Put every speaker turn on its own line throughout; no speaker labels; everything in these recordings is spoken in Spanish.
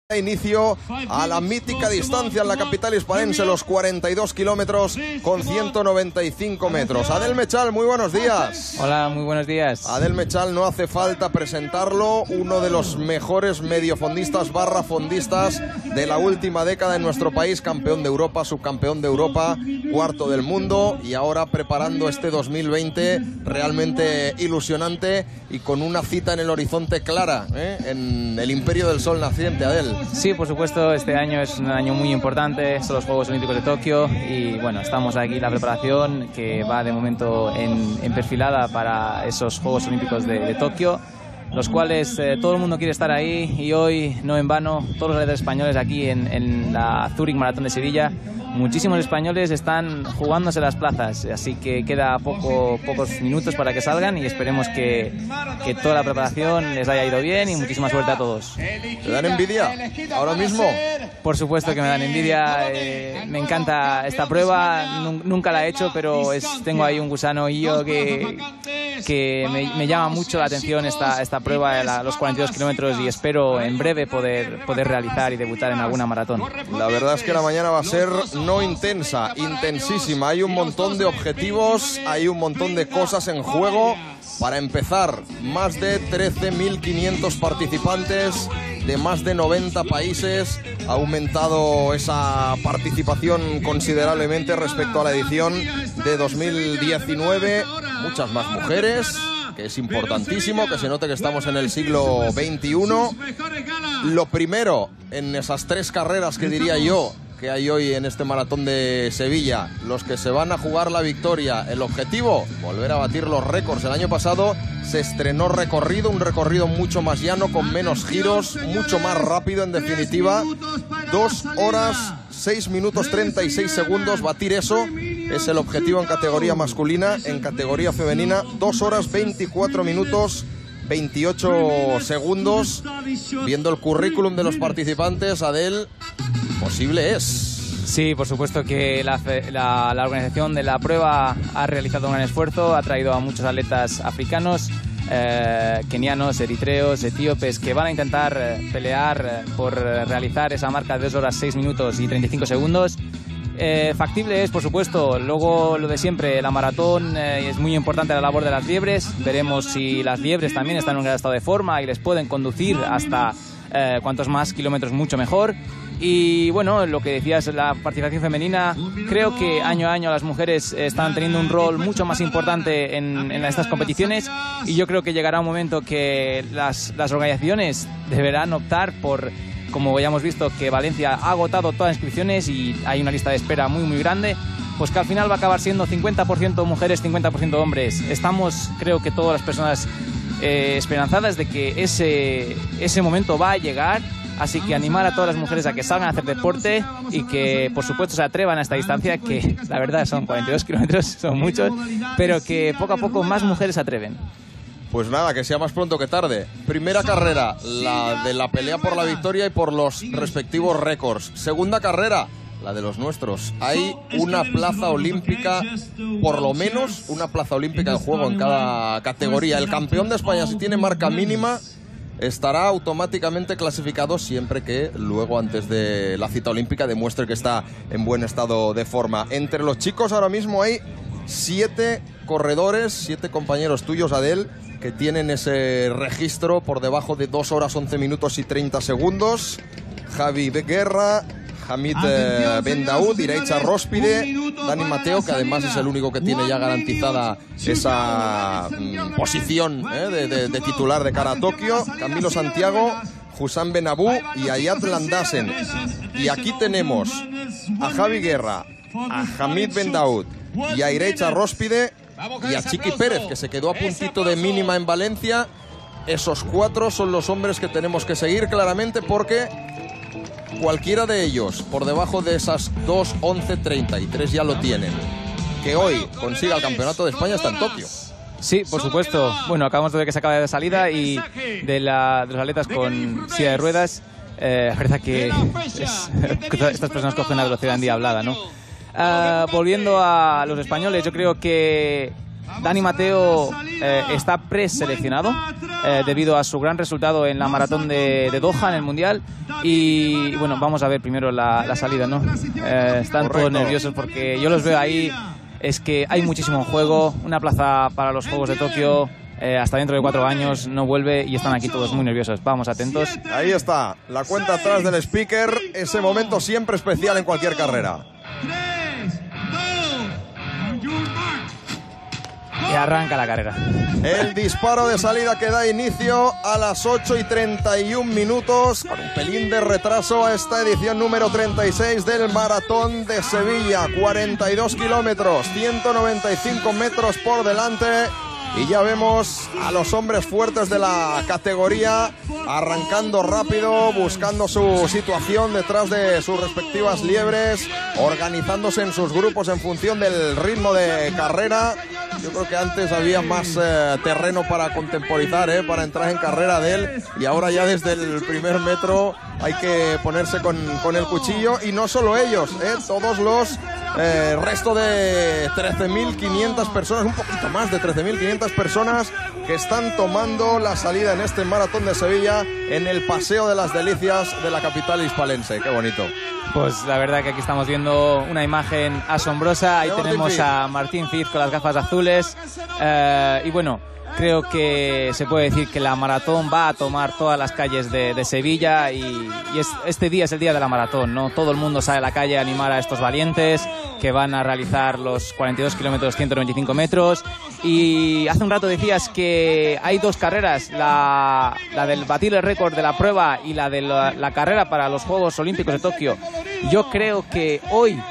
Inicio a la mítica distancia en la capital hispalense, los 42 kilómetros con 195 metros. Adel Mechal, muy buenos días.
Hola, muy buenos días.
Adel Mechal, no hace falta presentarlo, uno de los mejores mediofondistas barra fondistas de la última década en nuestro país, campeón de Europa, subcampeón de Europa, cuarto del mundo y ahora preparando este 2020 realmente ilusionante y con una cita en el horizonte clara, en el Imperio del Sol naciente. Adel.
Sí, por supuesto, este año es un año muy importante, son los Juegos Olímpicos de Tokio y bueno, estamos aquí en la preparación que va de momento en perfilada para esos Juegos Olímpicos de Tokio, los cuales todo el mundo quiere estar ahí y hoy, no en vano, todos los atletas españoles aquí en la Zurich Maratón de Sevilla, muchísimos españoles están jugándose las plazas, así que queda pocos minutos para que salgan y esperemos que toda la preparación les haya ido bien y muchísima suerte a todos.
¿Te dan envidia ahora mismo?
Por supuesto que me dan envidia, me encanta esta prueba, nunca la he hecho, pero tengo ahí un gusano y yo que me llama mucho la atención esta prueba, los 42 kilómetros, y espero en breve poder realizar y debutar en alguna maratón.
La verdad es que la mañana va a ser no intensa, intensísima. Hay un montón de objetivos, hay un montón de cosas en juego. Para empezar, más de 13.500 participantes de más de 90 países. Ha aumentado esa participación considerablemente respecto a la edición de 2019. Muchas más mujeres, que es importantísimo, que se note que estamos en el siglo XXI. Lo primero en esas tres carreras que diría yo que hay hoy en este maratón de Sevilla, los que se van a jugar la victoria, el objetivo, volver a batir los récords. El año pasado se estrenó recorrido, un recorrido mucho más llano, con menos giros, mucho más rápido en definitiva. 2 horas, 6 minutos 36 segundos, batir eso es el objetivo en categoría masculina. En categoría femenina, 2 horas 24 minutos 28 segundos. Viendo el currículum de los participantes, Adel, posible es.
Sí, por supuesto que la organización de la prueba ha realizado un gran esfuerzo, ha traído a muchos atletas africanos, kenianos, eritreos, etíopes, que van a intentar pelear por realizar esa marca de 2 horas 6 minutos y 35 segundos. Factible es, por supuesto. Luego, lo de siempre, la maratón, es muy importante la labor de las liebres. Veremos si las liebres también están en un gran estado de forma y les pueden conducir hasta cuantos más kilómetros mucho mejor. Y bueno, lo que decías, la participación femenina, creo que año a año las mujeres están teniendo un rol mucho más importante en estas competiciones, y yo creo que llegará un momento que las organizaciones deberán optar por, como ya hemos visto que Valencia ha agotado todas las inscripciones y hay una lista de espera muy grande, pues que al final va a acabar siendo 50% mujeres, 50% hombres. Estamos, creo que todas las personas, esperanzadas de que ese momento va a llegar. Así que animar a todas las mujeres a que salgan a hacer deporte y que, por supuesto, se atrevan a esta distancia, que la verdad son 42 kilómetros, son muchos, pero que poco a poco más mujeres se atreven.
Pues nada, que sea más pronto que tarde. Primera carrera, la de la pelea por la victoria y por los respectivos récords. Segunda carrera, la de los nuestros. Hay una plaza olímpica, por lo menos una plaza olímpica en juego en cada categoría. El campeón de España, si tiene marca mínima, estará automáticamente clasificado, siempre que luego, antes de la cita olímpica, demuestre que está en buen estado de forma. Entre los chicos ahora mismo hay 7 corredores, 7 compañeros tuyos, Adel, que tienen ese registro por debajo de 2 horas 11 minutos y 30 segundos. Javi Guerra, Hamid Ben Daoud, Iraicha Róspide, Dani Mateo, que además es el único que tiene ya garantizada esa posición de titular de cara a Tokio, Camilo Santiago, Husam Benabou y Ayat Landasen. Y aquí tenemos a Javi Guerra, a Hamid Ben Daoud y a Iraicha Róspide y a Chiqui Pérez, que se quedó a puntito de mínima en Valencia. Esos 4 son los hombres que tenemos que seguir claramente, porque cualquiera de ellos por debajo de esas 2:11:33 ya lo tienen. Que hoy consiga el campeonato de España está en Tokio.
Sí, por supuesto. Bueno, acabamos de ver que se acaba de salida y de los atletas con silla de ruedas. La verdad que estas personas cogen una velocidad endiablada, ¿no? Volviendo a los españoles, yo creo que Dani Mateo está preseleccionado debido a su gran resultado en la maratón de Doha en el Mundial. Y bueno, vamos a ver primero la salida, ¿no? Están todos nerviosos porque yo los veo ahí. Es que hay muchísimo en juego, una plaza para los Juegos de Tokio. Hasta dentro de 4 años no vuelve y están aquí todos muy nerviosos. Vamos, atentos.
Ahí está, la cuenta atrás del speaker. Ese momento siempre especial en cualquier carrera.
3, 2,
Y arranca la carrera.
El disparo de salida que da inicio a las 8:31 minutos, con un pelín de retraso a esta edición número 36 del Maratón de Sevilla. 42 kilómetros, 195 metros por delante. Y ya vemos a los hombres fuertes de la categoría arrancando rápido, buscando su situación detrás de sus respectivas liebres, organizándose en sus grupos en función del ritmo de carrera. Yo creo que antes había más terreno para contemporizar, para entrar en carrera de él, y ahora ya desde el primer metro hay que ponerse con el cuchillo. Y no solo ellos, todos los resto de 13.500 personas, un poquito más de 13.500 personas que están tomando la salida en este Maratón de Sevilla en el Paseo de las Delicias de la capital hispalense. Qué bonito.
Pues la verdad que aquí estamos viendo una imagen asombrosa. Ahí tenemos a Martín Cid con las gafas azules. Y bueno, creo que se puede decir que la maratón va a tomar todas las calles de Sevilla y este día es el día de la maratón, ¿no? Todo el mundo sale a la calle a animar a estos valientes que van a realizar los 42 kilómetros, 195 metros. Y hace un rato decías que hay 2 carreras, la del batir el récord de la prueba y la de la carrera para los Juegos Olímpicos de Tokio. Yo creo que hoy,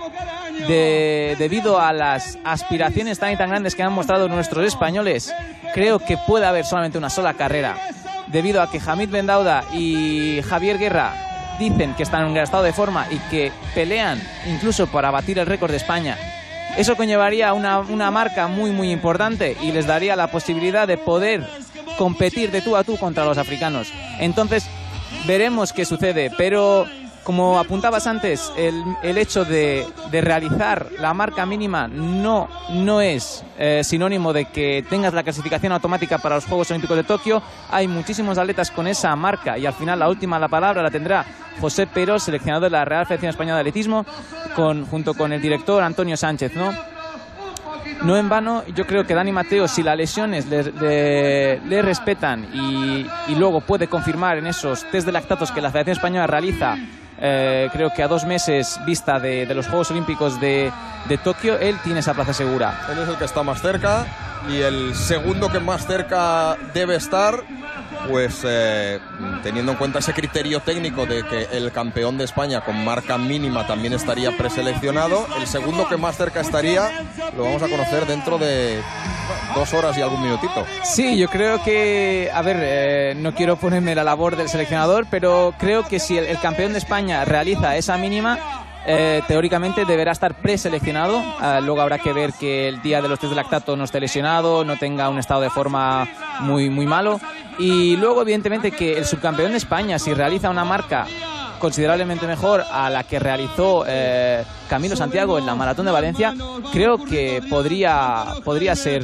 debido a las aspiraciones tan y tan grandes que han mostrado nuestros españoles, creo que puede haber solamente una sola carrera, debido a que Hamid Bendauda y Javier Guerra dicen que están en un gran estado de forma y que pelean incluso para batir el récord de España. Eso conllevaría una marca muy muy importante y les daría la posibilidad de poder competir de tú a tú contra los africanos. Entonces veremos qué sucede, pero como apuntabas antes, el hecho de realizar la marca mínima no es sinónimo de que tengas la clasificación automática para los Juegos Olímpicos de Tokio. Hay muchísimos atletas con esa marca y al final la palabra la tendrá José Perós, seleccionador de la Real Federación Española de Atletismo, junto con el director Antonio Sánchez, ¿no? No en vano, yo creo que Dani Mateo, si las lesiones le respetan y luego puede confirmar en esos test de lactatos que la Federación Española realiza, creo que a 2 meses vista de los Juegos Olímpicos de Tokio, él tiene esa plaza segura.
Él es el que está más cerca y el segundo que más cerca debe estar, pues teniendo en cuenta ese criterio técnico de que el campeón de España con marca mínima también estaría preseleccionado, el segundo que más cerca estaría lo vamos a conocer dentro de 2 horas y algún minutito.
Sí, yo creo que, a ver, no quiero ponerme la labor del seleccionador, pero creo que si el campeón de España realiza esa mínima, teóricamente deberá estar preseleccionado. Luego habrá que ver que el día de los test de lactato no esté lesionado, no tenga un estado de forma muy, muy malo. Y luego, evidentemente, que el subcampeón de España, si realiza una marca considerablemente mejor a la que realizó Camilo Santiago en la Maratón de Valencia, creo que podría ser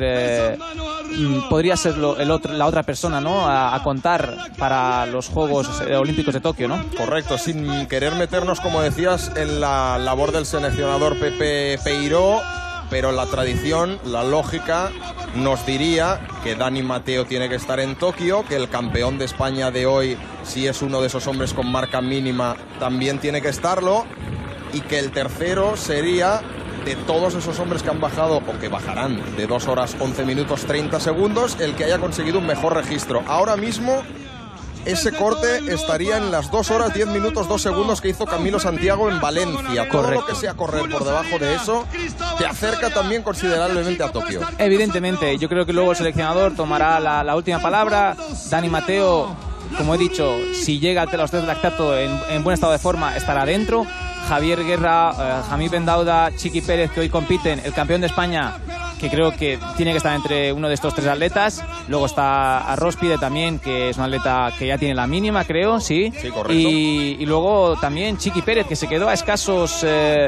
la otra persona, ¿no? a contar para los Juegos Olímpicos de Tokio, ¿no?
Correcto, sin querer meternos, como decías, en la labor del seleccionador Pepe Peiró, pero la tradición, la lógica nos diría que Dani Mateo tiene que estar en Tokio, que el campeón de España de hoy, si es uno de esos hombres con marca mínima, también tiene que estarlo, y que el tercero sería, de todos esos hombres que han bajado o que bajarán de 2 horas 11 minutos 30 segundos, el que haya conseguido un mejor registro. Ahora mismo ese corte estaría en las 2 horas 10 minutos 2 segundos que hizo Camilo Santiago en Valencia. Todo lo que sea correr por debajo de eso te acerca también considerablemente a Tokio.
Evidentemente, yo creo que luego el seleccionador tomará la última palabra. Dani Mateo, como he dicho, si llega a los test de lactato en buen estado de forma, estará dentro. Javier Guerra, Hamid Bendauda, Chiqui Pérez, que hoy compiten, el campeón de España, que creo que tiene que estar entre uno de estos 3 atletas. Luego está Arróspide también, que es un atleta que ya tiene la mínima, creo, sí.
Sí, correcto.
Y luego también Chiqui Pérez, que se quedó a escasos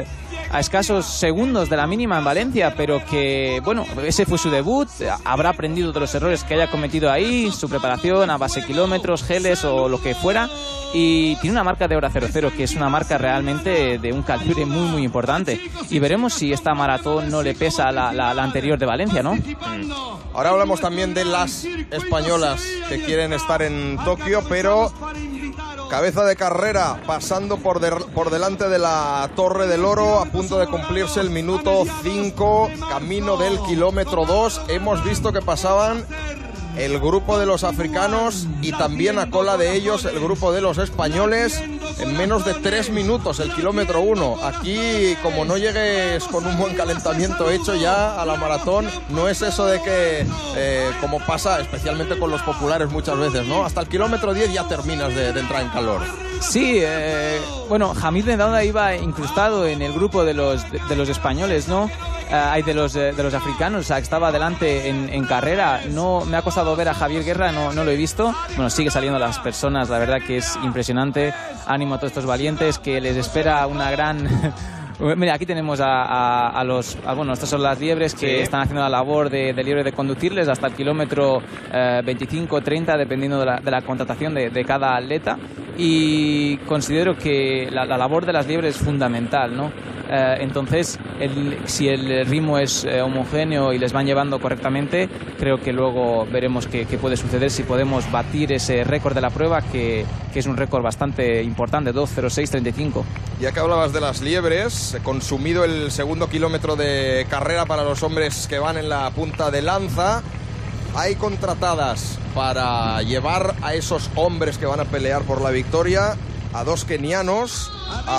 a escasos segundos de la mínima en Valencia, pero que, bueno, ese fue su debut, habrá aprendido de los errores que haya cometido ahí, su preparación a base de kilómetros, geles o lo que fuera, y tiene una marca de hora 00, que es una marca realmente de un calibre muy, muy importante. Y veremos si esta maratón no le pesa la anterior de Valencia, ¿no?
Ahora hablamos también de las españolas que quieren estar en Tokio, pero cabeza de carrera, pasando por delante de la Torre del Oro, a punto de cumplirse el minuto 5, camino del kilómetro 2. Hemos visto que pasaban el grupo de los africanos y también a cola de ellos el grupo de los españoles en menos de 3 minutos, el kilómetro 1. Aquí, como no llegues con un buen calentamiento hecho ya a la maratón, no es eso de que, como pasa especialmente con los populares muchas veces, ¿no? Hasta el kilómetro 10 ya terminas de entrar en calor.
Sí, bueno, Hamid Bendaoud iba incrustado en el grupo de los españoles, ¿no? Hay de los africanos, o sea, que estaba adelante en carrera. No me ha costado ver a Javier Guerra, no lo he visto. Bueno, sigue saliendo las personas, la verdad que es impresionante. Ánimo a todos estos valientes, que les espera una gran... Mira, aquí tenemos bueno, estas son las liebres que están haciendo la labor de liebre de conducirles hasta el kilómetro 25-30, dependiendo de la contratación de cada atleta. Y considero que la labor de las liebres es fundamental, ¿no? Entonces, si el ritmo es homogéneo y les van llevando correctamente, creo que luego veremos qué puede suceder si podemos batir ese récord de la prueba, que es un récord bastante importante, 2:06:35.
Ya que hablabas de las liebres, consumido el segundo kilómetro de carrera para los hombres que van en la punta de lanza. Hay contratadas para llevar a esos hombres que van a pelear por la victoria a 2 kenianos,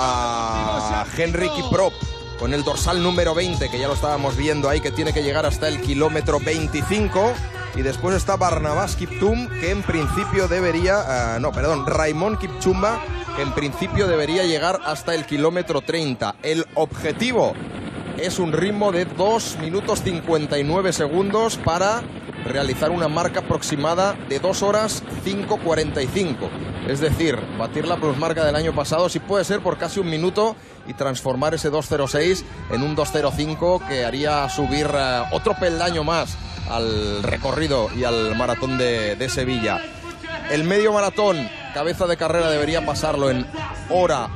a Henry Kiprop con el dorsal número 20, que ya lo estábamos viendo ahí, que tiene que llegar hasta el kilómetro 25, y después está Barnabas Kiptum, que en principio debería, Raymond Kipchumba, que en principio debería llegar hasta el kilómetro 30. El objetivo es un ritmo de 2 minutos 59 segundos para realizar una marca aproximada de 2 horas 5:45. Es decir, batir la plusmarca del año pasado, si puede ser por casi un minuto, y transformar ese 2:06 en un 2:05, que haría subir otro peldaño más al recorrido y al maratón de Sevilla. El medio maratón, cabeza de carrera, debería pasarlo en hora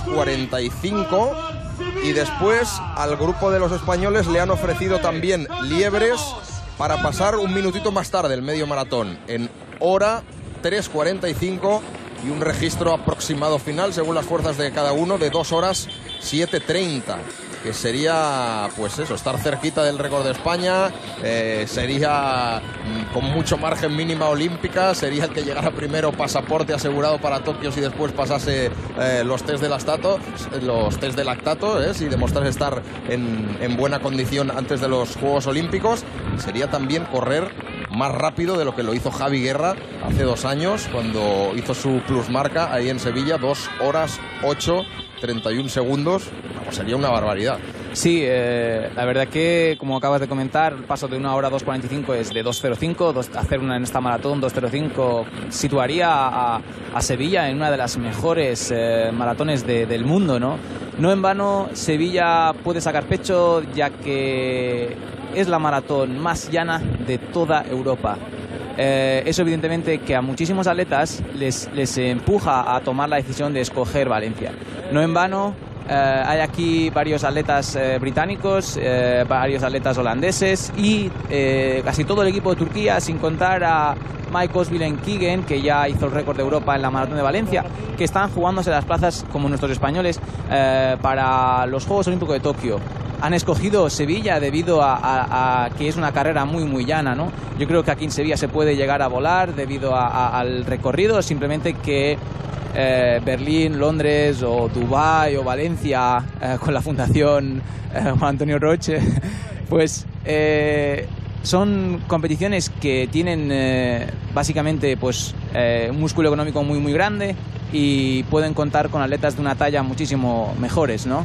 2:45. Y después al grupo de los españoles le han ofrecido también liebres para pasar un minutito más tarde el medio maratón, en hora 3:45, y un registro aproximado final, según las fuerzas de cada uno, de 2 horas 7:30, que sería, pues eso, estar cerquita del récord de España. Sería con mucho margen mínima olímpica, sería el que llegara primero, pasaporte asegurado para Tokio, si después pasase los test de lactato, si demostrase estar en buena condición antes de los Juegos Olímpicos. Sería también correr más rápido de lo que lo hizo Javi Guerra hace 2 años, cuando hizo su plusmarca ahí en Sevilla, 2 horas 8:31 segundos. Vamos, sería una barbaridad.
Sí, la verdad que, como acabas de comentar, el paso de 1 hora 2:45 es de 2:05. Hacer una en esta maratón 2:05 situaría a Sevilla en una de las mejores maratones del mundo, ¿no? No en vano, Sevilla puede sacar pecho, ya que es la maratón más llana de toda Europa. Eso evidentemente que a muchísimos atletas les empuja a tomar la decisión de escoger Valencia. No en vano, hay aquí varios atletas británicos, varios atletas holandeses y casi todo el equipo de Turquía, sin contar a Mike Osbilen-Kigen, que ya hizo el récord de Europa en la maratón de Valencia, que están jugándose las plazas, como nuestros españoles, para los Juegos Olímpicos de Tokio. Han escogido Sevilla debido a que es una carrera muy, muy llana, ¿no? Yo creo que aquí en Sevilla se puede llegar a volar debido al recorrido, simplemente que Berlín, Londres o Dubái o Valencia, con la Fundación Juan Antonio Roche, pues son competiciones que tienen básicamente pues un músculo económico muy, muy grande, y pueden contar con atletas de una talla muchísimo mejores, ¿no?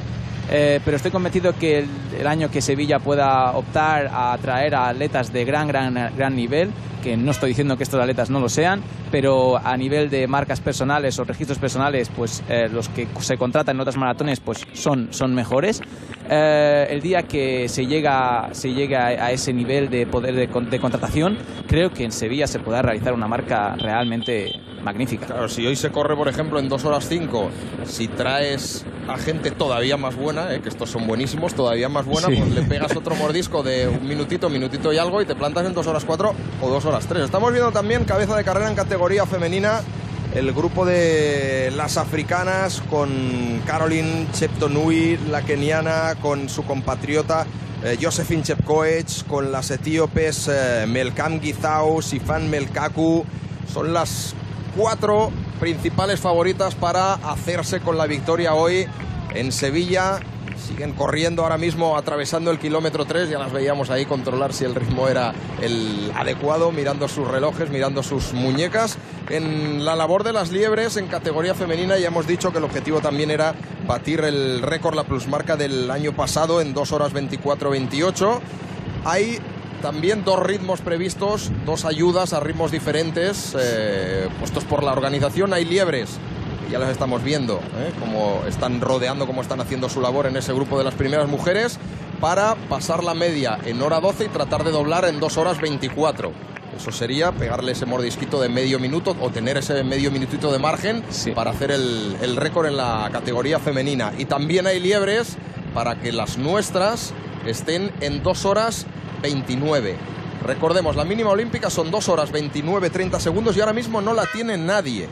pero estoy convencido que el año que Sevilla pueda optar a traer a atletas de gran nivel, que no estoy diciendo que estos atletas no lo sean, pero a nivel de marcas personales o registros personales, pues los que se contratan en otras maratones pues son mejores. El día que se llega a ese nivel de poder de contratación, creo que en Sevilla se podrá realizar una marca realmente magnífica.
Claro, si hoy se corre, por ejemplo, en 2 horas 5, si traes a gente todavía más buena, que estos son buenísimos, todavía más buena, sí, pues le pegas otro mordisco de un minutito y algo y te plantas en 2 horas 4 o 2 horas 3. Estamos viendo también cabeza de carrera en categoría femenina, el grupo de las africanas con Caroline Cheptonui, la keniana, con su compatriota Josephine Chepkoech, con las etíopes Melkam Gizau, Sifan Melkaku. Son las 4 principales favoritas para hacerse con la victoria hoy en Sevilla. Siguen corriendo ahora mismo, atravesando el kilómetro 3. Ya las veíamos ahí controlar si el ritmo era el adecuado, mirando sus relojes, mirando sus muñecas. En la labor de las liebres, en categoría femenina, ya hemos dicho que el objetivo también era batir el récord, la plusmarca del año pasado en 2 horas 24-28. Hay también 2 ritmos previstos, 2 ayudas a ritmos diferentes, puestos por la organización. Hay liebres, ya las estamos viendo, cómo están rodeando, cómo están haciendo su labor en ese grupo de las primeras mujeres, para pasar la media en hora 12 y tratar de doblar en 2 horas 24. Eso sería pegarle ese mordisquito de medio minuto o tener ese medio minutito de margen, sí, para hacer el récord en la categoría femenina. Y también hay liebres para que las nuestras estén en 2 horas 29. Recordemos, la mínima olímpica son 2 horas 29-30 segundos y ahora mismo no la tiene nadie.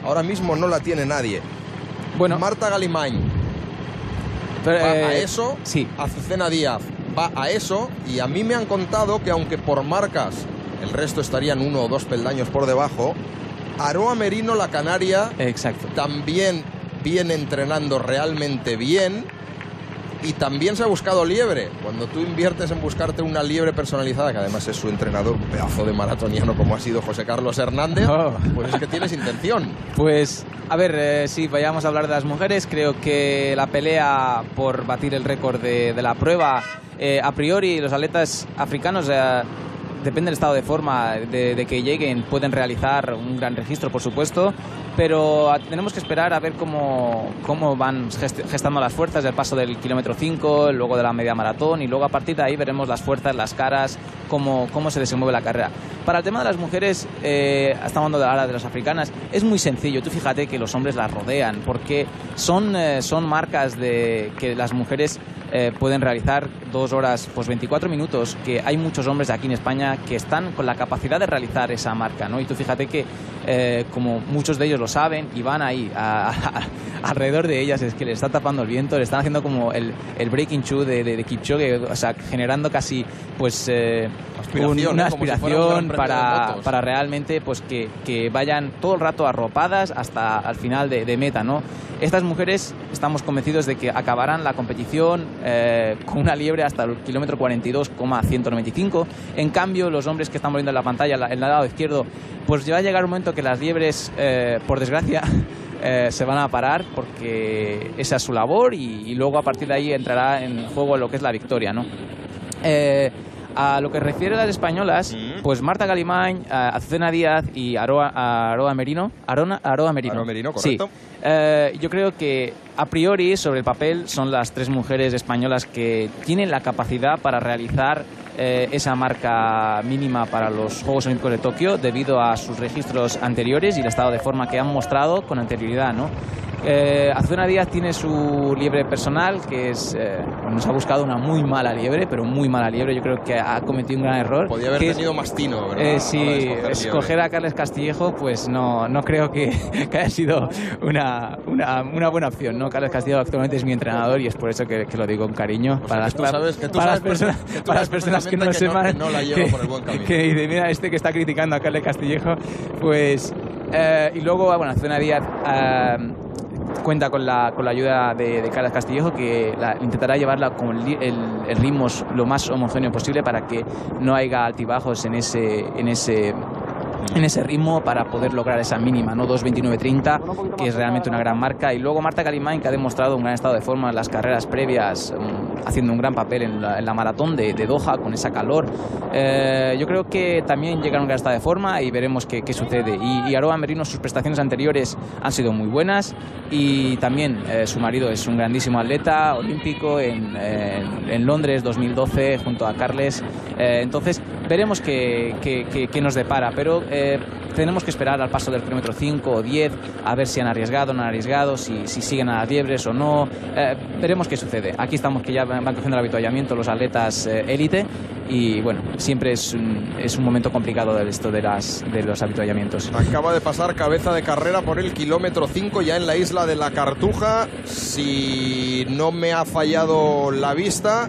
Bueno, Marta Galimain va a eso,
sí.
Azucena Díaz va a eso, y a mí me han contado que aunque por marcas el resto estarían 1 o 2 peldaños por debajo, Aroa Merino, la canaria,
exacto,
también viene entrenando realmente bien. Y también se ha buscado liebre. Cuando tú inviertes en buscarte una liebre personalizada, que además es su entrenador, un pedazo de maratoniano como ha sido José Carlos Hernández, pues es que tienes intención.
Pues, a ver, si vayamos a hablar de las mujeres, creo que la pelea por batir el récord de la prueba, a priori los atletas africanos, depende del estado de forma de que lleguen, pueden realizar un gran registro, por supuesto, pero tenemos que esperar a ver cómo van gestando las fuerzas del paso del kilómetro 5, luego de la media maratón, y luego a partir de ahí veremos las fuerzas, las caras, cómo se desenvuelve la carrera. Para el tema de las mujeres, estamos hablando ahora de las africanas, es muy sencillo. Tú fíjate que los hombres las rodean, porque son marcas que las mujeres pueden realizar 2 horas, pues 24 minutos, que hay muchos hombres aquí en España que están con la capacidad de realizar esa marca, ¿no? Y tú fíjate que como muchos de ellos lo saben y van ahí alrededor de ellas, es que le está tapando el viento, le están haciendo como el breaking through de Kipchoge, o sea, generando casi pues una aspiración para realmente pues que vayan todo el rato arropadas hasta al final de meta, ¿no? Estas mujeres estamos convencidos de que acabarán la competición con una liebre hasta el kilómetro 42,195. En cambio, los hombres que estamos viendo en la pantalla, en el lado izquierdo, pues ya va a llegar un momento que las liebres, por desgracia, se van a parar, porque esa es su labor, y luego a partir de ahí entrará en juego lo que es la victoria, ¿no? A lo que refiere a las españolas, pues Marta Galimain, Azucena Díaz y Aroa Merino. Aroa Merino,
correcto.
Sí. Yo creo que a priori, sobre el papel, son las 3 mujeres españolas que tienen la capacidad para realizar esa marca mínima para los Juegos Olímpicos de Tokio, debido a sus registros anteriores y el estado de forma que han mostrado con anterioridad, ¿no? Azucena Díaz tiene su liebre personal, que es nos ha buscado una muy mala liebre, pero muy mala liebre. Yo creo que ha cometido un gran error.
Podía haber tenido más tino, ¿verdad?
Sí, escoger a Carles Castillejo, pues no creo que haya sido una buena opción, ¿no? Carles Castillejo actualmente es mi entrenador y es por eso que lo digo con cariño.
Para las
personas que no lo sepan,
que no la llevo por el buen camino.
Que dice, mira, que está criticando a Carles Castillejo, pues... y luego, bueno, Azucena Díaz cuenta con la ayuda de Carles Castillejo, que intentará llevarla con el ritmo lo más homogéneo posible para que no haya altibajos en ese en ese ritmo para poder lograr esa mínima, ¿no? 2:29:30, que es realmente una gran marca. Y luego Marta Kalimain, que ha demostrado un gran estado de forma en las carreras previas, haciendo un gran papel en la maratón de Doha con esa calor. Yo creo que también llega a un gran estado de forma y veremos qué sucede. Y Aroa Merino, sus prestaciones anteriores han sido muy buenas, y también su marido es un grandísimo atleta olímpico en Londres 2012 junto a Carles. Entonces veremos qué nos depara, pero tenemos que esperar al paso del kilómetro 5 o 10 a ver si han arriesgado o no han arriesgado, si siguen a las liebres o no. Veremos qué sucede. Aquí estamos, que ya van cogiendo el avituallamiento los atletas élite, y bueno, siempre es un momento complicado de los avituallamientos.
Acaba de pasar cabeza de carrera por el kilómetro 5 ya en la isla de la Cartuja, si no me ha fallado la vista,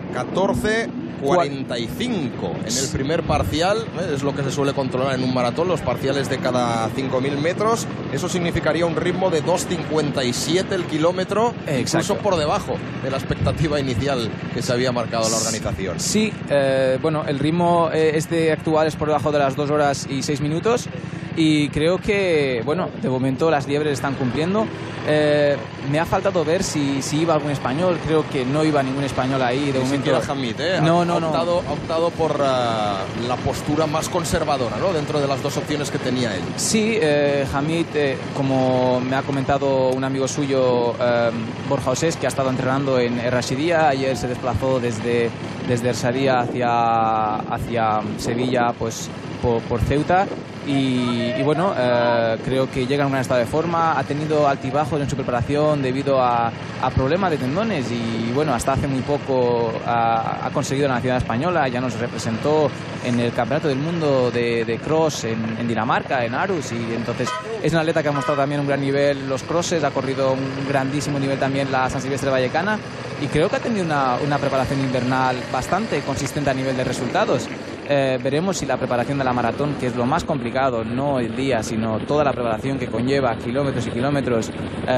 14:45 en el primer parcial. Es lo que se suele controlar en un maratón, los parciales de cada 5.000 metros. Eso significaría un ritmo de 2:57 el kilómetro, incluso por debajo de la expectativa inicial que se había marcado la organización.
Sí, bueno, el ritmo actual es por debajo de las 2 horas y 6 minutos. Y creo que, bueno, de momento las liebres están cumpliendo. Me ha faltado ver si iba algún español. Creo que no iba ningún español ahí. De momento.
Hamid,
No.
Ha optado por la postura más conservadora, ¿no? Dentro de las dos opciones que tenía él.
Sí, Hamid, como me ha comentado un amigo suyo, Borja Osés, que ha estado entrenando en Errachidía. Ayer se desplazó desde Errachidía hacia Sevilla, pues por Ceuta. Y bueno, creo que llega en un gran estado de forma. Ha tenido altibajos en su preparación debido a problemas de tendones, y bueno, hasta hace muy poco ha conseguido la nacionalidad española. Ya nos representó en el Campeonato del Mundo de cross en Dinamarca, en Aarhus, y entonces es un atleta que ha mostrado también un gran nivel en los crosses. Ha corrido un grandísimo nivel también la San Silvestre Vallecana, y creo que ha tenido una preparación invernal bastante consistente a nivel de resultados. Veremos si la preparación de la maratón, que es lo más complicado, no el día, sino toda la preparación que conlleva kilómetros y kilómetros,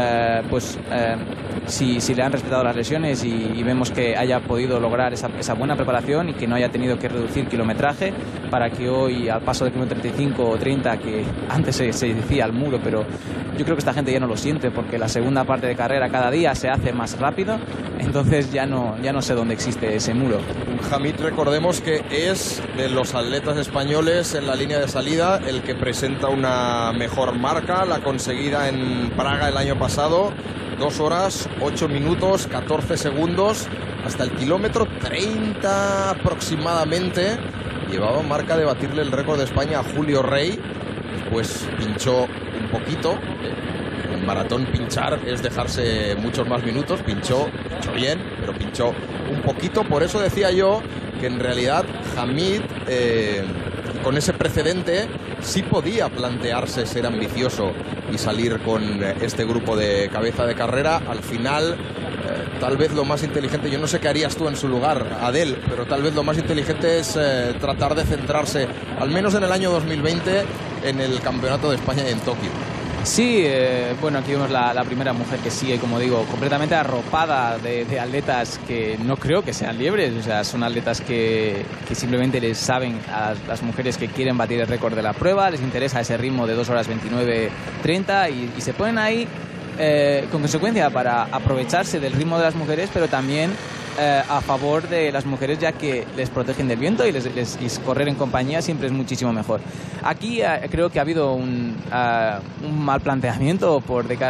si le han respetado las lesiones y vemos que haya podido lograr esa buena preparación y que no haya tenido que reducir kilometraje para que hoy, al paso del kilómetro 35 o 30, que antes se decía al muro, pero yo creo que esta gente ya no lo siente, porque la segunda parte de carrera cada día se hace más rápido, entonces ya no sé dónde existe ese muro.
Hamid, recordemos que es de los atletas españoles en la línea de salida el que presenta una mejor marca, la conseguida en Praga el año pasado, 2 horas, 8 minutos, 14 segundos, hasta el kilómetro 30 aproximadamente. Llevaba marca de batirle el récord de España a Julio Rey, pues pinchó un poquito. En maratón pinchar es dejarse muchos más minutos. Pinchó bien, pero pinchó un poquito. Por eso decía yo que en realidad Hamid, con ese precedente, sí podía plantearse ser ambicioso y salir con este grupo de cabeza de carrera. Al final, tal vez lo más inteligente, yo no sé qué harías tú en su lugar, Adel, pero tal vez lo más inteligente es tratar de centrarse, al menos en el año 2020, en el Campeonato de España y en Tokio.
Sí, bueno, aquí vemos la primera mujer que sigue, como digo, completamente arropada de atletas que no creo que sean liebres. O sea, son atletas que simplemente les saben a las mujeres que quieren batir el récord de la prueba, les interesa ese ritmo de 2 horas 29:30 y se ponen ahí con consecuencia para aprovecharse del ritmo de las mujeres, pero también a favor de las mujeres, ya que les protegen del viento y correr en compañía siempre es muchísimo mejor. Aquí creo que ha habido un mal planteamiento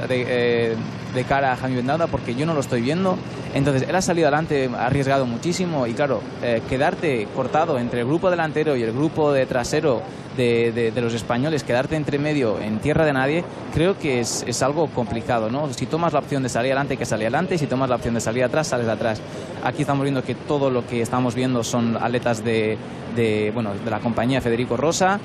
de cara a Hamid Bendaуда, porque yo no lo estoy viendo. Entonces él ha salido adelante, ha arriesgado muchísimo, y claro, quedarte cortado entre el grupo delantero y el grupo de trasero de los españoles, quedarte entre medio en tierra de nadie, creo que es algo complicado, ¿no? Si tomas la opción de salir adelante, hay que salir adelante, y si tomas la opción de salir atrás, sales de atrás. Aquí estamos viendo que todo lo que estamos viendo son atletas de la compañía Federico Rosa,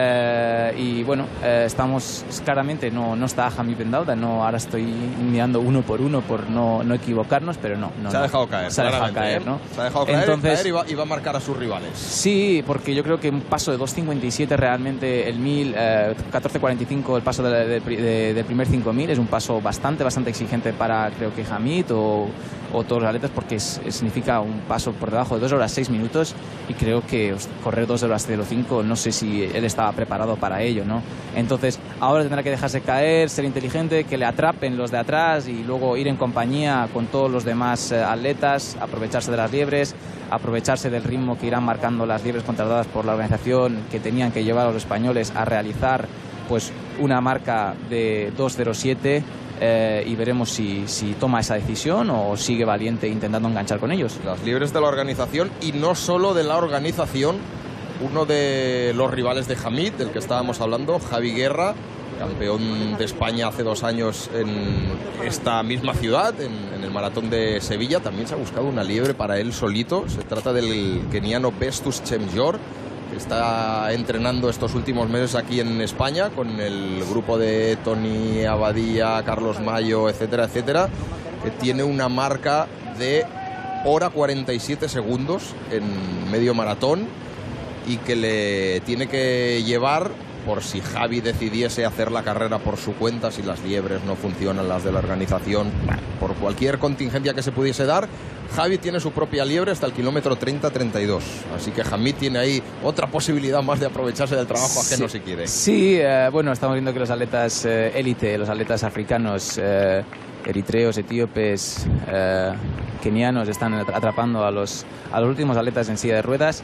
y bueno, estamos claramente, no está Hamid Bendaуда, no, ahora estoy mirando uno por uno por no equivocarnos, pero no.
Se ha dejado caer.
Se ha dejado caer, ¿no?
Se ha dejado caer.
Entonces,
y va a marcar a sus rivales.
Sí, porque yo creo que un paso de 2:57 realmente el 1000, 14.45 el paso del primer 5000 es un paso bastante exigente para, creo que Hamid o todos los atletas, porque significa un paso por debajo de 2 horas 6 minutos, y creo que correr 2 horas 05, no sé si él estaba preparado para ello, ¿no? Entonces ahora tendrá que dejarse caer, ser inteligente, que le atrapen los de atrás y luego ir en compañía con todos los demás atletas, aprovecharse de las liebres, aprovecharse del ritmo que irán marcando las liebres contratadas por la organización, que tenían que llevar a los españoles a realizar pues una marca de 2.07, y veremos si toma esa decisión o sigue valiente intentando enganchar con ellos.
Las liebres de la organización, y no solo de la organización, uno de los rivales de Hamid, del que estábamos hablando, Javi Guerra, campeón de España hace 2 años en esta misma ciudad, en el maratón de Sevilla. También se ha buscado una liebre para él solito. Se trata del keniano Bestus Chemjor, que está entrenando estos últimos meses aquí en España con el grupo de Tony Abadía, Carlos Mayo, etcétera, etcétera, que tiene una marca de hora 47 segundos en medio maratón, y que le tiene que llevar, por si Javi decidiese hacer la carrera por su cuenta, si las liebres no funcionan, las de la organización, por cualquier contingencia que se pudiese dar, Javi tiene su propia liebre hasta el kilómetro 30-32. Así que Hamid tiene ahí otra posibilidad más de aprovecharse del trabajo ajeno, si quiere.
Sí, bueno, estamos viendo que los atletas élite, los atletas africanos, eritreos, etíopes, kenianos, están atrapando a los últimos atletas en silla de ruedas.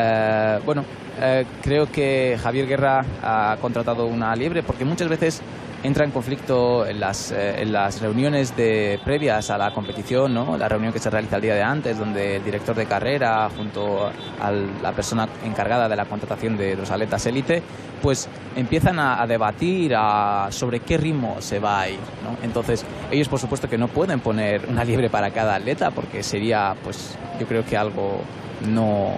Creo que Javier Guerra ha contratado una liebre porque muchas veces entra en conflicto en las reuniones previas a la competición, ¿no? La reunión que se realiza el día de antes, donde el director de carrera junto a la persona encargada de la contratación de los atletas élite, pues empiezan a debatir sobre qué ritmo se va a ir, ¿no? Entonces ellos, por supuesto, que no pueden poner una liebre para cada atleta, porque sería, pues yo creo que algo no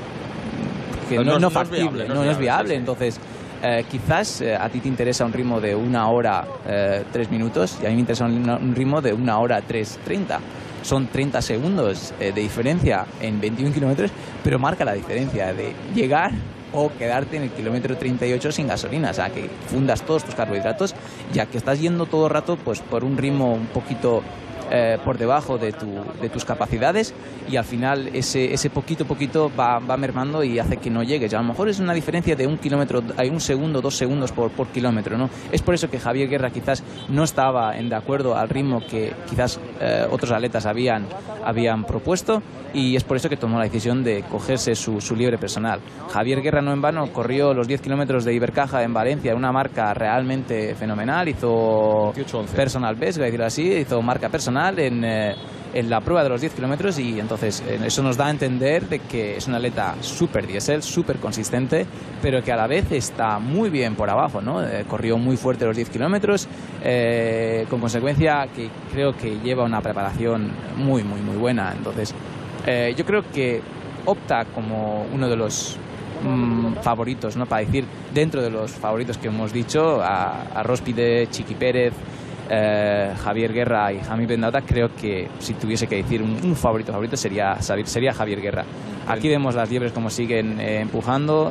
factible, no es viable. Sí. Entonces quizás a ti te interesa un ritmo de 1 hora 3 minutos, y a mí me interesa un ritmo de 1 hora 3:30. Son 30 segundos de diferencia en 21 kilómetros, pero marca la diferencia de llegar o quedarte en el kilómetro 38 sin gasolina. O sea, que fundas todos tus carbohidratos, ya que estás yendo todo el rato pues por un ritmo un poquito por debajo de tus capacidades, y al final ese poquito va mermando y hace que no llegues. Y a lo mejor es una diferencia de 1 kilómetro, hay 1 segundo, 2 segundos por kilómetro, ¿no? Es por eso que Javier Guerra quizás no estaba de acuerdo al ritmo que quizás otros atletas habían propuesto, y es por eso que tomó la decisión de cogerse su liebre personal. Javier Guerra, no en vano, corrió los 10 kilómetros de Ibercaja en Valencia, una marca realmente fenomenal. Hizo
18-11.
Personal best, voy a decirlo así, hizo marca personal en la prueba de los 10 kilómetros, y entonces eso nos da a entender de que es un atleta súper diésel, súper consistente, pero que a la vez está muy bien por abajo, ¿no? Corrió muy fuerte los 10 kilómetros, con consecuencia que creo que lleva una preparación muy buena. Entonces yo creo que opta como uno de los favoritos, ¿no? Para decir, dentro de los favoritos que hemos dicho, a Róspide, Chiqui Pérez, Javier Guerra y Hamid Bendata. Creo que si tuviese que decir un favorito sería Javier Guerra. Aquí vemos las liebres como siguen empujando.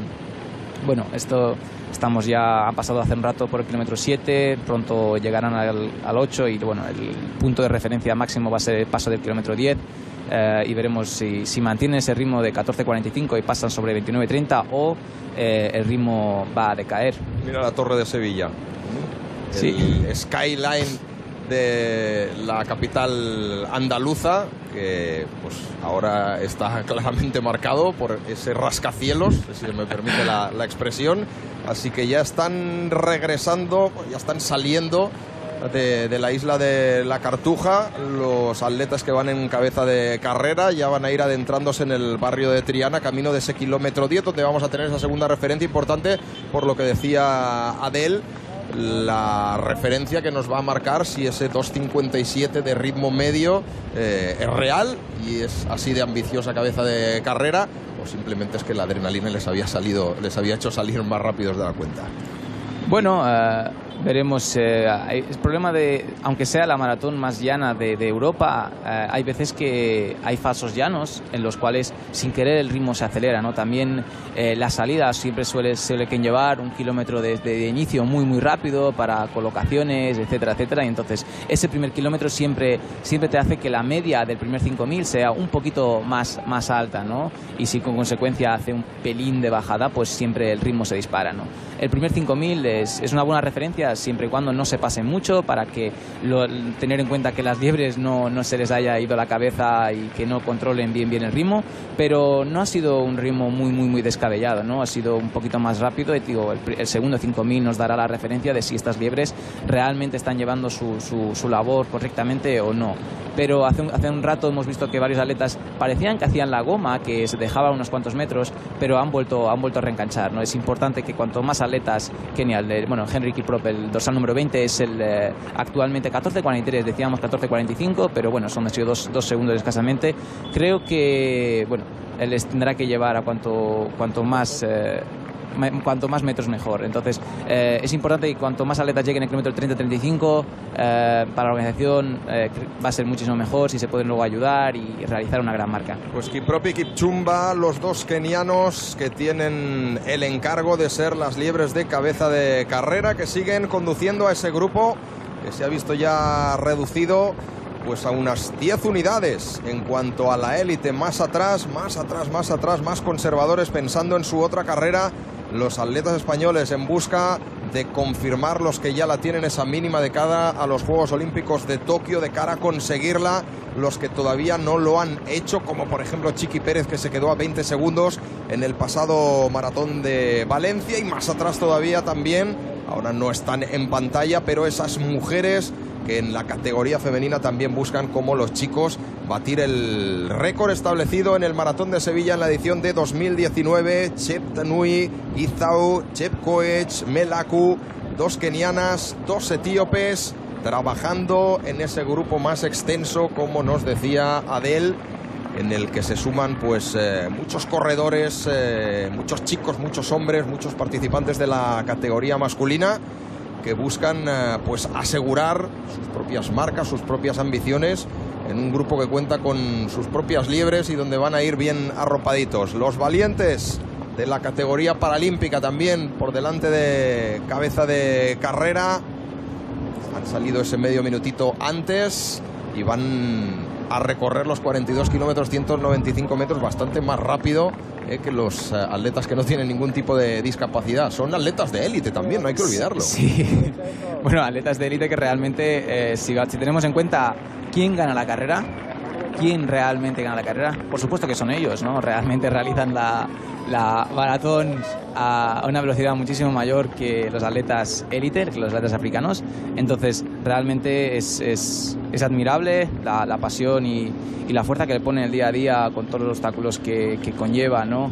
Estamos ya, han pasado hace un rato por el kilómetro 7, pronto llegarán al 8, y bueno, el punto de referencia máximo va a ser el paso del kilómetro 10. Y veremos si mantienen ese ritmo de 14.45 y pasan sobre 29.30, o el ritmo va a decaer.
Mira la Torre de Sevilla.
Sí.
El skyline de la capital andaluza, que pues ahora está claramente marcado por ese rascacielos, si me permite la expresión. Así que ya están regresando, ya están saliendo de la isla de la Cartuja los atletas que van en cabeza de carrera. Ya van a ir adentrándose en el barrio de Triana, camino de ese kilómetro 10, donde vamos a tener esa segunda referencia importante, por lo que decía Adel, la referencia que nos va a marcar si ese 2.57 de ritmo medio es real y es así de ambiciosa cabeza de carrera, o simplemente es que la adrenalina les había hecho salir más rápidos de la cuenta.
Bueno, veremos. El problema de, aunque sea la maratón más llana de Europa, hay veces que hay falsos llanos en los cuales sin querer el ritmo se acelera, ¿no? También la salida siempre suele llevar 1 kilómetro de inicio muy rápido para colocaciones, etcétera, etcétera, y entonces ese primer kilómetro siempre te hace que la media del primer 5000 sea un poquito más alta, ¿no? Y si con consecuencia hace un pelín de bajada, pues siempre el ritmo se dispara, ¿no? El primer 5000 es una buena referencia siempre y cuando no se pasen mucho, para que tener en cuenta que las liebres no se les haya ido la cabeza y que no controlen bien el ritmo, pero no ha sido un ritmo muy descabellado, ¿no? Ha sido un poquito más rápido y digo, el segundo 5000 nos dará la referencia de si estas liebres realmente están llevando su labor correctamente o no. Pero hace un rato hemos visto que varios atletas parecían que hacían la goma, que se dejaban unos cuantos metros, pero han vuelto a reenganchar, ¿no? Es importante que cuanto más atletas, Kenia, Henry Kiprop, el dorsal número 20, es actualmente 14.43, decíamos 14.45, pero bueno, han sido dos segundos escasamente. Creo que, bueno, él les tendrá que llevar a cuanto más metros mejor. Entonces es importante que cuanto más atletas lleguen en el kilómetro 30-35, para la organización va a ser muchísimo mejor si se pueden luego ayudar y realizar una gran marca.
Pues Kiprop y Kipchumba, los dos kenianos que tienen el encargo de ser las liebres de cabeza de carrera, que siguen conduciendo a ese grupo que se ha visto ya reducido pues a unas 10 unidades en cuanto a la élite. Más atrás, más conservadores, pensando en su otra carrera, los atletas españoles en busca de confirmar, los que ya la tienen, esa mínima de cara a los Juegos Olímpicos de Tokio, de cara a conseguirla, los que todavía no lo han hecho, como por ejemplo Chiqui Pérez, que se quedó a 20 segundos en el pasado maratón de Valencia, y más atrás todavía también, ahora no están en pantalla, pero esas mujeres que en la categoría femenina también buscan, como los chicos, batir el récord establecido en el Maratón de Sevilla en la edición de 2019. Cheptanui, Izau, Chepkoech, Melaku, 2 kenianas, 2 etíopes, trabajando en ese grupo más extenso, como nos decía Adel, en el que se suman pues muchos corredores, muchos chicos, muchos hombres, muchos participantes de la categoría masculina, que buscan pues asegurar sus propias marcas, sus propias ambiciones, en un grupo que cuenta con sus propias liebres y donde van a ir bien arropaditos. Los valientes de la categoría paralímpica también por delante de cabeza de carrera han salido ese medio minutito antes y van a recorrer los 42 kilómetros, 195 metros, bastante más rápido que los atletas que no tienen ningún tipo de discapacidad. Son atletas de élite también, no hay que olvidarlo.
Sí, bueno, atletas de élite que realmente, si tenemos en cuenta quién gana la carrera, quién realmente gana la carrera, por supuesto que son ellos, ¿no? Realmente realizan la maratón a una velocidad muchísimo mayor que los atletas élite, que los atletas africanos. Entonces realmente es admirable la pasión y la fuerza que le ponen el día a día con todos los obstáculos que conlleva, ¿no?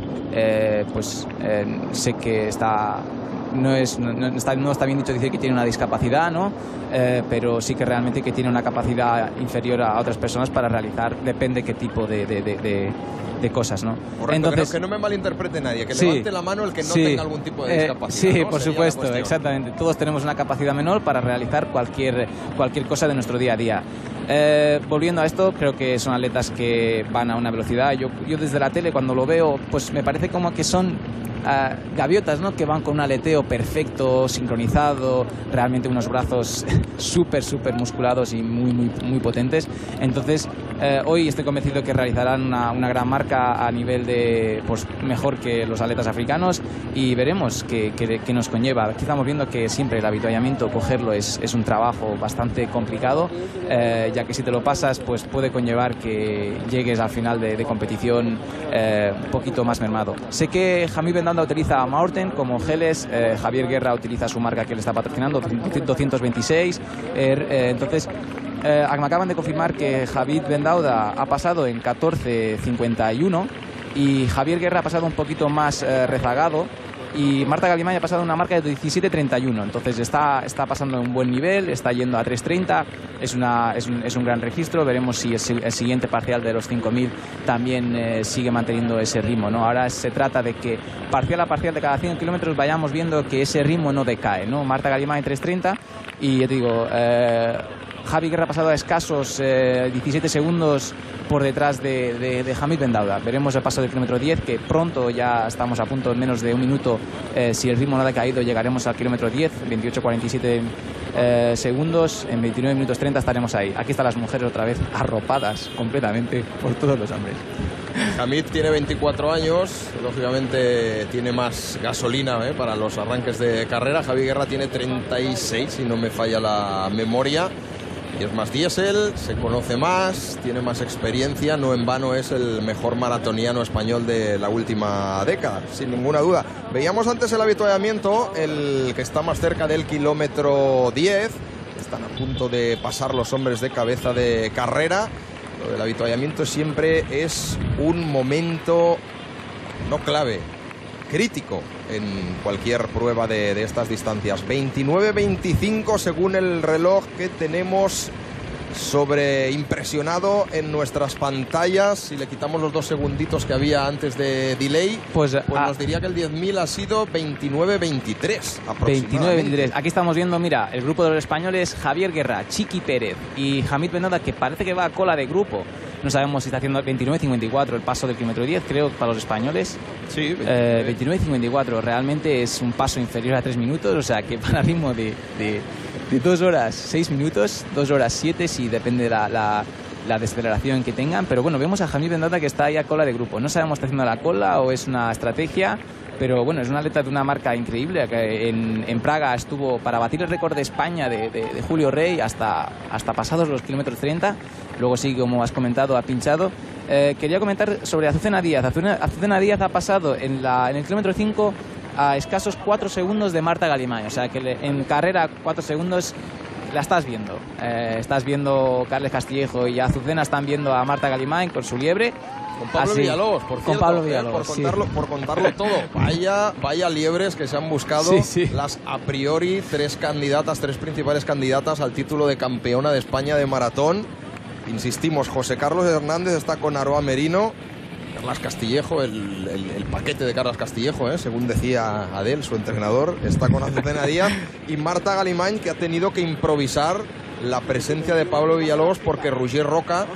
Sé que no está bien dicho decir que tiene una discapacidad, ¿no? Pero sí que realmente que tiene una capacidad inferior a otras personas para realizar, depende qué tipo de cosas, ¿no?
Correcto. Entonces, que no me malinterprete nadie, que
sí,
levante la mano el que no tenga algún tipo de discapacidad.
Sí,
¿no?
por supuesto, exactamente. Todos tenemos una capacidad menor para realizar cualquier cosa de nuestro día a día. Volviendo a esto, creo que son atletas que van a una velocidad. Yo desde la tele, cuando lo veo, pues me parece como que son gaviotas, ¿no? Que van con un aleteo perfecto, sincronizado, realmente unos brazos súper musculados y muy potentes. Entonces hoy estoy convencido que realizarán una gran marca a nivel de, pues, mejor que los atletas africanos, y veremos qué nos conlleva. Aquí estamos viendo que siempre el avituallamiento, cogerlo es un trabajo bastante complicado, ya que si te lo pasas, pues puede conllevar que llegues al final de competición un poquito más mermado. Sé que Jamil Bendanda utiliza a Maorten como geles, Javier Guerra utiliza su marca que le está patrocinando, 226, entonces me acaban de confirmar que Javid Bendauda ha pasado en 14.51 y Javier Guerra ha pasado un poquito más rezagado y Marta Galimay ha pasado una marca de 17.31, entonces está pasando un buen nivel, está yendo a 3.30, es un gran registro. Veremos si el siguiente parcial de los 5.000 también sigue manteniendo ese ritmo, ¿no? Ahora se trata de que parcial a parcial de cada 100 kilómetros vayamos viendo que ese ritmo no decae, ¿no? Marta Galimay 3.30 y ya te digo, Javi Guerra ha pasado a escasos 17 segundos por detrás de Hamid Ben Dauda. Veremos el paso del kilómetro 10, que pronto, ya estamos a punto, en menos de un minuto, si el ritmo no ha decaído, llegaremos al kilómetro 10, 28-47 segundos, en 29 minutos 30 estaremos ahí. Aquí están las mujeres otra vez arropadas completamente por todos los hombres.
Hamid tiene 24 años, lógicamente tiene más gasolina para los arranques de carrera. Javi Guerra tiene 36, si no me falla la memoria. Y es más diésel, se conoce más, tiene más experiencia, no en vano es el mejor maratoniano español de la última década, sin ninguna duda. Veíamos antes el avituallamiento, el que está más cerca del kilómetro 10, están a punto de pasar los hombres de cabeza de carrera. Lo del avituallamiento siempre es un momento no clave, crítico en cualquier prueba de estas distancias. 29-25 según el reloj que tenemos sobreimpresionado en nuestras pantallas. Si le quitamos los 2 segunditos que había antes de delay, pues nos diría que el 10.000 ha sido 29-23 aproximadamente.
29-23. Aquí estamos viendo, mira, el grupo de los españoles: Javier Guerra, Chiqui Pérez y Hamid Ben Dauda, que parece que va a cola de grupo. No sabemos si está haciendo 29-54 el paso del kilómetro 10, creo, para los españoles.
Sí,
29-54. Realmente es un paso inferior a 3 minutos, o sea que para ritmo de 2 horas 6 minutos, 2 horas 7, si depende la desaceleración que tengan. Pero bueno, vemos a Hamid Ben Dauda que está ahí a cola de grupo. No sabemos si está haciendo la cola o es una estrategia. Pero bueno, es una atleta de una marca increíble, que en Praga estuvo para batir el récord de España de Julio Rey hasta pasados los kilómetros 30. Luego sí, como has comentado, ha pinchado. Quería comentar sobre Azucena Díaz. Azucena Díaz ha pasado en el kilómetro 5 a escasos 4 segundos de Marta Galimay. O sea que en carrera 4 segundos la estás viendo. Estás viendo Carles Castillejo y Azucena están viendo a Marta Galimay con su liebre.
Con Pablo Villalobos, por cierto,
con Pablo Villalobos,
por contarlo todo. Vaya liebres que se han buscado las a priori 3 principales candidatas al título de campeona de España de maratón. Insistimos, José Carlos Hernández está con Aroa Merino, Carles Castillejo, el paquete de Carles Castillejo, según decía Adel, su entrenador, está con Azucena Díaz, y Marta Galimay, que ha tenido que improvisar la presencia de Pablo Villalobos porque Roger Roca,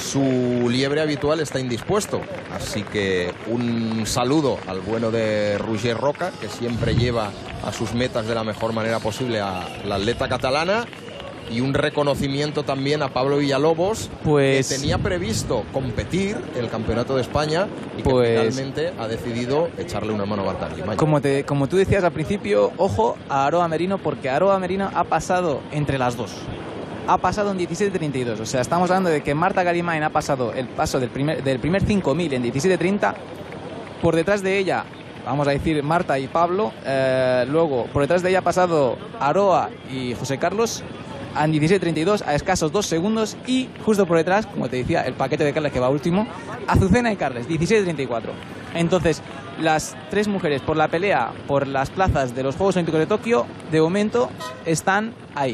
su liebre habitual, está indispuesto. Así que un saludo al bueno de Roger Roca, que siempre lleva a sus metas de la mejor manera posible a la atleta catalana. Y un reconocimiento también a Pablo Villalobos, que tenía previsto competir el Campeonato de España y que finalmente ha decidido echarle una mano a Marta Galimay.
Como tú decías al principio, ojo a Aroa Merino, porque Aroa Merino ha pasado entre las dos. Ha pasado en 17.32, o sea, estamos hablando de que Marta Galimay ha pasado el paso del primer 5.000 en 17.30. Por detrás de ella, vamos a decir, Marta y Pablo. Luego, por detrás de ella ha pasado Aroa y José Carlos en 17.32 a escasos 2 segundos. Y justo por detrás, como te decía, el paquete de Carles que va último, Azucena y Carles, 17.34. Entonces, las 3 mujeres por la pelea por las plazas de los Juegos Olímpicos de Tokio, de momento están ahí,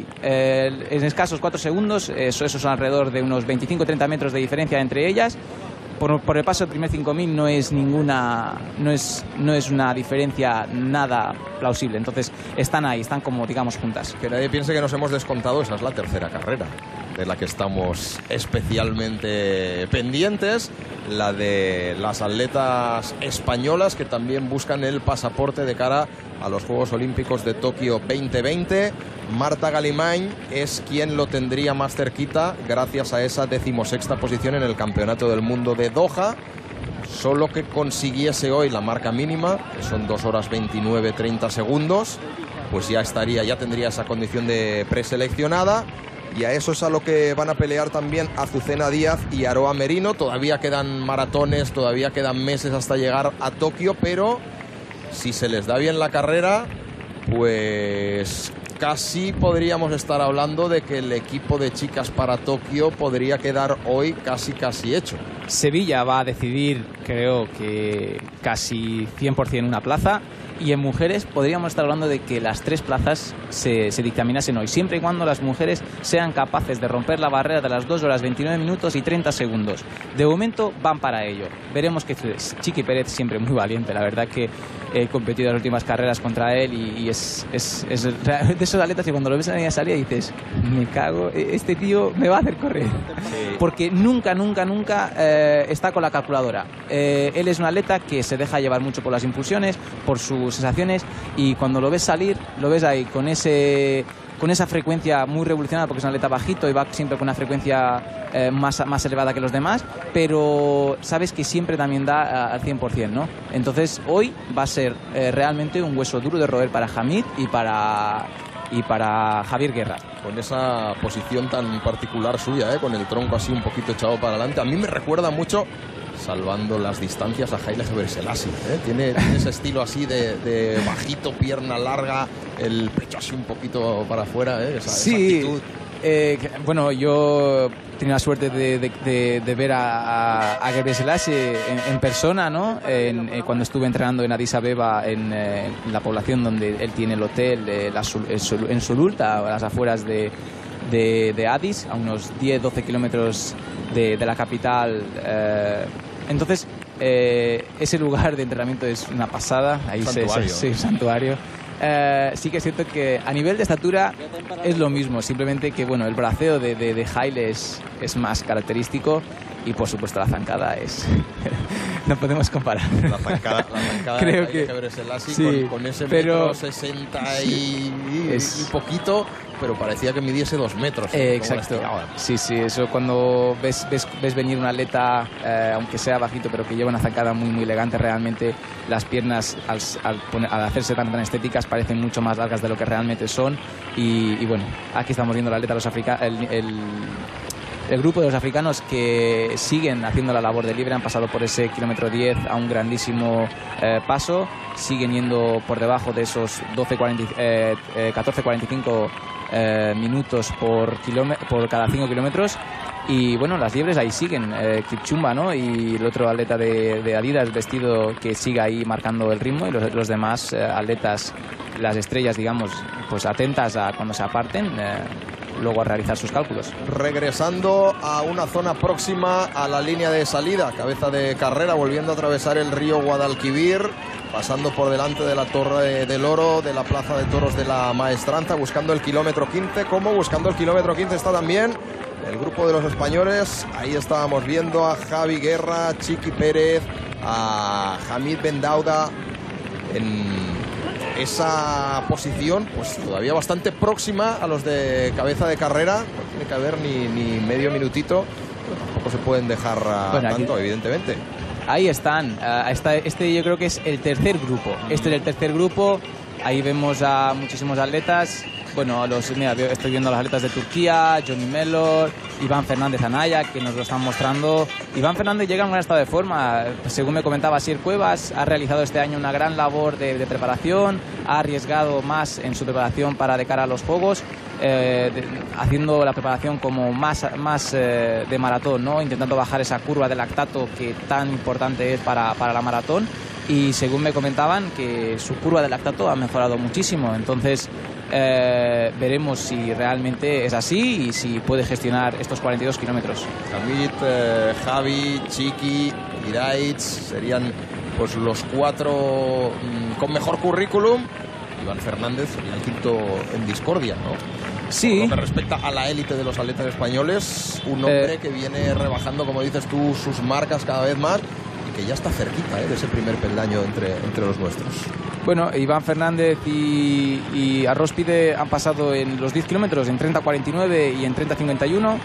en escasos 4 segundos. Eso son alrededor de unos 25-30 metros de diferencia entre ellas. Por el paso del primer 5.000 no es una diferencia nada plausible. Entonces están ahí, están como, digamos, juntas.
Que nadie piense que nos hemos descontado, esa es la tercera carrera de la que estamos especialmente pendientes, la de las atletas españolas que también buscan el pasaporte de cara a los Juegos Olímpicos de Tokio 2020. Marta Galimay es quien lo tendría más cerquita gracias a esa 16ª posición en el Campeonato del Mundo de Doha. Solo que consiguiese hoy la marca mínima, que son 2 horas 29-30 segundos, pues ya tendría esa condición de preseleccionada. Y a eso es a lo que van a pelear también Azucena Díaz y Aroa Merino. Todavía quedan maratones, todavía quedan meses hasta llegar a Tokio, pero si se les da bien la carrera, pues casi podríamos estar hablando de que el equipo de chicas para Tokio podría quedar hoy casi hecho.
Sevilla va a decidir, creo que casi 100% una plaza. Y en mujeres podríamos estar hablando de que las 3 plazas se dictaminasen hoy, siempre y cuando las mujeres sean capaces de romper la barrera de las 2 horas 29 minutos y 30 segundos. De momento van para ello. Veremos que Chiqui Pérez, siempre muy valiente, la verdad que he competido las últimas carreras contra él y es de esos atletas que cuando lo ves en la línea de salida dices, me cago, este tío me va a hacer correr. Porque nunca está con la calculadora. Él es un atleta que se deja llevar mucho por las impulsiones, por sus sensaciones, y cuando lo ves salir, lo ves ahí con esa frecuencia muy revolucionada, porque es un atleta bajito y va siempre con una frecuencia más elevada que los demás, pero sabes que siempre también da al 100%, ¿no? Entonces hoy va a ser realmente un hueso duro de roer para Hamid y para Javier Guerra.
Con esa posición tan particular suya, con el tronco así un poquito echado para adelante, a mí me recuerda mucho, salvando las distancias, a Haile Gebrselassie. Tiene ese estilo así de bajito, pierna larga, el pecho así un poquito para afuera, esa actitud.
Bueno, yo tenía la suerte de ver a Gebrselassie en persona, ¿no? Cuando estuve entrenando en Addis Abeba, en la población donde él tiene el hotel, en Sululta, a las afueras de Addis, a unos 10-12 kilómetros de la capital. Entonces, ese lugar de entrenamiento es una pasada. Ahí un santuario. Sí que siento que a nivel de estatura es lo mismo, simplemente que bueno, el braceo de Haile es más característico, y por supuesto la zancada es no podemos comparar.
La zancada
creo
que sí, con ese metro 60 y poquito, pero parecía que midiese 2 metros.
Exacto. Sí, eso cuando ves venir un atleta, aunque sea bajito, pero que lleva una zancada muy elegante, realmente las piernas al hacerse tan estéticas parecen mucho más largas de lo que realmente son. Y bueno, aquí estamos viendo el atleta, el grupo de los africanos que siguen haciendo la labor de libre, han pasado por ese kilómetro 10 a un grandísimo paso, siguen yendo por debajo de esos 14:45 minutos por cada 5 kilómetros. Y bueno, las liebres ahí siguen, Kipchumba, ¿no? Y el otro atleta de Adidas vestido que sigue ahí marcando el ritmo, y los demás atletas, las estrellas, digamos, pues atentas a cuando se aparten, luego a realizar sus cálculos.
Regresando a una zona próxima a la línea de salida, cabeza de carrera, volviendo a atravesar el río Guadalquivir, pasando por delante de la Torre del Oro, de la Plaza de Toros de la Maestranza, buscando el kilómetro 15. Como buscando el kilómetro 15 está también el grupo de los españoles. Ahí estábamos viendo a Javi Guerra, Chiqui Pérez, a Hamid Bendauda en esa posición, pues todavía bastante próxima a los de cabeza de carrera. No tiene que haber ni medio minutito, pero tampoco se pueden dejar tanto, evidentemente.
Ahí están. Este yo creo que es el tercer grupo. Este es el tercer grupo. Ahí vemos a muchísimos atletas. Bueno, estoy viendo a los atletas de Turquía, Johnny Mellor, Iván Fernández Anaya, que nos lo están mostrando. Iván Fernández llega en un gran estado de forma. Según me comentaba Asier Cuevas, ha realizado este año una gran labor de preparación, ha arriesgado más en su preparación para de cara a los Juegos, haciendo la preparación como más de maratón, ¿no? Intentando bajar esa curva de lactato que tan importante es para la maratón. Y según me comentaban, que su curva de lactato ha mejorado muchísimo. Entonces veremos si realmente es así y si puede gestionar estos 42 kilómetros.
Hamid, Javi, Chiqui, Iraitz serían pues los 4 con mejor currículum. Iván Fernández sería el quinto en discordia, ¿no?
Sí.
Por lo que respecta a la élite de los atletas españoles, un hombre que viene rebajando, como dices tú, sus marcas cada vez más, que ya está cerquita de ese primer peldaño entre los nuestros.
Bueno, Iván Fernández y Arróspide han pasado en los 10 kilómetros en 30:49 y en 30:51.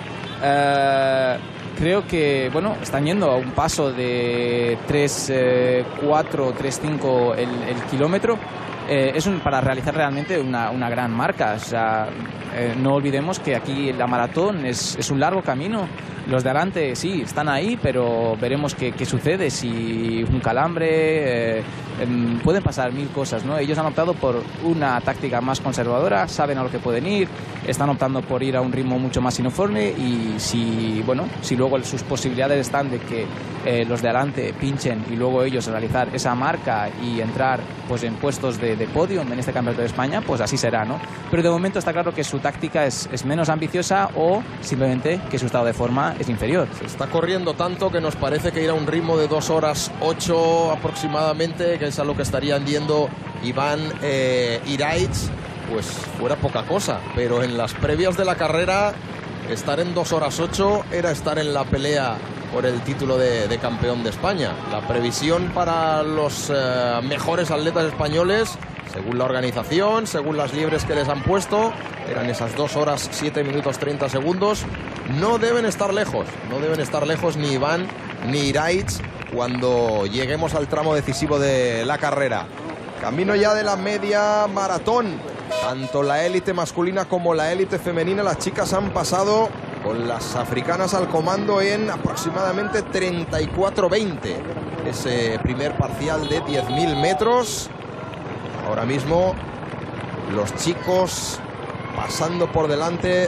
Creo que, bueno, están yendo a un paso de 3:4, 3:5 el kilómetro. para realizar realmente una gran marca. O sea, no olvidemos que aquí la maratón es un largo camino. Los de adelante sí, están ahí, pero veremos qué sucede. Si un calambre, pueden pasar mil cosas, ¿no? Ellos han optado por una táctica más conservadora, saben a lo que pueden ir, están optando por ir a un ritmo mucho más uniforme, y si luego sus posibilidades están de que los de adelante pinchen y luego ellos realizar esa marca y entrar pues en puestos de podio en este Campeonato de España, pues así será, ¿no? Pero de momento está claro que su táctica es menos ambiciosa, o simplemente que su estado de forma es inferior.
Se está corriendo tanto que nos parece que ir a un ritmo de 2 horas 8 aproximadamente, que es a lo que estarían yendo Iván Iraitz, pues fuera poca cosa. Pero en las previas de la carrera, estar en 2 horas 8 era estar en la pelea por el título de campeón de España. La previsión para los mejores atletas españoles, según la organización, según las liebres que les han puesto, eran esas 2 horas 7 minutos 30 segundos. No deben estar lejos ni Iván ni Iraitz cuando lleguemos al tramo decisivo de la carrera. Camino ya de la media maratón. Tanto la élite masculina como la élite femenina, las chicas han pasado con las africanas al comando en aproximadamente 34:20. Ese primer parcial de 10.000 metros. Ahora mismo los chicos pasando por delante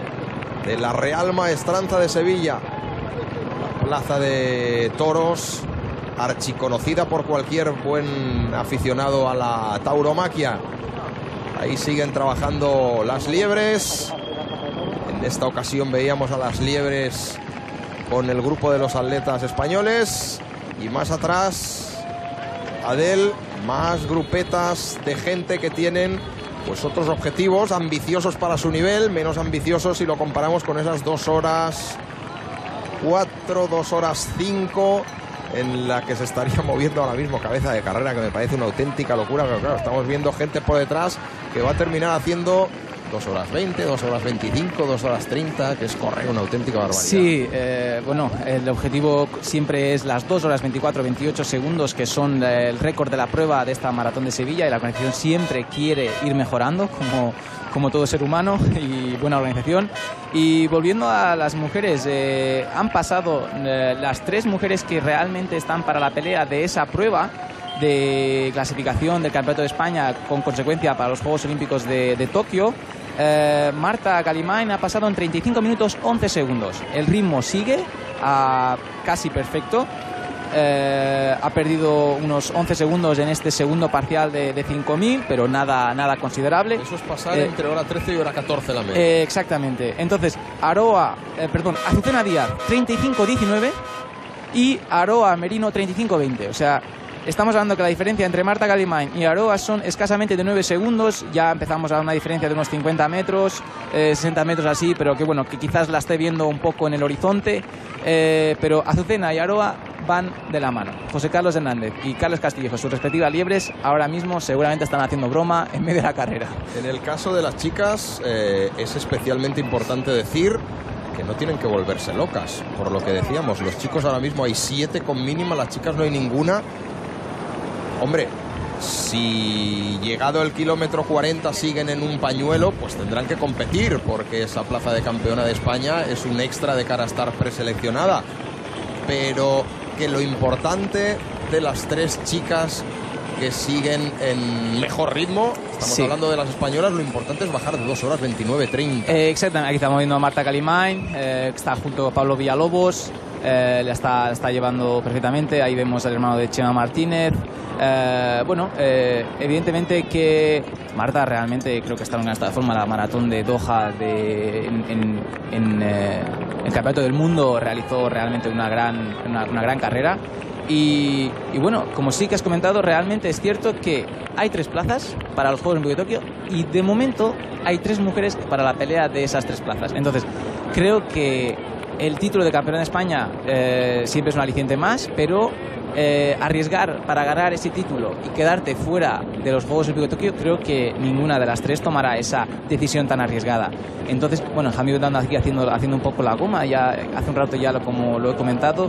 de la Real Maestranza de Sevilla, la plaza de toros, archiconocida por cualquier buen aficionado a la tauromaquia. Ahí siguen trabajando las liebres. En esta ocasión veíamos a las liebres con el grupo de los atletas españoles, y más atrás, Adel, más grupetas de gente que tienen pues otros objetivos ambiciosos para su nivel, menos ambiciosos si lo comparamos con esas 2 horas 4, 2 horas 5 en la que se estaría moviendo ahora mismo cabeza de carrera, que me parece una auténtica locura. Pero claro, estamos viendo gente por detrás que va a terminar haciendo 2 horas 20, 2 horas 25, 2 horas 30, que es correr una auténtica barbaridad.
Sí, el objetivo siempre es las 2 horas 24, 28 segundos, que son el récord de la prueba de esta maratón de Sevilla, y la organización siempre quiere ir mejorando, como todo ser humano, y buena organización. Y volviendo a las mujeres, han pasado las 3 mujeres que realmente están para la pelea de esa prueba de clasificación del Campeonato de España, con consecuencia para los Juegos Olímpicos de Tokio. Marta Calimain ha pasado en 35 minutos 11 segundos. El ritmo sigue casi perfecto. Ha perdido unos 11 segundos en este segundo parcial de 5.000, pero nada considerable.
Eso es pasar entre hora 13 y hora 14 la media.
Exactamente. Entonces, Azucena Díaz 35.19 y Aroa Merino 35.20. O sea, estamos hablando que la diferencia entre Marta Calimain y Aroa son escasamente de 9 segundos. Ya empezamos a dar una diferencia de unos 50 metros, 60 metros así, pero que quizás la esté viendo un poco en el horizonte. Pero Azucena y Aroa van de la mano. José Carlos Hernández y Carlos Castillejo, sus respectivas liebres, ahora mismo seguramente están haciendo broma en medio de la carrera.
En el caso de las chicas, es especialmente importante decir que no tienen que volverse locas. Por lo que decíamos, los chicos ahora mismo hay 7 con mínima, las chicas no hay ninguna. Hombre, si llegado el kilómetro 40 siguen en un pañuelo, pues tendrán que competir, porque esa plaza de campeona de España es un extra de cara a estar preseleccionada. Pero que lo importante de las 3 chicas que siguen en mejor ritmo, estamos hablando de las españolas, lo importante es bajar de 2 horas 29:30.
Exactamente, aquí estamos viendo a Marta Calimain, que está junto a Pablo Villalobos, la está llevando perfectamente. Ahí vemos al hermano de Chema Martínez. Evidentemente que Marta realmente creo que está en esta forma. La maratón de Doha en el Campeonato del Mundo realizó realmente una gran carrera. Y bueno, como sí que has comentado, realmente es cierto que hay 3 plazas para los Juegos Olímpicos de Tokio, y de momento hay 3 mujeres para la pelea de esas 3 plazas. Entonces creo que el título de campeón de España siempre es un aliciente más, pero arriesgar para ganar ese título y quedarte fuera de los Juegos Olímpicos de Tokio, creo que ninguna de las tres tomará esa decisión tan arriesgada. Entonces, bueno, Hamilton anda aquí haciendo un poco la goma, ya hace un rato ya como lo he comentado,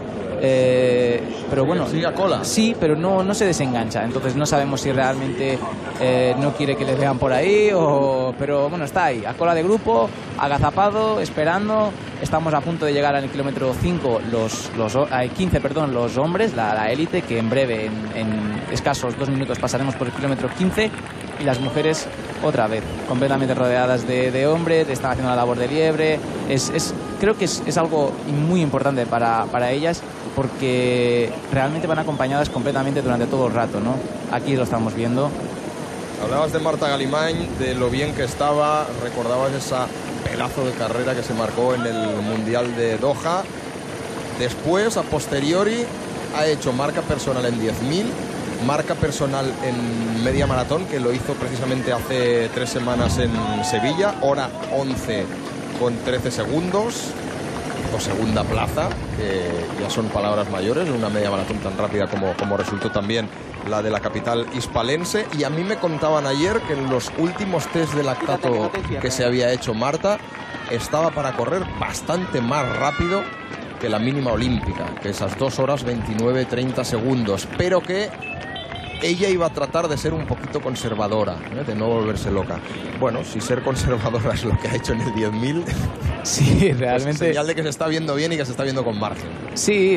pero bueno,
sigue a cola.
Sí, pero no se desengancha, entonces no sabemos si realmente no quiere que le vean por ahí, pero bueno, está ahí, a cola de grupo, agazapado, esperando. Estamos a punto de llegar al kilómetro 5, 15, los hombres, la élite, que en breve, en escasos 2 minutos, pasaremos por el kilómetro 15, y las mujeres otra vez, completamente rodeadas de hombres, están haciendo la labor de liebre. Creo que es algo muy importante para ellas, porque realmente van acompañadas completamente durante todo el rato, ¿no? Aquí lo estamos viendo.
Hablabas de Marta Galimany, de lo bien que estaba, recordabas esa pedazo de carrera que se marcó en el Mundial de Doha. Después, a posteriori, ha hecho marca personal en 10.000, marca personal en media maratón, que lo hizo precisamente hace 3 semanas en Sevilla, hora 11 con 13 segundos, o segunda plaza, que ya son palabras mayores, una media maratón tan rápida como resultó también la de la capital hispalense. Y a mí me contaban ayer que en los últimos test de lactato que se había hecho Marta, estaba para correr bastante más rápido que la mínima olímpica, que esas 2 horas 29-30 segundos, pero que ella iba a tratar de ser un poquito conservadora, de no volverse loca. Bueno, si ser conservadora es lo que ha hecho en el 10.000,
sí, realmente,
pues señal de que se está viendo bien y que se está viendo con margen.
Sí,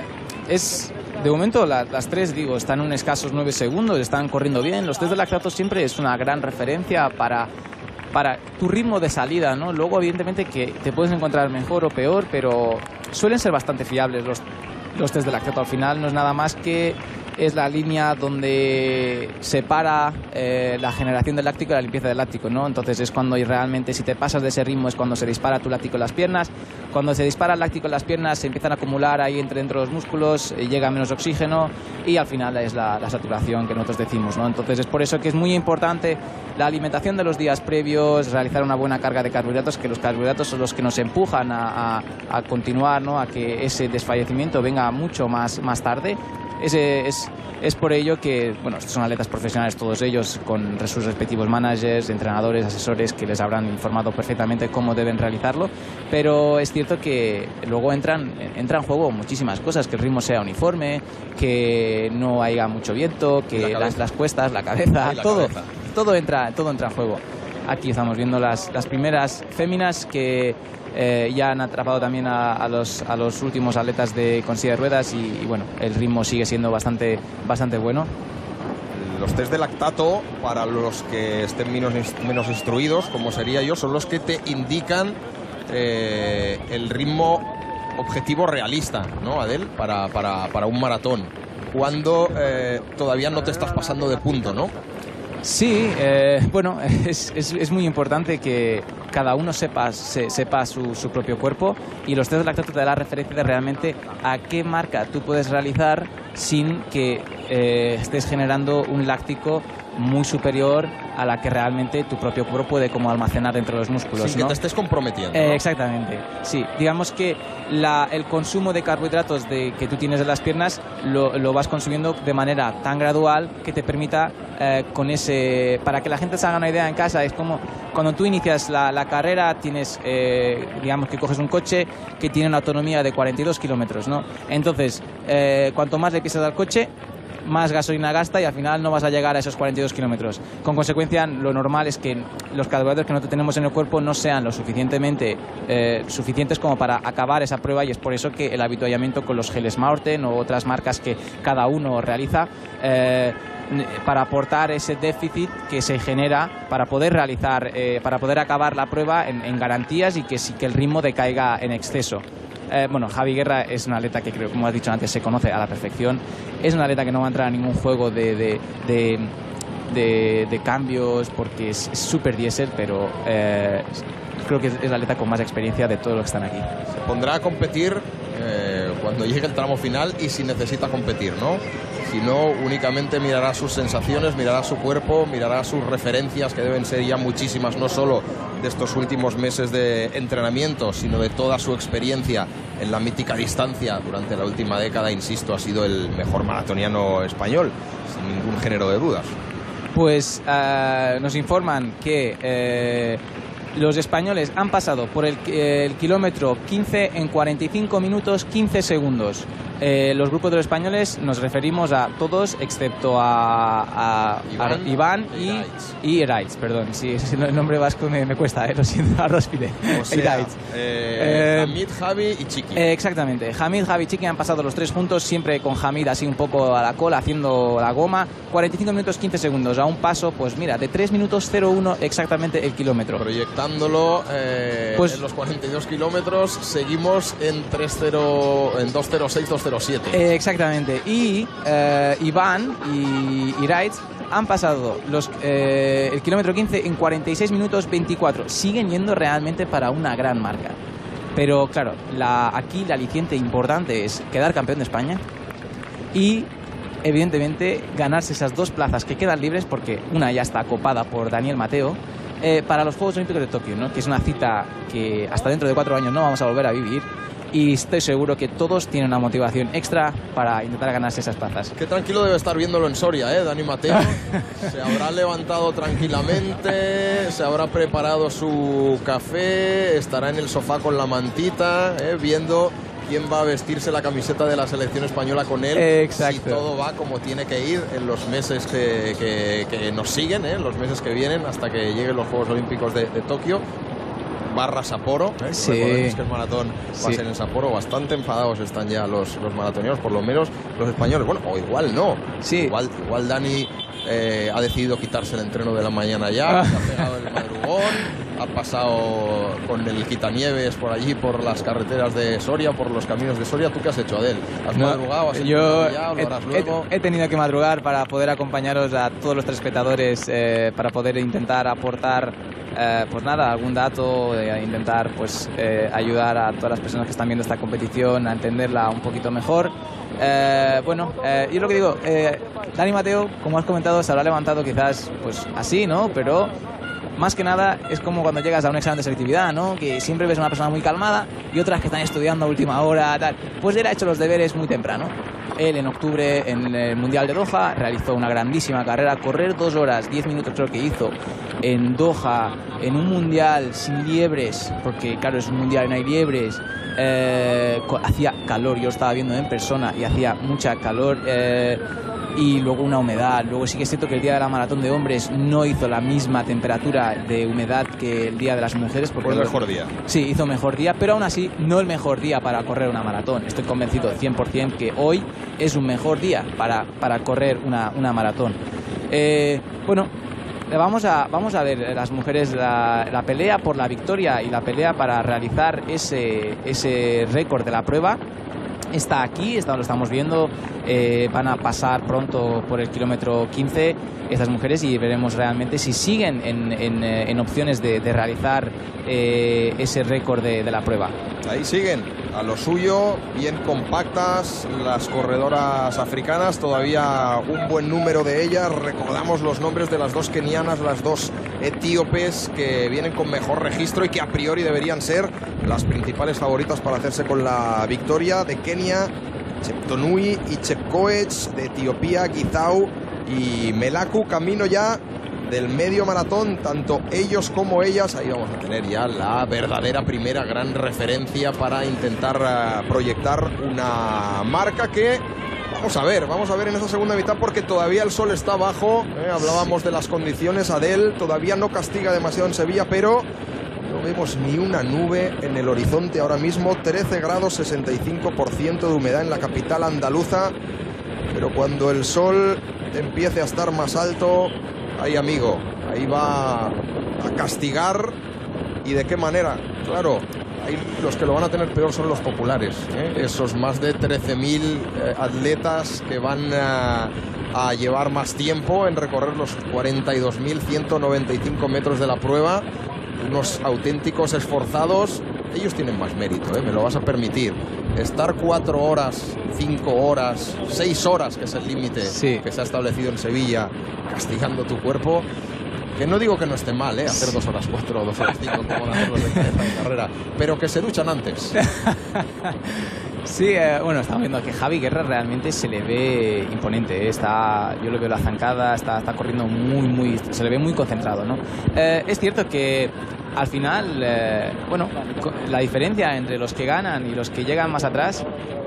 de momento las tres, están en escasos 9 segundos, están corriendo bien. Los test de lactato siempre es una gran referencia para tu ritmo de salida, ¿no? Luego, evidentemente, que te puedes encontrar mejor o peor, pero suelen ser bastante fiables los test de lactato. Al final no es nada más que es la línea donde separa la generación del láctico y la limpieza del láctico, ¿no? Entonces es cuando realmente, si te pasas de ese ritmo, es cuando se dispara tu láctico en las piernas. Cuando se dispara el láctico en las piernas, se empiezan a acumular ahí dentro de los músculos, llega menos oxígeno y al final es la saturación que nosotros decimos, ¿no? Entonces es por eso que es muy importante la alimentación de los días previos, realizar una buena carga de carbohidratos, que los carbohidratos son los que nos empujan a continuar, ¿no? A que ese desfallecimiento venga mucho más tarde. Es por ello que, bueno, estos son atletas profesionales todos ellos, con sus respectivos managers, entrenadores, asesores, que les habrán informado perfectamente cómo deben realizarlo, pero es cierto que luego entran en juego muchísimas cosas, que el ritmo sea uniforme, que no haya mucho viento, que las cuestas, la cabeza, todo entra en juego. Aquí estamos viendo las primeras féminas que ya han atrapado también a los últimos atletas con silla de ruedas y bueno, el ritmo sigue siendo bastante bueno.
Los test de lactato, para los que estén menos instruidos, como sería yo, son los que te indican el ritmo objetivo realista, ¿no, Adel? Para un maratón, cuando todavía no te estás pasando de punto, ¿no?
Sí, bueno, es muy importante que cada uno sepa su propio cuerpo, y los test de lactato te dan la referencia de realmente a qué marca tú puedes realizar sin que estés generando un láctico muy superior a la que realmente tu propio cuerpo puede como almacenar dentro de los músculos,
sin
¿no?
que te estés comprometiendo, ¿no?
Exactamente, sí. Digamos que el consumo de carbohidratos que tú tienes de las piernas lo vas consumiendo de manera tan gradual que te permita para que la gente se haga una idea en casa, es como cuando tú inicias la carrera, tienes, digamos que coges un coche que tiene una autonomía de 42 kilómetros, ¿no? Entonces, cuanto más le pisas al coche, más gasolina gasta y al final no vas a llegar a esos 42 kilómetros. Con consecuencia, lo normal es que los carbohidratos que nosotros tenemos en el cuerpo no sean lo suficientemente suficientes como para acabar esa prueba, y es por eso que el habituallamiento con los geles Maurten o otras marcas que cada uno realiza para aportar ese déficit que se genera para poder realizar, para poder acabar la prueba en garantías y que el ritmo decaiga en exceso. Bueno, Javi Guerra es una atleta que creo, como has dicho antes, se conoce a la perfección. Es una atleta que no va a entrar a ningún juego de cambios porque es súper diésel, pero creo que es la atleta con más experiencia de todos los que están aquí.
Se pondrá a competir cuando llegue el tramo final y si necesita competir, ¿no? sino únicamente mirará sus sensaciones, mirará su cuerpo, mirará sus referencias, que deben ser ya muchísimas, no solo de estos últimos meses de entrenamiento, sino de toda su experiencia en la mítica distancia durante la última década. Insisto, ha sido el mejor maratoniano español, sin ningún género de dudas.
Pues nos informan que los españoles han pasado por el kilómetro 15 en 45 minutos 15 segundos. Los grupos de los españoles nos referimos a todos excepto a Iván y Eraitz, perdón. Sí, el nombre vasco me cuesta, lo siento, a Rospide.
O sea, Hamid, Javi y Chiqui.
Exactamente, Hamid, Javi y Chiqui han pasado los tres juntos, siempre con Hamid así un poco a la cola, haciendo la goma. 45 minutos 15 segundos, a un paso, pues mira, de 3 minutos 01 exactamente el kilómetro.
Proyectándolo
pues,
en los 42 kilómetros, seguimos en 2.06, 2.07.
Exactamente. Y Iván y Eraitz han pasado el kilómetro 15 en 46 minutos 24. Siguen yendo realmente para una gran marca. Pero claro, aquí la aliciente importante es quedar campeón de España y evidentemente ganarse esas dos plazas que quedan libres, porque una ya está copada por Daniel Mateo, para los Juegos Olímpicos de Tokio, ¿no? Que es una cita que hasta dentro de 4 años no vamos a volver a vivir. Y estoy seguro que todos tienen una motivación extra para intentar ganarse esas plazas.
Qué tranquilo debe estar viéndolo en Soria, Dani Mateo. Se habrá levantado tranquilamente, se habrá preparado su café, estará en el sofá con la mantita, viendo quién va a vestirse la camiseta de la selección española con él.
Exacto.
Si todo va como tiene que ir en los meses que nos siguen, los meses que vienen, hasta que lleguen los Juegos Olímpicos de Tokio. Barra Sapporo,
Sí.
Recordemos que el maratón va a
Sí.
ser en Sapporo. Bastante enfadados están ya los maratonianos, por lo menos los españoles. Bueno, o igual no.
Sí.
Igual Dani ha decidido quitarse el entreno de la mañana ya, se ha pegado el madrugón, ha pasado con el quitanieves por allí, por las carreteras de Soria, por los caminos de Soria. ¿Tú qué has hecho, Adel? ¿Has madrugado? ¿Has entrenado ya? ¿Lo harás luego?
He tenido que madrugar para poder acompañaros a todos los telespectadores, para poder intentar aportar pues nada, algún dato, intentar pues ayudar a todas las personas que están viendo esta competición a entenderla un poquito mejor. Yo lo que digo, Dani Mateo, como has comentado, se habrá levantado quizás pues así, ¿no? Pero más que nada es como cuando llegas a un examen de selectividad, ¿no? Que siempre ves a una persona muy calmada y otras que están estudiando a última hora, tal. Pues él ha hecho los deberes muy temprano. Él en octubre en el Mundial de Doha realizó una grandísima carrera, correr 2 horas 10 minutos creo que hizo en Doha, en un mundial sin liebres, porque claro, es un mundial y no hay liebres. Hacía calor, yo estaba viendo en persona y hacía mucha calor, y luego una humedad. Luego sí que es cierto que el día de la maratón de hombres no hizo la misma temperatura de humedad que el día de las mujeres, porque
Fue el mejor día.
Sí, hizo mejor día, pero aún así no el mejor día para correr una maratón. Estoy convencido 100% que hoy es un mejor día para correr una maratón. Vamos a ver las mujeres, la pelea por la victoria y la pelea para realizar ese récord de la prueba. Está aquí, lo estamos viendo, van a pasar pronto por el kilómetro 15 estas mujeres y veremos realmente si siguen en opciones de realizar ese récord de la prueba.
Ahí siguen, a lo suyo, bien compactas las corredoras africanas, todavía un buen número de ellas. Recordamos los nombres de las dos kenianas, las dos etíopes que vienen con mejor registro y que a priori deberían ser las principales favoritas para hacerse con la victoria. De Kenia, Cheptonui y Chepkoech; de Etiopía, Gizau y Melaku. Camino ya del medio maratón, tanto ellos como ellas. Ahí vamos a tener ya la verdadera primera gran referencia para intentar proyectar una marca que vamos a ver en esa segunda mitad, porque todavía el sol está bajo. Hablábamos de las condiciones, Adel, todavía no castiga demasiado en Sevilla, pero no vemos ni una nube en el horizonte ahora mismo. 13 grados, 65% de humedad en la capital andaluza, pero cuando el sol empiece a estar más alto, ahí, amigo, ahí va a castigar. ¿Y de qué manera? Claro, ahí los que lo van a tener peor son los populares, esos más de 13.000 atletas que van a llevar más tiempo en recorrer los 42.195 metros de la prueba. Unos auténticos esforzados ellos tienen más mérito, me lo vas a permitir. Estar 4 horas, 5 horas, 6 horas, que es el límite que se ha establecido en Sevilla, castigando tu cuerpo, que no digo que no esté mal, hacer 2 horas 4 o 2 horas 5 como van a hacer los de carrera, pero que se duchan antes.
Sí, bueno, estamos viendo que Javi Guerra realmente se le ve imponente, yo le veo la zancada, está corriendo se le ve muy concentrado, ¿no? Es cierto que al final, bueno, la diferencia entre los que ganan y los que llegan más atrás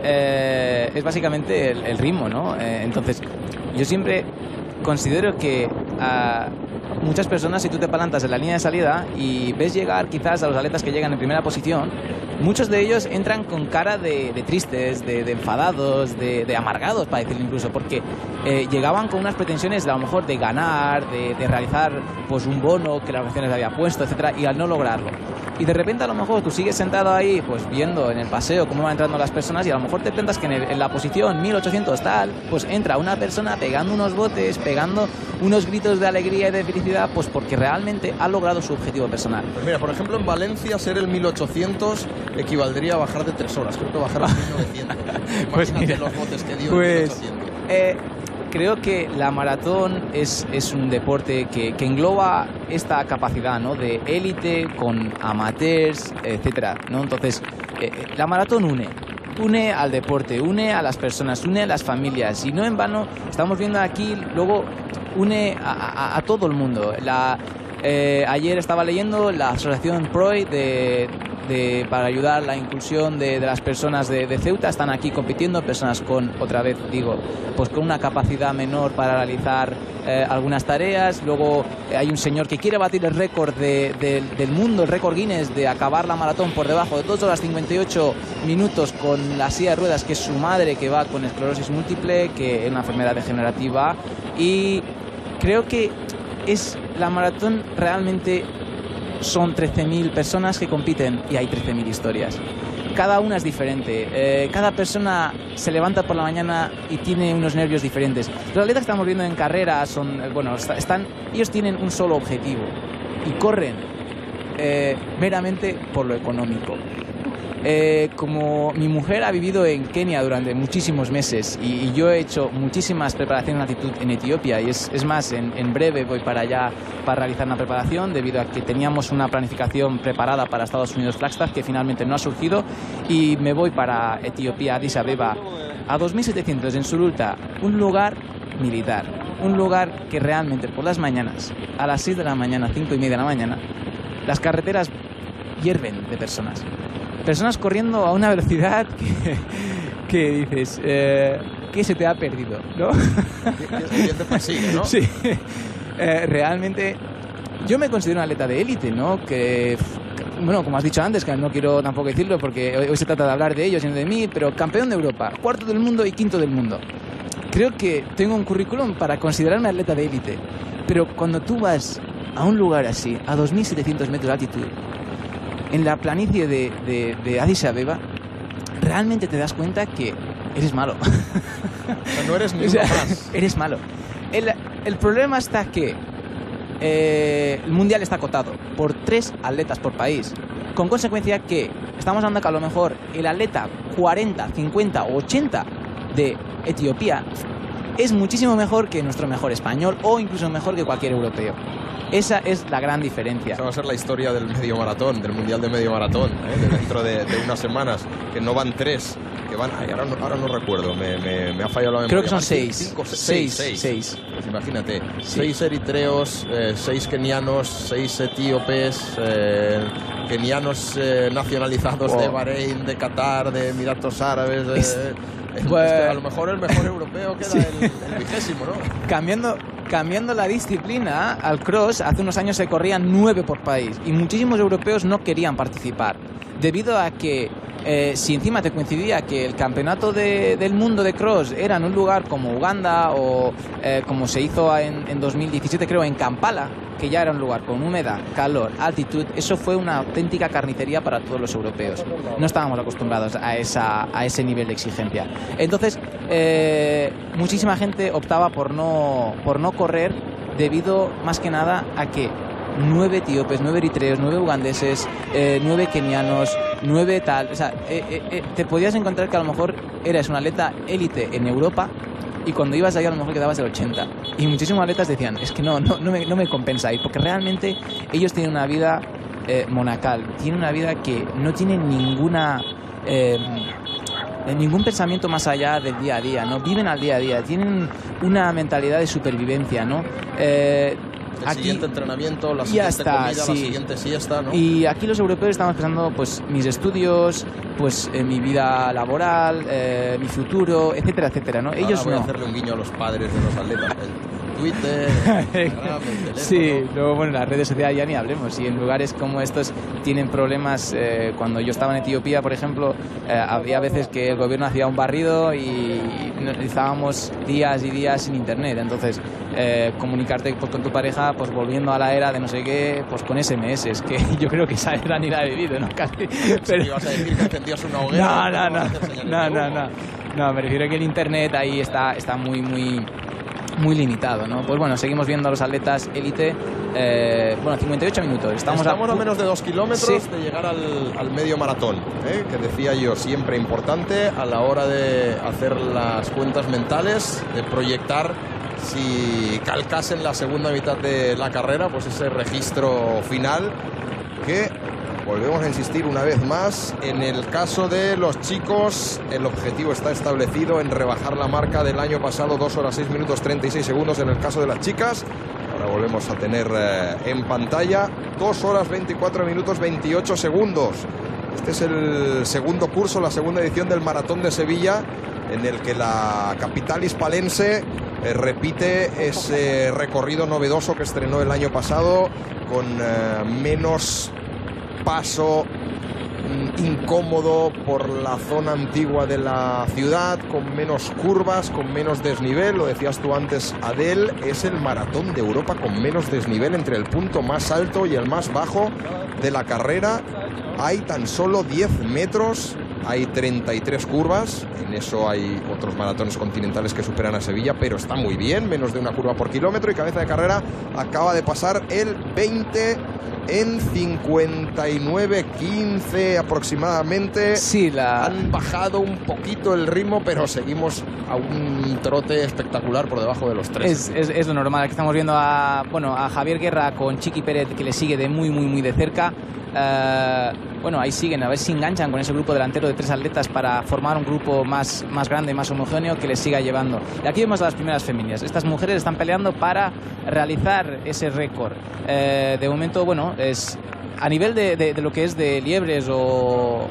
es básicamente el ritmo, ¿no? Entonces, yo siempre considero que muchas personas, si tú te plantas en la línea de salida y ves llegar quizás a los atletas que llegan en primera posición, muchos de ellos entran con cara de tristes, de enfadados, de amargados, para decirlo incluso, porque llegaban con unas pretensiones a lo mejor de ganar, de realizar pues un bono que la organización les había puesto, etcétera, y al no lograrlo. Y de repente a lo mejor tú sigues sentado ahí pues viendo en el paseo cómo van entrando las personas y a lo mejor te plantas que en la posición 1800 tal, pues entra una persona pegando unos botes, pegando unos gritos de alegría y de felicidad, pues porque realmente ha logrado su objetivo personal.
Pues mira, por ejemplo, en Valencia ser el 1800 equivaldría a bajar de 3 horas. Creo que bajar a 1900.
Pues mira,
los botes que dio
pues,
en 1800.
Creo que la maratón es un deporte que engloba esta capacidad, ¿no?, de élite con amateurs, etcétera, ¿no? Entonces, la maratón une al deporte, une a las personas, une a las familias, y no en vano estamos viendo aquí, luego une a todo el mundo. Ayer estaba leyendo la asociación PROI para ayudar a la inclusión de las personas de Ceuta. Están aquí compitiendo personas con, otra vez digo, pues con una capacidad menor para realizar algunas tareas. Luego hay un señor que quiere batir el récord del mundo, el récord Guinness, de acabar la maratón por debajo de 2 horas 58 minutos con la silla de ruedas, que es su madre, que va con esclerosis múltiple, que es una enfermedad degenerativa. Y creo que la maratón realmente son 13.000 personas que compiten y hay 13.000 historias. Cada una es diferente. Cada persona se levanta por la mañana y tiene unos nervios diferentes. Los atletas que estamos viendo en carrera ellos tienen un solo objetivo y corren meramente por lo económico. Como mi mujer ha vivido en Kenia durante muchísimos meses y yo he hecho muchísimas preparaciones en altitud en Etiopía, y es más, en breve voy para allá para realizar una preparación, debido a que teníamos una planificación preparada para Estados Unidos Flagstaff que finalmente no ha surgido, y me voy para Etiopía, Addis Abeba, a 2.700 en Sululta, un lugar militar, un lugar que realmente por las mañanas, a las 6 de la mañana, 5:30 de la mañana, las carreteras hierven de personas corriendo a una velocidad que dices, ¿qué se te ha perdido?, ¿no?
¿Quién te persigue, no?
Sí. Realmente yo me considero un atleta de élite, ¿no? Que, bueno, como has dicho antes, que no quiero tampoco decirlo porque hoy se trata de hablar de ellos y no de mí, pero campeón de Europa, 4º del mundo y 5º del mundo. Creo que tengo un currículum para considerarme atleta de élite, pero cuando tú vas a un lugar así, a 2.700 metros de altitud, en la planicie de Addis Abeba, realmente te das cuenta que eres malo.
O sea, no eres ni uno más.
Eres malo. El problema está que el mundial está acotado por 3 atletas por país, con consecuencia que estamos hablando que a lo mejor el atleta 40, 50 o 80 de Etiopía es muchísimo mejor que nuestro mejor español o incluso mejor que cualquier europeo. Esa es la gran diferencia.
Esa va a ser la historia del medio maratón, del mundial de medio maratón, de dentro de unas semanas, que no van 3, que van... Ay, ahora no recuerdo, me ha fallado la memoria.
Creo que son 6.
6. Pues imagínate, 6 eritreos, 6 kenianos, 6 etíopes, kenianos nacionalizados de Bahrein, de Qatar, de Emiratos Árabes... Pues, que a lo mejor el mejor europeo queda el 20º, ¿no? Cambiando la disciplina al cross, hace unos años se corrían 9 por país y muchísimos europeos no querían participar, debido a que si encima te coincidía que el campeonato del mundo de cross era en un lugar como Uganda o como se hizo en 2017 creo en Kampala, que ya era un lugar con humedad, calor, altitud, eso fue una auténtica carnicería para todos los europeos. No estábamos acostumbrados a ese nivel de exigencia. Entonces, muchísima gente optaba por no correr, debido más que nada a que 9 etíopes, 9 eritreos, 9 ugandeses, 9 kenianos,
9 tal, o sea, te podías encontrar que a lo mejor eras un atleta élite en Europa y cuando ibas ahí a lo mejor quedabas el 80. Y muchísimos atletas decían, es que no me compensa ir, porque realmente ellos tienen una vida monacal, tienen una vida que no tiene ninguna... ningún pensamiento más allá del día a día, ¿no? Viven al día a día, tienen una mentalidad de supervivencia, ¿no?
El siguiente entrenamiento, la siguiente comida, la siguiente siesta, ¿no?
Y aquí los europeos estamos pensando, pues, mis estudios, pues, mi vida laboral, mi futuro, etcétera, etcétera, ¿no? Ellos
voy
no.
a hacerle un guiño a los padres de los atletas. Twitter, Instagram, el teléfono.
Sí, luego bueno, las redes sociales ya ni hablemos. Y en lugares como estos tienen problemas. Cuando yo estaba en Etiopía, por ejemplo, había veces que el gobierno hacía un barrido y estábamos días y días sin internet. Entonces, comunicarte pues, con tu pareja, pues volviendo a la era de no sé qué, pues con SMS, es que yo creo que esa era ni la he vivido, ¿no? Casi.
Pero ibas a decir que encendías una hoguera.
No, me refiero a que el internet ahí está muy limitado, ¿no? Pues bueno, seguimos viendo a los atletas élite. 58 minutos. Estamos
a menos de 2 kilómetros
sí.
de llegar al medio maratón, que decía yo, siempre importante a la hora de hacer las cuentas mentales, de proyectar si calcasen la segunda mitad de la carrera, pues ese registro final que... Volvemos a insistir una vez más, en el caso de los chicos, el objetivo está establecido en rebajar la marca del año pasado, 2 horas 6 minutos 36 segundos en el caso de las chicas. Ahora volvemos a tener en pantalla 2 horas 24 minutos 28 segundos. Este es el segundo curso, la segunda edición del Maratón de Sevilla, en el que la capital hispalense repite ese recorrido novedoso que estrenó el año pasado, con menos paso incómodo por la zona antigua de la ciudad, con menos curvas, con menos desnivel. Lo decías tú antes, Adel, es el maratón de Europa con menos desnivel. Entre el punto más alto y el más bajo de la carrera hay tan solo 10 metros, hay 33 curvas. En eso hay otros maratones continentales que superan a Sevilla, pero está muy bien, menos de una curva por kilómetro, y cabeza de carrera acaba de pasar el 20 en 59:15 aproximadamente.
Sí,
han bajado un poquito el ritmo, pero seguimos a un trote espectacular por debajo de los 3.
Es lo normal. Aquí estamos viendo a Javier Guerra con Chiqui Pérez, que le sigue de muy de cerca. Ahí siguen, a ver si enganchan con ese grupo delantero de 3 atletas para formar un grupo más grande, más homogéneo, que les siga llevando. Y aquí vemos a las primeras femeninas. Estas mujeres están peleando para realizar ese récord. De momento, es a nivel de lo que es de liebres o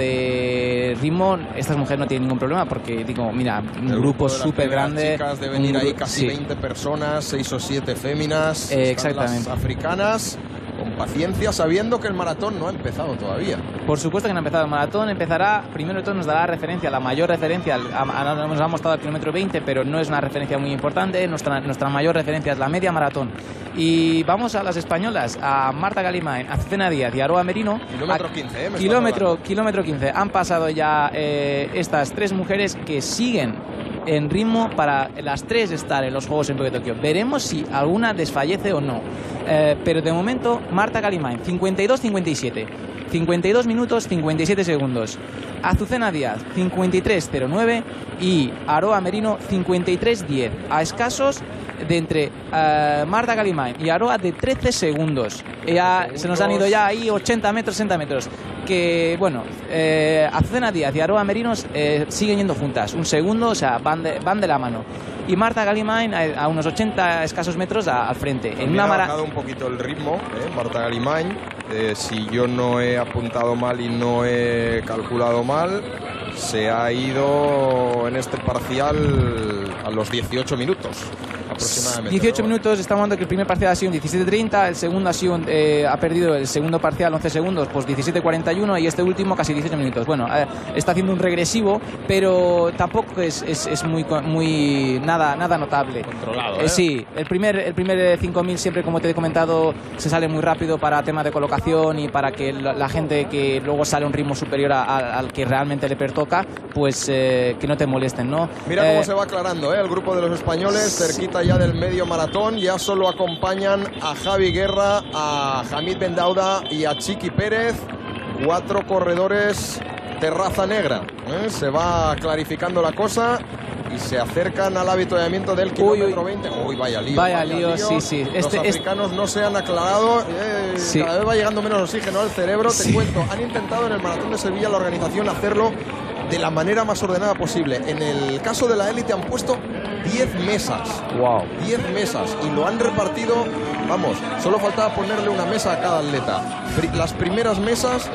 de ritmo, estas mujeres no tienen ningún problema, porque digo, mira, un grupo súper grande.
Chicas deben ir ahí casi 20 personas, 6 o 7 féminas,
exactamente,
las africanas, con paciencia, sabiendo que el maratón no ha empezado todavía.
Por supuesto que no ha empezado el maratón. Empezará, primero de todo nos dará referencia, la mayor referencia, nos ha mostrado el kilómetro 20, pero no es una referencia muy importante. Nuestra mayor referencia es la media maratón. Y vamos a las españolas, a Marta Galimain, a Azucena Díaz y a Aroa Merino.
Kilómetro 15,
kilómetro 15. Han pasado ya estas 3 mujeres que siguen en ritmo para las 3 estar en los Juegos Olímpicos de Tokio. Veremos si alguna desfallece o no. Pero de momento, Marta Galimain, 52-57. 52 minutos 57 segundos. Azucena Díaz, 53-09. Y Aroa Merino, 53-10. A escasos de entre Marta Galimain y Aroa de 13 segundos. Se nos han ido ya ahí 80 metros, 60 metros. Que Azucena Díaz y Aroa Merino siguen yendo juntas. Un segundo, o sea, van de la mano. Y Marta Galimain a unos 80 escasos metros al frente.
Ha bajado un poquito el ritmo, Marta Galimain. Si yo no he apuntado mal y no he calculado mal, se ha ido en este parcial a los 18 minutos aproximadamente.
18 minutos, estamos hablando que el primer parcial ha sido un 17.30, el segundo ha perdido el segundo parcial 11 segundos, pues 17.41, y este último casi 18 minutos. Está haciendo un regresivo, pero tampoco es muy nada notable.
Controlado,
Sí, el primer 5.000 siempre, como te he comentado, se sale muy rápido para temas de colocación y para que la gente que luego sale a un ritmo superior al que realmente le pertoca, pues que no te molesten, ¿no?
Mira cómo se va aclarando, el grupo de los españoles, cerquita ya del medio maratón. Ya solo acompañan a Javi Guerra, a Hamid Bendauda y a Chiqui Pérez. 4 corredores de raza negra. Se va clarificando la cosa y se acercan al avituallamiento del kilómetro 20. Uy, vaya lío.
Vaya lío, sí.
Los africanos no se han aclarado.
Sí.
Cada vez va llegando menos oxígeno al cerebro. Te cuento, han intentado en el Maratón de Sevilla la organización hacerlo de la manera más ordenada posible. En el caso de la élite han puesto 10 mesas.
Wow.
10 mesas y lo han repartido, vamos, solo faltaba ponerle una mesa a cada atleta. Las primeras mesas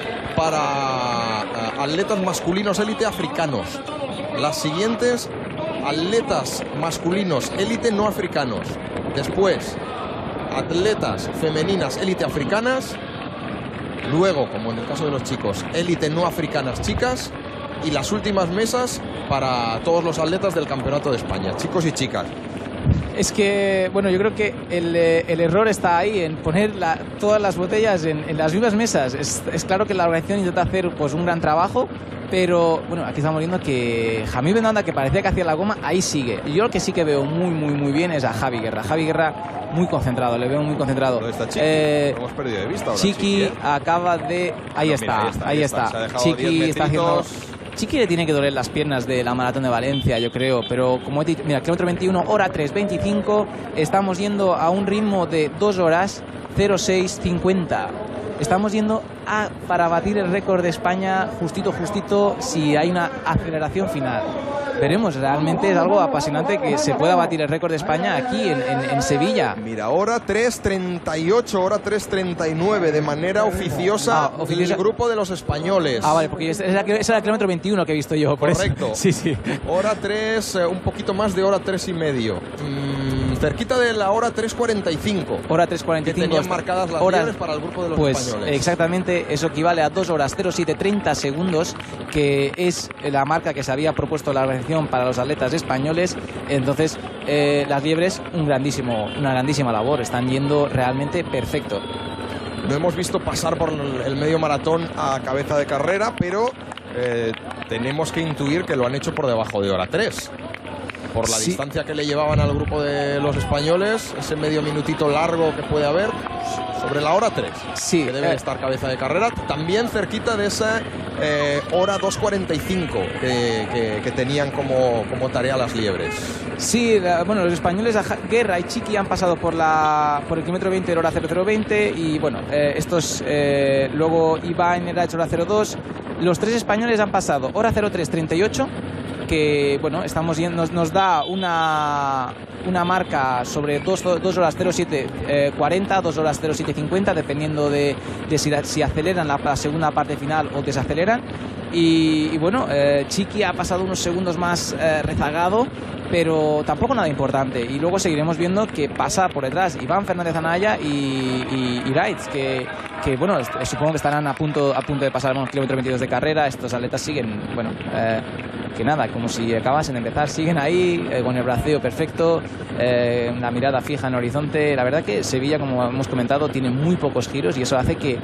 para atletas masculinos élite africanos. Las siguientes, atletas masculinos élite no africanos. Después, atletas femeninas élite africanas. Luego, como en el caso de los chicos, élite no africanas chicas. Y las últimas mesas para todos los atletas del Campeonato de España, chicos y chicas.
Es que, bueno, yo creo que el error está ahí, en poner todas las botellas en las mismas mesas. Es claro que la organización intenta hacer pues un gran trabajo, pero bueno, aquí estamos viendo que Jamil Bendoanda, que parecía que hacía la goma, ahí sigue. Y yo lo que sí que veo muy bien es a Javi Guerra. Javi Guerra muy concentrado, le veo muy concentrado.
¿Dónde está Chiqui? Lo hemos perdido de vista ahora.
Chiqui acaba de... Ahí está. Chiqui está haciendo... Chiqui le tiene que doler las piernas de la maratón de Valencia, yo creo, pero como he dicho, mira, kilómetro 21, hora 3:25, estamos yendo a un ritmo de 2 horas 06:50. Estamos yendo para batir el récord de España justito si hay una aceleración final. Veremos, realmente es algo apasionante que se pueda batir el récord de España aquí en Sevilla.
Mira, hora 3:38, hora 3:39 de manera oficiosa el grupo de los españoles.
Vale, porque ese era el kilómetro 21 que he visto yo.
Correcto.
Sí.
Hora 3, un poquito más de hora 3:30. Cerquita de la hora 3:45.
Hora 3:45.
Tenían marcadas las liebres para el grupo de los españoles.
Exactamente, eso equivale a 2 horas 07:30 segundos, que es la marca que se había propuesto la organización para los atletas españoles. Entonces, las liebres, una grandísima labor. Están yendo realmente perfecto.
No hemos visto pasar por el medio maratón a cabeza de carrera, pero tenemos que intuir que lo han hecho por debajo de hora 3. Por la distancia que le llevaban al grupo de los españoles, ese medio minutito largo que puede haber, sobre la hora 3, que debe estar cabeza de carrera, también cerquita de esa hora 2:45 que tenían como tarea las liebres.
Sí, bueno, los españoles Guerra y Chiqui han pasado por el kilómetro 20 de hora 00:20 y bueno, estos luego Iván era hecho hora 02. Los 3 españoles han pasado hora 03:38, que bueno, estamos yendo, nos da una marca sobre 2 horas 07:40, 2 horas 07:50, dependiendo de si aceleran la segunda parte final o desaceleran. Y bueno, Chiqui ha pasado unos segundos más rezagado, pero tampoco nada importante. Y luego seguiremos viendo que pasa por detrás Iván Fernández Anaya y Raitz, que bueno, supongo que estarán a punto de pasar el kilómetro 22 de carrera. Estos atletas siguen, bueno, que nada, como si acabasen de empezar, siguen ahí con el braceo perfecto, la mirada fija en el horizonte. La verdad que Sevilla, como hemos comentado, tiene muy pocos giros y eso hace que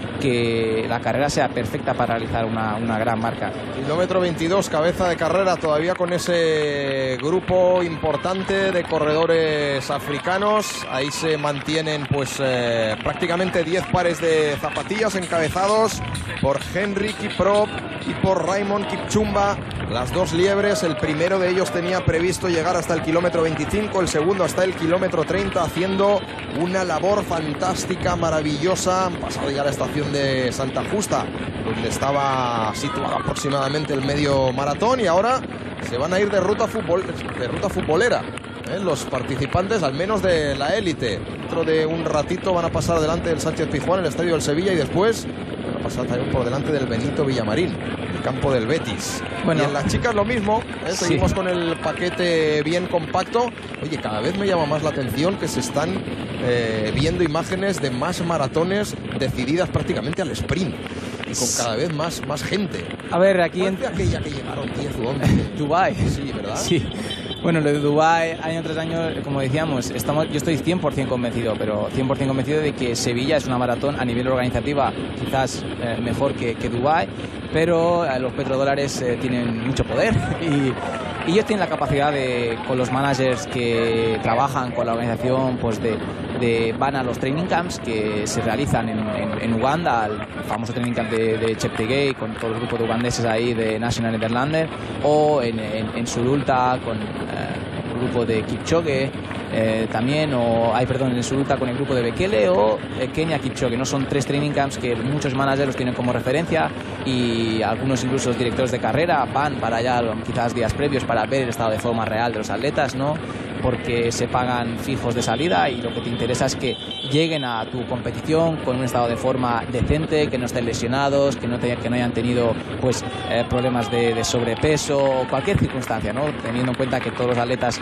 la carrera sea perfecta para realizar una gran marca.
Kilómetro 22, cabeza de carrera, todavía con ese grupo importante de corredores africanos. Ahí se mantienen pues prácticamente 10 pares de zapatillas, encabezados por Henry Kiprop y por Raymond Kipchumba. Las 2 liebres, el primero de ellos tenía previsto llegar hasta el kilómetro 25, el segundo hasta el kilómetro 30, haciendo una labor fantástica, maravillosa. Han pasado ya la estación de Santa Justa, donde estaba situado aproximadamente el medio maratón, y ahora se van a ir de ruta futbolera. Los participantes, al menos de la élite. Dentro de un ratito van a pasar delante del Sánchez Pizjuán, el estadio del Sevilla, y después van a pasar también por delante del Benito Villamarín, el campo del Betis. Bueno, y en las chicas lo mismo, seguimos con el paquete bien compacto. Oye, cada vez me llama más la atención que se están viendo imágenes de más maratones decididas prácticamente al sprint, y con cada vez más gente.
A ver, aquí
en aquella que llegaron 10 u 11.
Dubái.
Sí, ¿verdad?
Sí. Bueno, lo de Dubái, año tras año, como decíamos, yo estoy 100% convencido, pero 100% convencido de que Sevilla es una maratón a nivel organizativa quizás mejor que Dubái, pero los petrodólares tienen mucho poder Y ellos tienen la capacidad de, con los managers que trabajan con la organización, pues van a los training camps que se realizan en Uganda, el famoso training camp de Cheptegei, con todo el grupo de ugandeses ahí de National Netherlander, o en Sululta con el grupo de Kipchoge también, en Sululta con el grupo de Bekele, o Kenia Kipchoge, ¿no? Son 3 training camps que muchos managers los tienen como referencia, y algunos incluso los directores de carrera van para allá quizás días previos para ver el estado de forma real de los atletas, ¿no? Porque se pagan fijos de salida y lo que te interesa es que lleguen a tu competición con un estado de forma decente, que no estén lesionados, que no hayan tenido pues problemas de sobrepeso o cualquier circunstancia, ¿no? Teniendo en cuenta que todos los atletas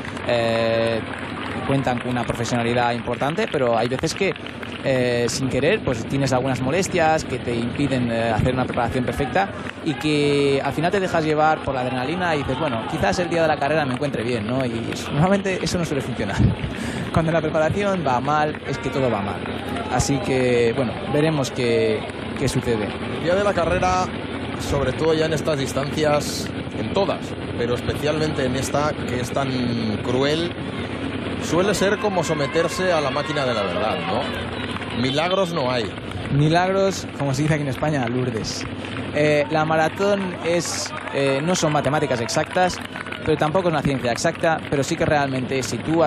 cuentan con una profesionalidad importante, pero hay veces que sin querer pues tienes algunas molestias que te impiden hacer una preparación perfecta, y que al final te dejas llevar por la adrenalina y dices, bueno, quizás el día de la carrera me encuentre bien, ¿no? Y normalmente eso no suele funcionar. Cuando la preparación va mal, es que todo va mal. Así que, bueno, veremos qué sucede.
El día de la carrera, sobre todo ya en estas distancias, en todas, pero especialmente en esta que es tan cruel, suele ser como someterse a la máquina de la verdad, ¿no? Milagros no hay.
Milagros, como se dice aquí en España, Lourdes. La maratón no son matemáticas exactas, pero tampoco es una ciencia exacta, pero sí que realmente si tú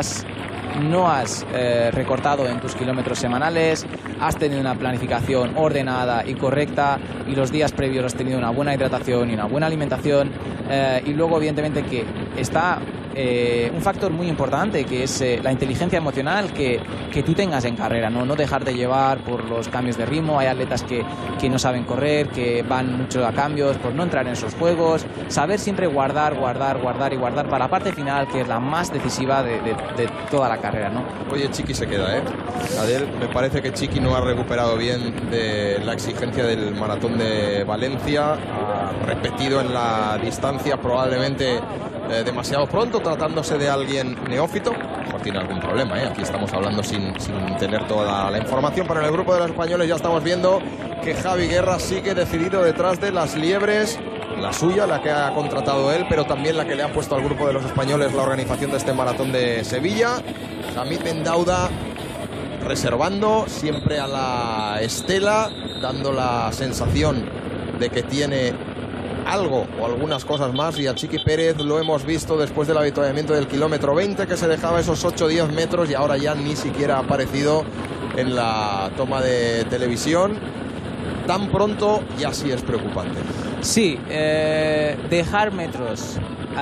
no has recortado en tus kilómetros semanales, has tenido una planificación ordenada y correcta, y los días previos has tenido una buena hidratación y una buena alimentación, y luego evidentemente que está un factor muy importante, que es la inteligencia emocional que tú tengas en carrera, ¿no? No dejarte llevar por los cambios de ritmo. Hay atletas que no saben correr, que van mucho a cambios por no entrar en esos juegos. Saber siempre guardar para la parte final, que es la más decisiva de toda la carrera, ¿no?
Oye, Chiqui se queda, ¿eh? Adel, me parece que Chiqui no ha recuperado bien de la exigencia del maratón de Valencia. Ha repetido en la distancia probablemente demasiado pronto, tratándose de alguien neófito. Mejor tiene algún problema, ¿eh? Aquí estamos hablando sin tener toda la información, pero en el grupo de los españoles ya estamos viendo que Javi Guerra sigue decidido detrás de las liebres, la suya, la que ha contratado él, pero también la que le ha puesto al grupo de los españoles la organización de este maratón de Sevilla. Hamid Ben Dauda reservando siempre a la estela, dando la sensación de que tiene algo o algunas cosas más, y a Chiqui Pérez lo hemos visto después del avituallamiento del kilómetro 20, que se dejaba esos 8-10 metros y ahora ya ni siquiera ha aparecido en la toma de televisión. Tan pronto ya sí es preocupante.
Sí, dejar metros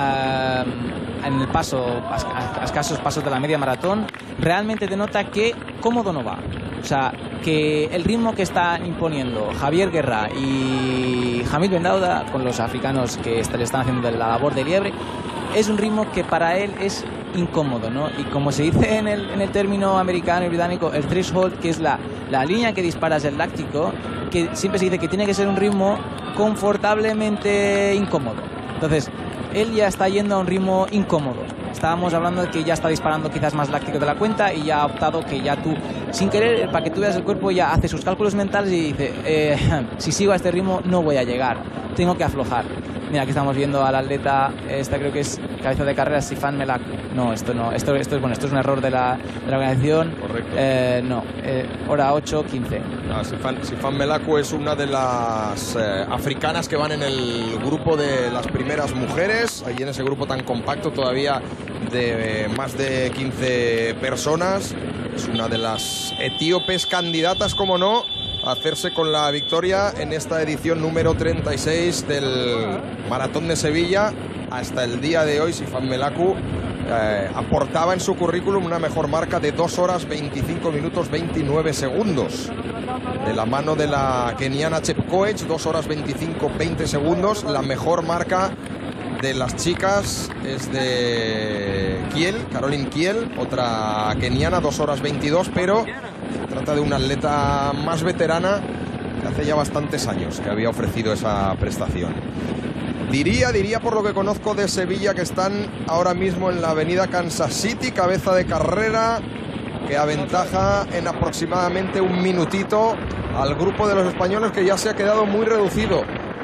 en el paso, a escasos pasos de la media maratón, realmente denota que cómodo no va. O sea, que el ritmo que están imponiendo Javier Guerra y Hamid Ben Dauda con los africanos que le están haciendo la labor de liebre, es un ritmo que para él es incómodo, ¿no? Y como se dice en el término americano y británico, el threshold, que es la línea que disparas el láctico, que siempre se dice que tiene que ser un ritmo confortablemente incómodo. Entonces, él ya está yendo a un ritmo incómodo. Estábamos hablando de que ya está disparando quizás más láctico de la cuenta, y ya ha optado que ya tú, sin querer, para que tú veas el cuerpo, ya hace sus cálculos mentales y dice, si sigo a este ritmo no voy a llegar, tengo que aflojar. Mira, aquí estamos viendo al atleta, esta creo que es cabeza de carrera, Sifan Melaku. No, esto no, esto es un error de la organización.
Correcto.
Hora 8:15.
Sifan Melaku es una de las africanas que van en el grupo de las primeras mujeres, allí en ese grupo tan compacto todavía de más de 15 personas. Es una de las etíopes candidatas, como no, a hacerse con la victoria en esta edición número 36 del Maratón de Sevilla. Hasta el día de hoy, Sifan Melaku aportaba en su currículum una mejor marca de 2 horas 25 minutos 29 segundos. De la mano de la keniana Chepkoech, 2 horas 25 20 segundos. La mejor marca de las chicas es de Caroline Kiel, otra keniana, 2 horas 22, pero se trata de una atleta más veterana que hace ya bastantes años que había ofrecido esa prestación. Diría por lo que conozco de Sevilla, que están ahora mismo en la avenida Kansas City, cabeza de carrera, que aventaja en aproximadamente un minutito al grupo de los españoles, que ya se ha quedado muy reducido.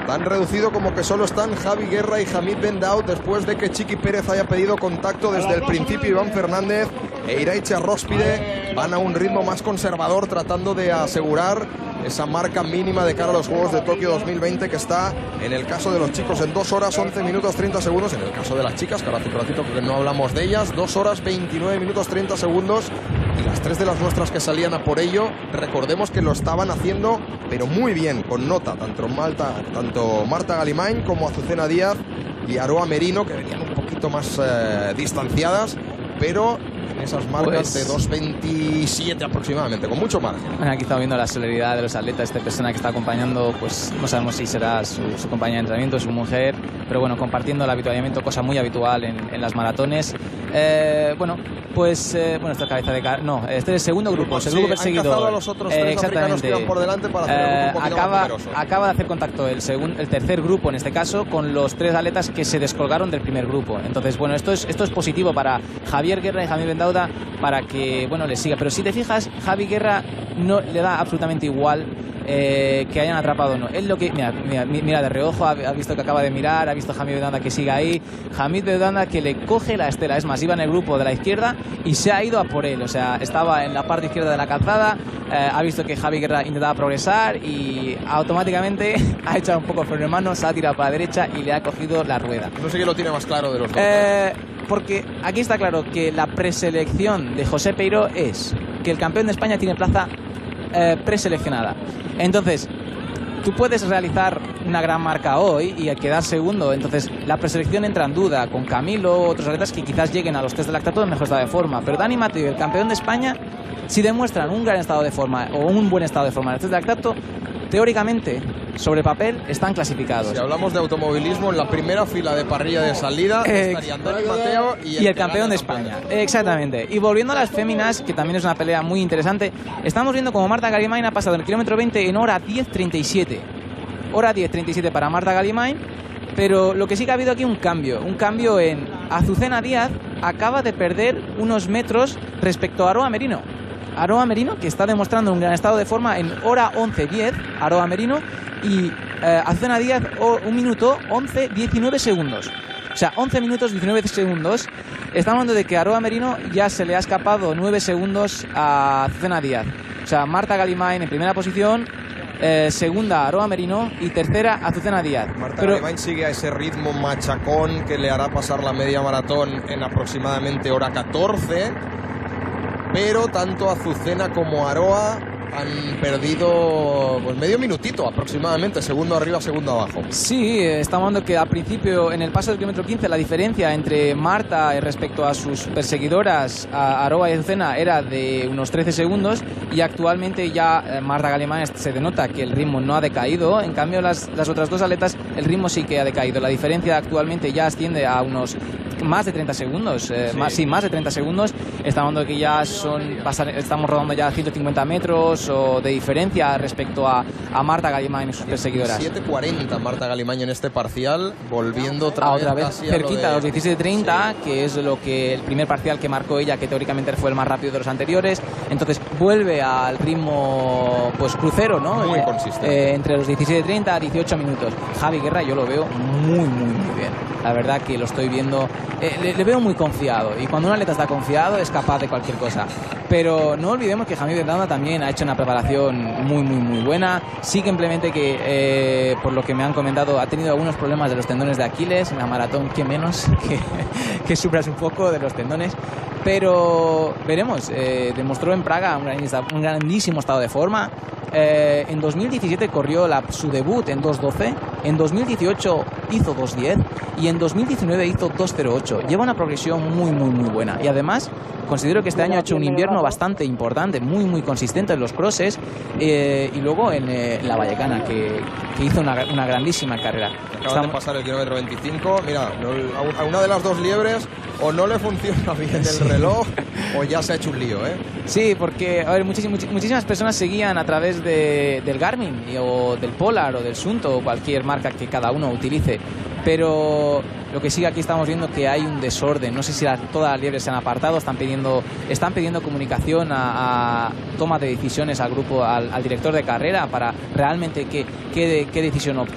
Tan reducido como que solo están Javi Guerra y Hamid Ben Daoud después de que Chiqui Pérez haya pedido contacto desde el principio. Iván Fernández e Iraiche Arróspide van a un ritmo más conservador, tratando de asegurar esa marca mínima de cara a los Juegos de Tokio 2020, que está, en el caso de los chicos, en 2 horas 11 minutos 30 segundos. En el caso de las chicas, que ahora hace un ratito que no hablamos de ellas, 2 horas 29 minutos 30 segundos. Y las 3 de las nuestras que salían a por ello, recordemos que lo estaban haciendo, pero muy bien, con nota, tanto Marta Galimain como Azucena Díaz y Aroa Merino, que venían un poquito más distanciadas, pero en esas marcas de 2.27 aproximadamente, con mucho margen.
Bueno, aquí estamos viendo la solidaridad de los atletas. Esta persona que está acompañando, pues no sabemos si será su compañera de entrenamiento, su mujer, pero bueno, compartiendo el avituallamiento, cosa muy habitual en las maratones. Bueno, este es cabeza de no, este es el segundo grupo, el grupo perseguidor.
Han cazado a los otros 3 africanos que iban por delante para hacer el grupo un poquito más numeroso.
Acaba de hacer contacto el tercer grupo, en este caso, con los 3 atletas que se descolgaron del primer grupo. Entonces, bueno, esto es positivo para Javier Guerra y Javier Ben Daoud, para que, bueno, les siga. Pero si te fijas, Javi Guerra no le da absolutamente igual que hayan atrapado o no. Él lo que mira de reojo, ha visto que acaba de mirar, ha visto a Hamid Ben Daoud que sigue ahí, Hamid Ben Daoud que le coge la estela. Es más, iba en el grupo de la izquierda y se ha ido a por él. O sea, estaba en la parte izquierda de la calzada, ha visto que Javi Guerra intentaba progresar y automáticamente ha echado un poco freno de mano, se ha tirado para la derecha y le ha cogido la rueda.
No sé quién lo tiene más claro de los dos.
Porque aquí está claro que la preselección de José Peiró es que el campeón de España tiene plaza preseleccionada. Entonces, tú puedes realizar una gran marca hoy y quedar segundo. Entonces, la preselección entra en duda con Camilo, otros atletas que quizás lleguen a los test de lactato en mejor estado de forma. Pero Dani Mateo, el campeón de España, si demuestran un gran estado de forma o un buen estado de forma en el test de lactato, teóricamente, sobre papel, están clasificados.
Si hablamos de automovilismo, en la primera fila de parrilla de salida estarían Dani Mateo y el
campeón de España. Exactamente. Y volviendo a las féminas, que también es una pelea muy interesante, estamos viendo como Marta Galimain ha pasado el kilómetro 20 en hora 10.37. Hora 10.37 para Marta Galimain. Pero lo que sí que ha habido aquí un cambio en Azucena Díaz, acaba de perder unos metros respecto a Aroa Merino. Aroa Merino, que está demostrando un gran estado de forma en hora 11.10, Aroa Merino, y Azucena Díaz 1 minuto 11.19 segundos. O sea, 11 minutos 19 segundos. Estamos hablando de que a Aroa Merino ya se le ha escapado 9 segundos a Azucena Díaz. O sea, Marta Galimain en primera posición, segunda Aroa Merino y tercera Azucena Díaz.
Marta Galimain sigue a ese ritmo machacón que le hará pasar la media maratón en aproximadamente hora 14. Pero tanto Azucena como Aroa han perdido pues medio minutito aproximadamente, segundo arriba, segundo abajo.
Sí, estamos hablando que al principio, en el paso del kilómetro 15, la diferencia entre Marta respecto a sus perseguidoras, a Aroa y Azucena, era de unos 13 segundos y actualmente ya Marta Galimain se denota que el ritmo no ha decaído. En cambio, las otras dos atletas, el ritmo sí que ha decaído. La diferencia actualmente ya asciende a unos más de 30 segundos, más de 30 segundos. Estamos hablando que ya estamos rodando ya 150 metros o de diferencia respecto a Marta Galimain y sus perseguidoras.
7.40 Marta Galimain en este parcial, volviendo otra vez
cerquita a los 17.30, que es el primer parcial que marcó ella, que teóricamente fue el más rápido de los anteriores. Entonces vuelve al ritmo pues crucero, ¿no?
Muy consistente.
Entre los 17.30 a 18 minutos. Javi Guerra yo lo veo muy bien. La verdad que lo estoy viendo, le veo muy confiado, y cuando un atleta está confiado es capaz de cualquier cosa. Pero no olvidemos que Hamid Ben Daoud también ha hecho una preparación muy buena. Sí, que simplemente que por lo que me han comentado ha tenido algunos problemas de los tendones de Aquiles en la maratón, que menos que sufras un poco de los tendones. Pero veremos, demostró en Praga un grandísimo estado de forma. En 2017 corrió su debut en 2.12, en 2018 hizo 2.10 y en 2019 hizo 2.08. Lleva una progresión muy buena, y además considero que este año ha hecho un invierno bastante importante, muy consistente en los crosses, y luego en la Vallecana, que hizo una grandísima carrera.
Acaban de pasar el kilómetro 25. Mira, a una de las dos liebres o no le funciona bien el reloj o ya se ha hecho un lío, ¿eh?
Sí, porque a ver, muchísimas personas seguían a través del Garmin o del Polar o del Sunto o cualquier marca que cada uno utilice. Pero lo que sí, aquí estamos viendo que hay un desorden. No sé si todas las liebres se han apartado, están pidiendo comunicación a toma de decisiones al grupo, al director de carrera, para realmente qué decisión optar.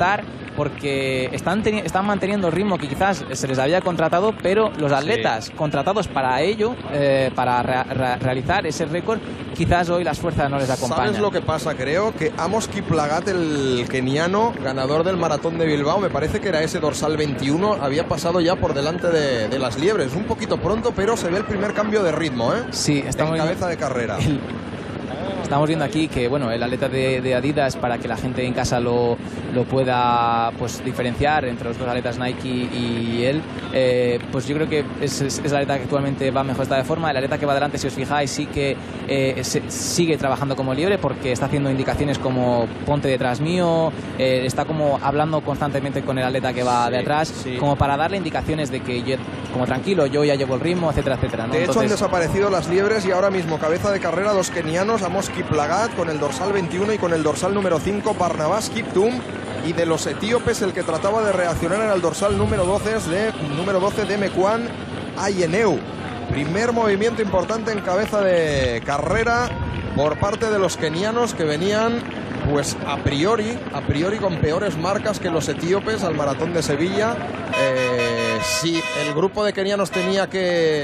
porque están manteniendo el ritmo que quizás se les había contratado, pero los atletas contratados para ello, para realizar ese récord, quizás hoy las fuerzas no les acompañan.
¿Sabes lo que pasa? Creo que Amos Kiplagat, el keniano, ganador del maratón de Bilbao, me parece que era ese dorsal 21, había pasado ya por delante de las liebres. Un poquito pronto, pero se ve el primer cambio de ritmo, ¿eh?
Sí, estamos
en cabeza de carrera.
Estamos viendo aquí que bueno, el atleta de Adidas, para que la gente en casa lo pueda pues diferenciar entre los dos atletas Nike y él, pues yo creo que es el atleta que actualmente va mejor estado de forma. El atleta que va adelante, si os fijáis, sí que sigue trabajando como liebre, porque está haciendo indicaciones como ponte detrás mío, está como hablando constantemente con el atleta que va de atrás, como para darle indicaciones de que como tranquilo, yo ya llevo el ritmo, etcétera, etcétera, ¿no?
De hecho, han desaparecido las liebres y ahora mismo cabeza de carrera dos kenianos, Amos Kiplagat con el dorsal 21 y con el dorsal número 5 Barnabas Kiptum, y de los etíopes el que trataba de reaccionar era el dorsal número 12 de Mekwan Ayeneu. Primer movimiento importante en cabeza de carrera por parte de los kenianos, que venían pues a priori con peores marcas que los etíopes al maratón de Sevilla. Si el grupo de kenianos tenía que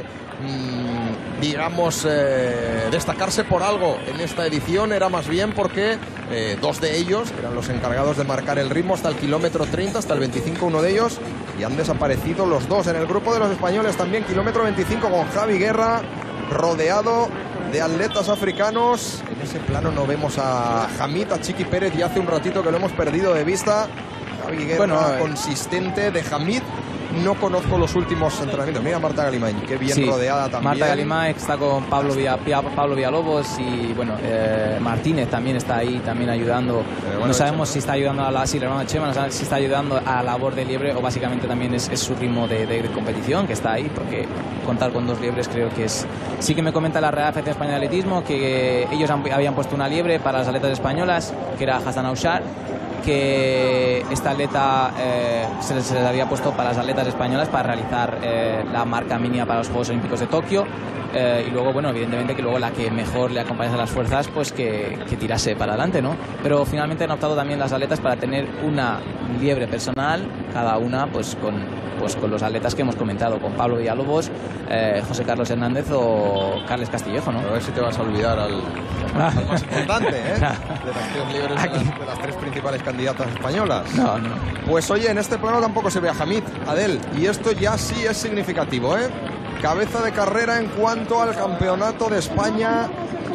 destacarse por algo en esta edición, era más bien porque dos de ellos eran los encargados de marcar el ritmo hasta el kilómetro 30, hasta el 25 uno de ellos, y han desaparecido los dos. En el grupo de los españoles también kilómetro 25 con Javi Guerra rodeado de atletas africanos. En ese plano no vemos a Hamid, a Chiqui Pérez, y hace un ratito que lo hemos perdido de vista. Javi Guerra consistente de Hamid. No conozco los últimos entrenamientos. Mira Marta Galimain, qué bien rodeada también.
Marta Galimain está con Pablo Villalobos, y bueno, Martínez también está ahí, también ayudando. No sabemos si está ayudando a la hermana Chema, no sabemos si está ayudando a la labor de liebre, o básicamente también es su ritmo de competición que está ahí, porque contar con dos liebres creo que es... Sí que me comenta la Real Federación Española de Atletismo que ellos habían puesto una liebre para las atletas españolas, que era Hassan Aushar, que esta atleta se les había puesto para las atletas españolas para realizar la marca mínima para los Juegos Olímpicos de Tokio, y luego, bueno, evidentemente que luego la que mejor le acompañase a las fuerzas, pues que tirase para adelante, ¿no? Pero finalmente han optado también las atletas para tener una liebre personal, cada una pues con los atletas que hemos comentado, con Pablo Villalobos, José Carlos Hernández o Carles Castillejo, ¿no?
A ver si te vas a olvidar al más importante, ¿eh? De las tres libres, de las tres principales candidatas españolas.
No.
Pues oye, en este plano tampoco se ve a Hamid, Adel, y esto ya sí es significativo, ¿eh? Cabeza de carrera en cuanto al campeonato de España.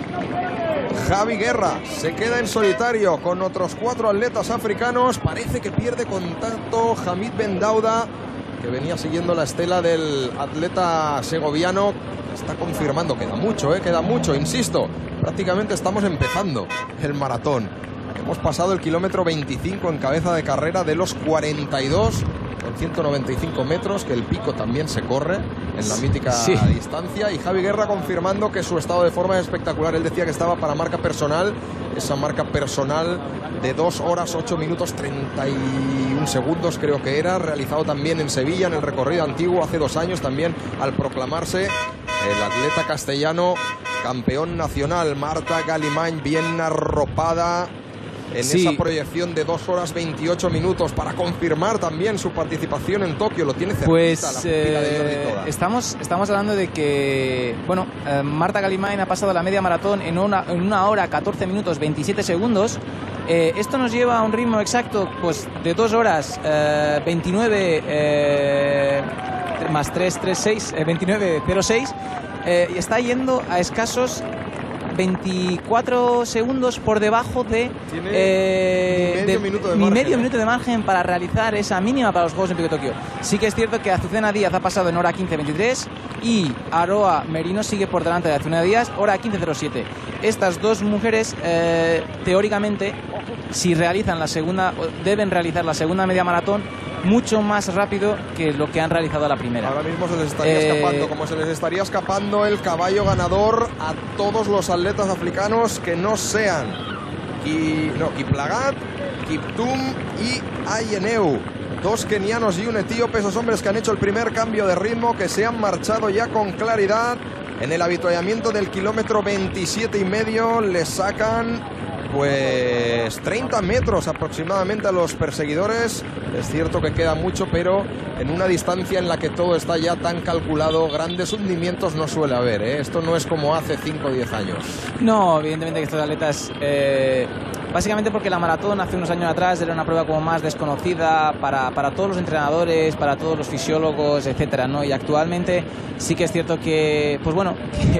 Javi Guerra se queda en solitario con otros 4 atletas africanos. Parece que pierde contacto Hamid Bendauda, que venía siguiendo la estela del atleta segoviano. Está confirmando, queda mucho, insisto. Prácticamente estamos empezando el maratón. Hemos pasado el kilómetro 25 en cabeza de carrera de los 42 con 195 metros, que el pico también se corre en la mítica distancia, y Javi Guerra confirmando que su estado de forma es espectacular. Él decía que estaba para marca personal, esa marca personal de 2 horas 8 minutos 31 segundos creo que era, realizado también en Sevilla en el recorrido antiguo hace 2 años, también al proclamarse el atleta castellano campeón nacional. Marta Galimain bien arropada en esa proyección de 2 horas 28 minutos para confirmar también su participación en Tokio. Lo tiene cerquita
pues,
la pupila de Jordi Toda.
Estamos hablando de que Marta Galimain ha pasado la media maratón en una hora 14 minutos 27 segundos. Esto nos lleva a un ritmo exacto pues de 2 horas 29 más 3, 6, 29.06, y está yendo a escasos 24 segundos por debajo de medio minuto de margen para realizar esa mínima para los Juegos Olímpicos de Tokio. Sí que es cierto que Azucena Díaz ha pasado en hora 15.23 y Aroa Merino sigue por delante de Azucena Díaz, hora 15.07. Estas dos mujeres teóricamente, si realizan deben realizar la segunda media maratón mucho más rápido que lo que han realizado la primera.
Ahora mismo se les estaría escapando, como se les estaría escapando el caballo ganador a todos los atletas africanos que no sean Kiplagat, Kiptum y Ayeneu. 2 kenianos y un etíope, esos hombres que han hecho el primer cambio de ritmo, que se han marchado ya con claridad en el avituallamiento del kilómetro 27 y medio. Le sacan pues 30 metros aproximadamente a los perseguidores. Es cierto que queda mucho, pero en una distancia en la que todo está ya tan calculado, grandes hundimientos no suele haber, ¿eh? Esto no es como hace 5 o 10 años.
No, evidentemente que estos atletas, básicamente porque la maratón hace unos años atrás era una prueba como más desconocida para todos los entrenadores, para todos los fisiólogos, etcétera, ¿no? Y actualmente sí que es cierto que, pues bueno,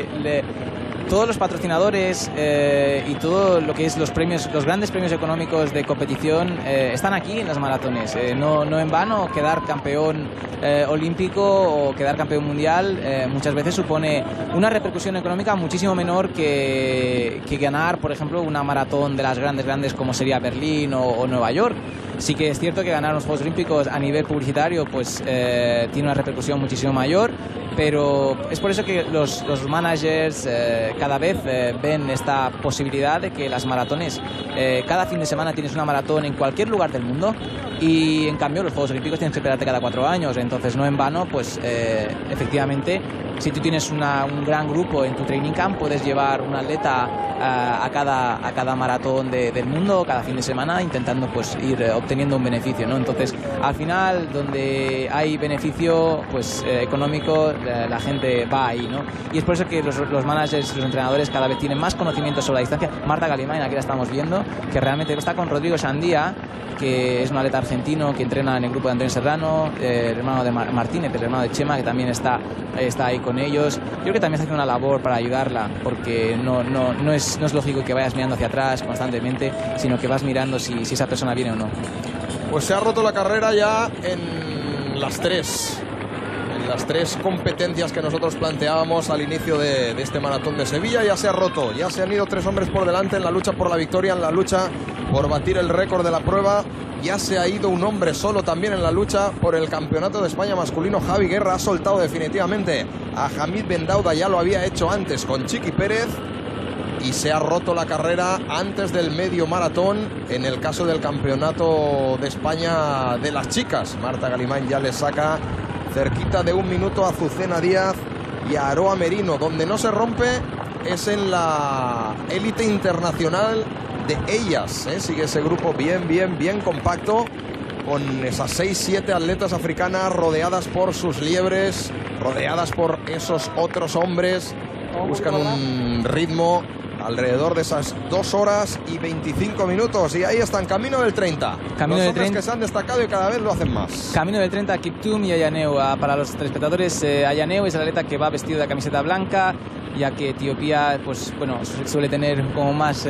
todos los patrocinadores y todo lo que es los premios, los grandes premios económicos de competición están aquí en las maratones. No en vano quedar campeón olímpico o quedar campeón mundial muchas veces supone una repercusión económica muchísimo menor que ganar, por ejemplo, una maratón de las grandes como sería Berlín o Nueva York. Sí que es cierto que ganar los Juegos Olímpicos a nivel publicitario pues tiene una repercusión muchísimo mayor, pero es por eso que los managers cada vez ven esta posibilidad de que las maratones, cada fin de semana tienes una maratón en cualquier lugar del mundo, y en cambio los Juegos Olímpicos tienes que esperarte cada 4 años, entonces no en vano, pues efectivamente, si tú tienes un gran grupo en tu training camp, puedes llevar un atleta a cada maratón del mundo, cada fin de semana, intentando pues ir obteniendo un beneficio, ¿no? Entonces, al final, donde hay beneficio pues económico, la gente va ahí, ¿no? Y es por eso que los managers y los entrenadores cada vez tienen más conocimiento sobre la distancia. Marta Galimain, aquí la estamos viendo, que realmente está con Rodrigo Sandía, que es un atleta argentino que entrena en el grupo de Antonio Serrano, el hermano de Martínez, el hermano de Chema, que también está ahí con ellos. Yo creo que también está haciendo una labor para ayudarla, porque no es lógico que vayas mirando hacia atrás constantemente, sino que vas mirando si esa persona viene o no.
Pues se ha roto la carrera ya en las tres competencias que nosotros planteábamos al inicio de este maratón de Sevilla. Ya se ha roto, ya se han ido 3 hombres por delante en la lucha por la victoria, en la lucha por batir el récord de la prueba. Ya se ha ido un hombre solo también en la lucha por el campeonato de España masculino. Javi Guerra ha soltado definitivamente a Hamid Bendauda, ya lo había hecho antes con Chiqui Pérez, y se ha roto la carrera antes del medio maratón en el caso del campeonato de España de las chicas. Marta Galimain ya le saca cerquita de 1 minuto a Azucena Díaz y a Aroa Merino. Donde no se rompe es en la élite internacional de ellas, ¿eh? Sigue ese grupo bien compacto, con esas 6-7 atletas africanas rodeadas por sus liebres, rodeadas por esos otros hombres. Buscan un ritmo alrededor de esas 2 horas y 25 minutos. Y ahí están, camino del 30. Camino los hombres que se han destacado y cada vez lo hacen más.
Camino del 30, Kiptum y Ayaneu. Para los telespectadores, Ayaneu es el atleta que va vestido de camiseta blanca, ya que Etiopía, pues bueno, suele tener como más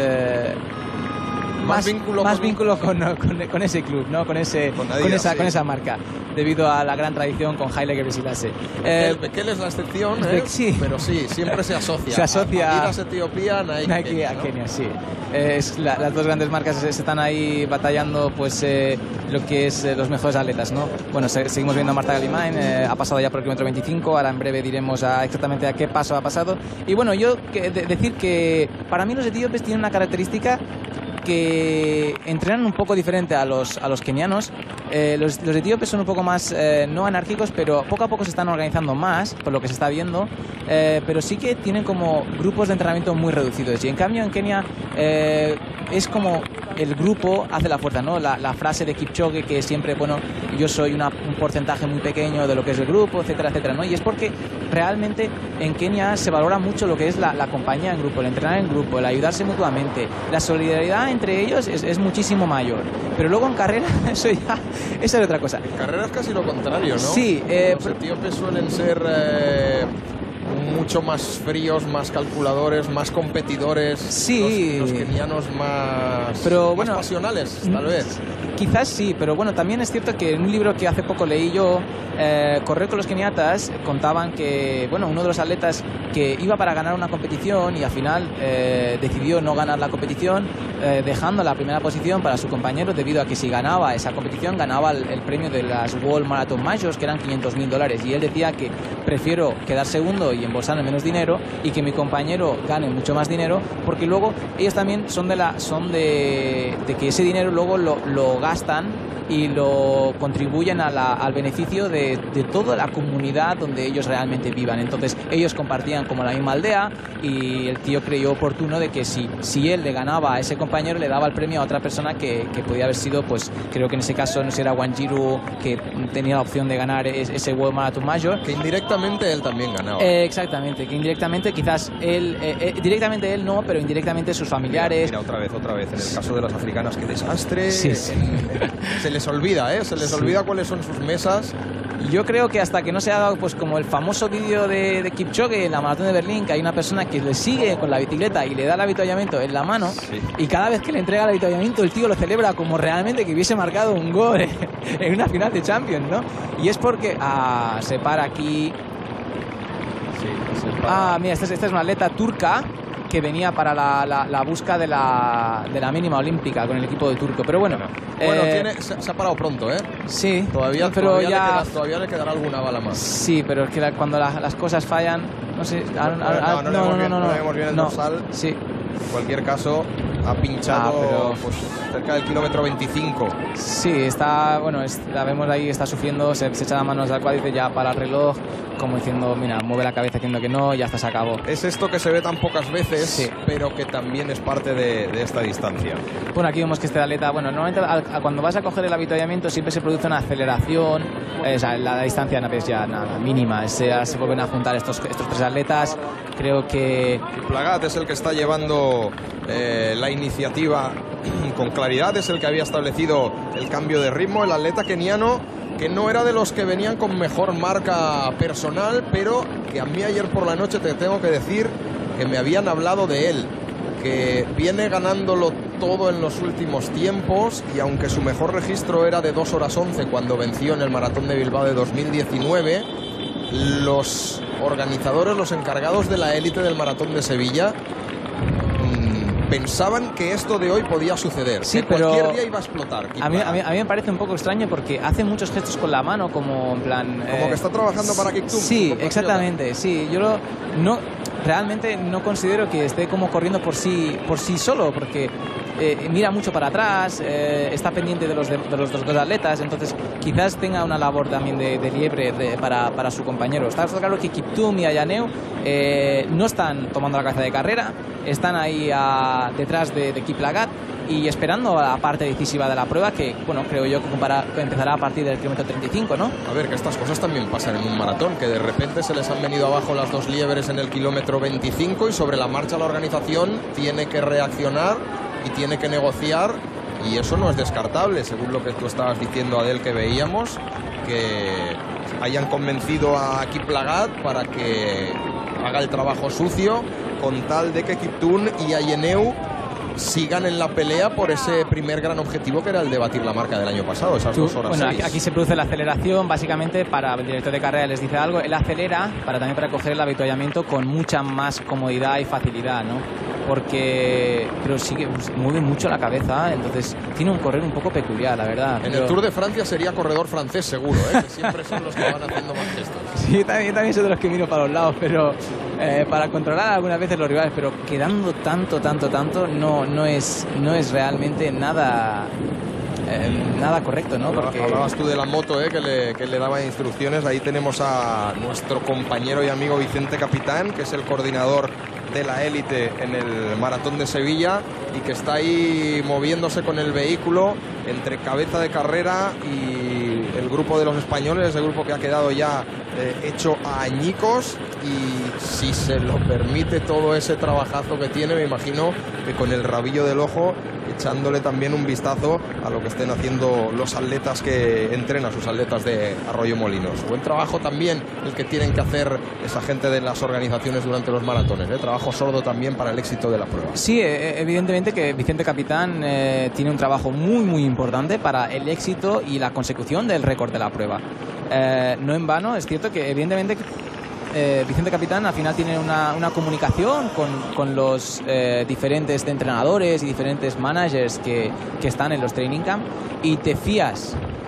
vínculo con ese club, ¿no? Con esa marca, debido a la gran tradición con Haile Gebrselassie.
Bekele es la excepción,
sí.
Pero sí, siempre se asocia.
Se asocia
a Etiopía, Nike
a Kenia, sí. Las dos grandes marcas se están ahí batallando, pues lo que es los mejores atletas, ¿no? Bueno, seguimos viendo a Marta Galimain, ha pasado ya por el kilómetro 25, ahora en breve diremos exactamente a qué paso ha pasado. Y bueno, yo decir que para mí los etíopes tienen una característica, que entrenan un poco diferente a los kenianos. Los etíopes son un poco más no anárquicos, pero poco a poco se están organizando más, por lo que se está viendo, pero sí que tienen como grupos de entrenamiento muy reducidos. Y en cambio en Kenia es como el grupo hace la fuerza, ¿no? La frase de Kipchoge, que siempre, bueno, yo soy un porcentaje muy pequeño de lo que es el grupo, etcétera, etcétera, ¿no? Y es porque realmente en Kenia se valora mucho lo que es la compañía en grupo, el entrenar en grupo, el ayudarse mutuamente, la solidaridad entre ellos es muchísimo mayor. Pero luego en carrera eso es otra cosa.
En carrera es casi lo contrario, ¿no?
Sí.
Los etíopes suelen ser mucho más fríos, más calculadores, más competidores.
Sí.
Los kenianos más pasionales, tal vez.
Quizás sí, pero bueno, también es cierto que en un libro que hace poco leí yo, Correr con los keniatas, contaban que, bueno, uno de los atletas que iba para ganar una competición y al final decidió no ganar la competición, dejando la primera posición para su compañero, debido a que si ganaba esa competición ganaba el premio de las World Marathon Majors, que eran $500,000, y él decía que prefiero quedar segundo y embolsarme menos dinero y que mi compañero gane mucho más dinero, porque luego ellos también son de que ese dinero luego lo gastan y lo contribuyen al beneficio de toda la comunidad donde ellos realmente vivan. Entonces ellos compartían como la misma aldea y el tío creyó oportuno de que si él le ganaba a ese compañero, le daba el premio a otra persona que podía haber sido, pues creo que en ese caso no sé, era Wanjiru, que tenía la opción de ganar ese World Marathon Major.
Que indirectamente él también ganaba.
Exactamente, que indirectamente quizás él, directamente él no, pero indirectamente sus familiares.
Mira, otra vez, en el caso de las africanas, qué desastre.
Sí.
Se les olvida, se les olvida cuáles son sus mesas.
Yo creo que hasta que no se haga, pues como el famoso vídeo de Kipchoge en la maratón de Berlín, que hay una persona que le sigue con la bicicleta y le da el avituallamiento en la mano, y cada vez que le entrega el avituallamiento el tío lo celebra como realmente que hubiese marcado un gol en una final de Champions, ¿no? Y es porque se para aquí. Mira, esta es una atleta turca que venía para la busca de la mínima olímpica con el equipo de turco, pero bueno.
Se ha parado pronto, ¿eh?
Sí,
todavía le quedará alguna bala más.
Sí, pero es que cuando las cosas fallan, no sé.
No vemos bien el dorsal.
Sí.
En cualquier caso, ha pinchado pues, cerca del kilómetro 25.
Sí, la vemos ahí, está sufriendo, se echa las manos al cuádriceps ya para el reloj, como diciendo, mira, mueve la cabeza diciendo que no, ya está, se acabó.
Es esto que se ve tan pocas veces, pero que también es parte de esta distancia.
Bueno, aquí vemos que este atleta, normalmente cuando vas a coger el avituallamiento siempre se produce una aceleración, la distancia es ya nada, mínima, se vuelven a juntar estos tres atletas, creo que...
Plagat es el que está llevando la iniciativa con claridad, es el que había establecido el cambio de ritmo, el atleta keniano, que no era de los que venían con mejor marca personal, pero que a mí ayer por la noche te tengo que decir que me habían hablado de él, que viene ganándolo todo en los últimos tiempos, y aunque su mejor registro era de 2 horas 11 cuando venció en el Maratón de Bilbao de 2019, los organizadores, los encargados de la élite del Maratón de Sevilla, pensaban que esto de hoy podía suceder, que cualquier día iba a explotar.
A mí me parece un poco extraño porque hace muchos gestos con la mano, como en plan...
Como que está trabajando para Kiptum.
Sí, exactamente, sí. Yo realmente no considero que esté como corriendo por sí solo, porque mira mucho para atrás, está pendiente de los dos atletas, entonces quizás tenga una labor también de liebre para su compañero. Está claro que Kiptum y Ayaneu no están tomando la cabeza de carrera, están ahí detrás de Kiplagat y esperando a la parte decisiva de la prueba, que creo yo que empezará a partir del kilómetro 35, ¿no?
A ver, que estas cosas también pasan en un maratón, que de repente se les han venido abajo las dos liebres en el kilómetro 25 y sobre la marcha la organización tiene que reaccionar y tiene que negociar, y eso no es descartable, según lo que tú estabas diciendo, Adel, que veíamos, que hayan convencido a Kiplagat para que haga el trabajo sucio con tal de que Kiptum y Ayeneu sigan en la pelea por ese primer gran objetivo, que era el de batir la marca del año pasado, esas 2 horas 6.
Aquí se produce la aceleración, básicamente, para el director de carrera les dice algo, él acelera también para coger el avituallamiento con mucha más comodidad y facilidad, ¿no? Pero mueve mucho la cabeza, entonces tiene un correr un poco peculiar, la verdad.
En el Tour de Francia sería corredor francés seguro, que siempre son los que van haciendo más gestos.
Sí, también soy de los que miro para los lados, pero para controlar algunas veces los rivales, pero quedando tanto, no es realmente nada correcto, ¿no? Porque...
Hablabas tú de la moto, que le daba instrucciones. Ahí tenemos a nuestro compañero y amigo Vicente Capitán, que es el coordinador de la élite en el Maratón de Sevilla y que está ahí moviéndose con el vehículo entre cabeza de carrera y el grupo de los españoles, el grupo que ha quedado ya hecho a añicos, y si se lo permite todo ese trabajazo que tiene, me imagino que con el rabillo del ojo echándole también un vistazo a lo que estén haciendo los atletas que entrenan, sus atletas de Arroyo Molinos. Buen trabajo también el que tienen que hacer esa gente de las organizaciones durante los maratones, trabajo sordo también para el éxito de la prueba.
Sí, evidentemente que Vicente Capitán tiene un trabajo muy importante para el éxito y la consecución del récord de la prueba. No en vano, es cierto que evidentemente Vicente Capitán al final tiene una comunicación con los diferentes entrenadores y diferentes managers que están en los training camp, y te fías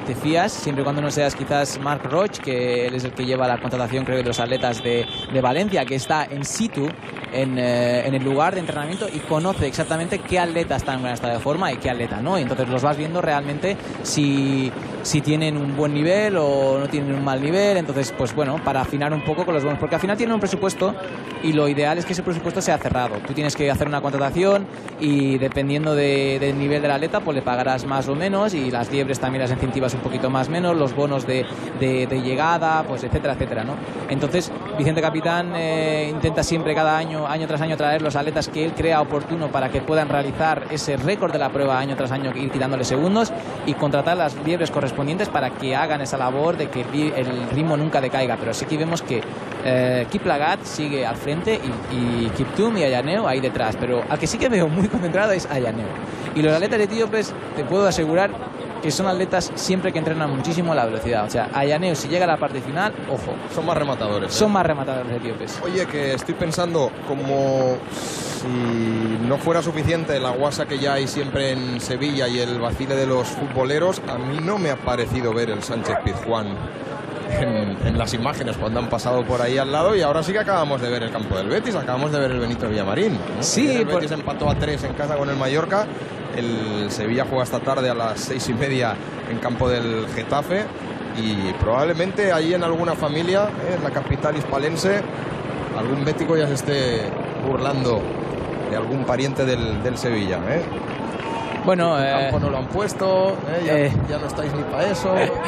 te fías, siempre y cuando no seas quizás Marc Roig, que él es el que lleva la contratación, creo, de los atletas de Valencia, que está in situ en el lugar de entrenamiento y conoce exactamente qué atleta está en buen estado de forma y qué atleta no, y entonces los vas viendo realmente si tienen un buen nivel o no tienen un mal nivel. Entonces, pues bueno, para afinar un poco con los buenos, porque al final tienen un presupuesto y lo ideal es que ese presupuesto sea cerrado. Tú tienes que hacer una contratación y dependiendo del nivel del atleta, pues le pagarás más o menos, y las liebres también las incentivas un poquito más menos, los bonos de llegada, pues etcétera, etcétera, ¿no? Entonces, Vicente Capitán intenta siempre cada año tras año, traer los atletas que él crea oportuno para que puedan realizar ese récord de la prueba año tras año, ir quitándole segundos, y contratar las liebres correspondientes para que hagan esa labor de que el ritmo nunca decaiga. Pero sí que vemos que Kiplagat sigue al frente y Kiptum y Ayaneo ahí detrás, pero al que sí que veo muy concentrado es Ayaneo. Y los atletas etíopes, te puedo asegurar que son atletas siempre que entrenan muchísimo la velocidad. O sea, Ayaneo, si llega a la parte final, ojo.
Son más rematadores.
Son más rematadores etíopes.
Oye, que estoy pensando, como si no fuera suficiente la guasa que ya hay siempre en Sevilla y el vacile de los futboleros, a mí no me ha parecido ver el Sánchez Pizjuán en las imágenes cuando han pasado por ahí al lado, y ahora sí que acabamos de ver el campo del Betis, acabamos de ver el Benito Villamarín, ¿no?
Sí,
el Betis empató a 3 en casa con el Mallorca. El Sevilla juega esta tarde a las 6:30 en campo del Getafe, y probablemente allí en alguna familia, en la capital hispalense, algún bético ya se esté burlando de algún pariente del Sevilla, ¿eh?
Bueno,
el campo no lo han puesto, ya no estáis ni para eso.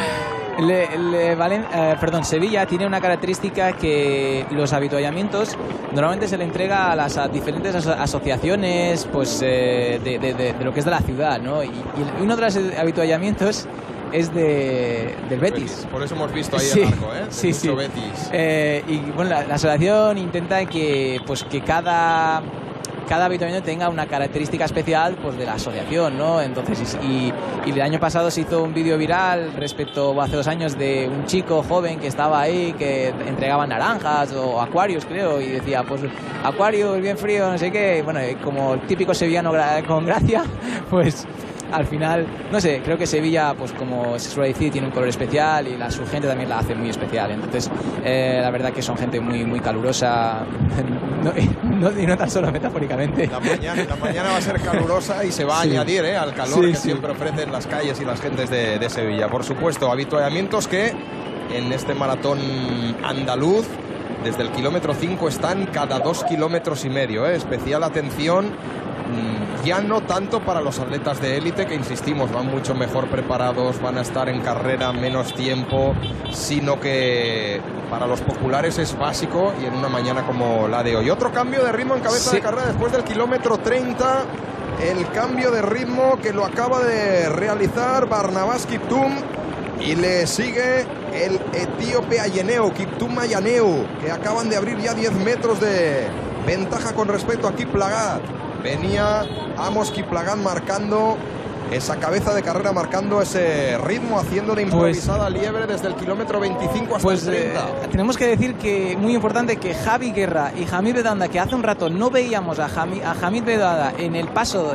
Sevilla tiene una característica, que los habituallamientos normalmente se le entrega a las diferentes asociaciones, pues de lo que es de la ciudad, ¿no? Y uno de los habituallamientos es del Betis.
Por eso hemos visto ahí el arco, ¿eh?
Sí,
mucho Betis.
Y bueno, la asociación intenta que cada habituamiento tenga una característica especial, pues, de la asociación, ¿no? Entonces, y el año pasado se hizo un vídeo viral respecto, hace 2 años, de un chico joven que estaba ahí, que entregaba naranjas o acuarios, creo, y decía, pues, acuarios bien frío, no sé qué. Bueno, como el típico sevillano con gracia, pues al final, no sé, creo que Sevilla, pues como se suele decir, tiene un color especial, y su gente también la hace muy especial. Entonces, la verdad que son gente muy, muy calurosa, y no tan solo metafóricamente.
La mañana va a ser calurosa y se va a añadir al calor que siempre ofrecen las calles y las gentes de Sevilla. Por supuesto, habituallamientos que en este maratón andaluz, desde el kilómetro 5, están cada 2,5 kilómetros. Especial atención, ya no tanto para los atletas de élite, que insistimos, van mucho mejor preparados, van a estar en carrera menos tiempo, sino que para los populares es básico, y en una mañana como la de hoy. Otro cambio de ritmo en cabeza de carrera después del kilómetro 30. El cambio de ritmo que lo acaba de realizar Barnabás Kiptum, y le sigue el etíope Ayaneo, Kiptum Ayaneo, que acaban de abrir ya 10 metros de ventaja con respecto a Kiplagat. Venía Amos Kiplagat marcando esa cabeza de carrera, marcando ese ritmo, haciendo de improvisada liebre desde el kilómetro 25 hasta el 30.
Tenemos que decir que, muy importante, que Javi Guerra y Hamid Bedanda, que hace un rato no veíamos a Hamid Bedanda en el paso,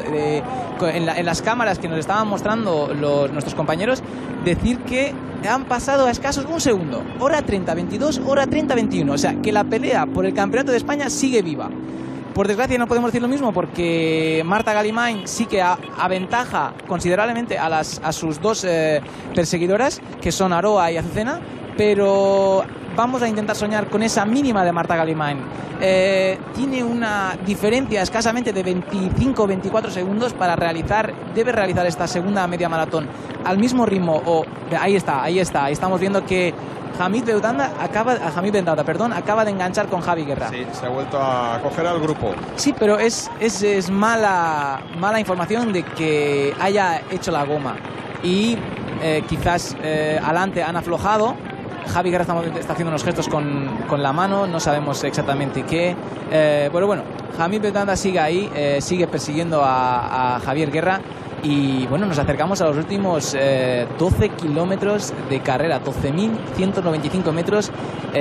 en las cámaras que nos estaban mostrando nuestros compañeros, decir que han pasado a escasos un segundo, hora 30-22, hora 30-21, o sea, que la pelea por el campeonato de España sigue viva. Por desgracia no podemos decir lo mismo, porque Marta Galimain sí que aventaja considerablemente a sus 2 perseguidoras, que son Aroa y Azucena, pero vamos a intentar soñar con esa mínima de Marta Galimain. Tiene una diferencia escasamente de 25-24 segundos debe realizar esta segunda media maratón al mismo ritmo. Ahí está, estamos viendo que Hamid Bedanda acaba de enganchar con Javi Guerra.
Sí, se ha vuelto a coger al grupo.
Sí, pero es mala información de que haya hecho la goma. Y quizás adelante han aflojado. Javi Guerra está haciendo unos gestos con la mano, no sabemos exactamente qué. Bueno, Hamid Bedanda sigue ahí, sigue persiguiendo a Javier Guerra. Y bueno, nos acercamos a los últimos 12 kilómetros de carrera, 12.195 metros,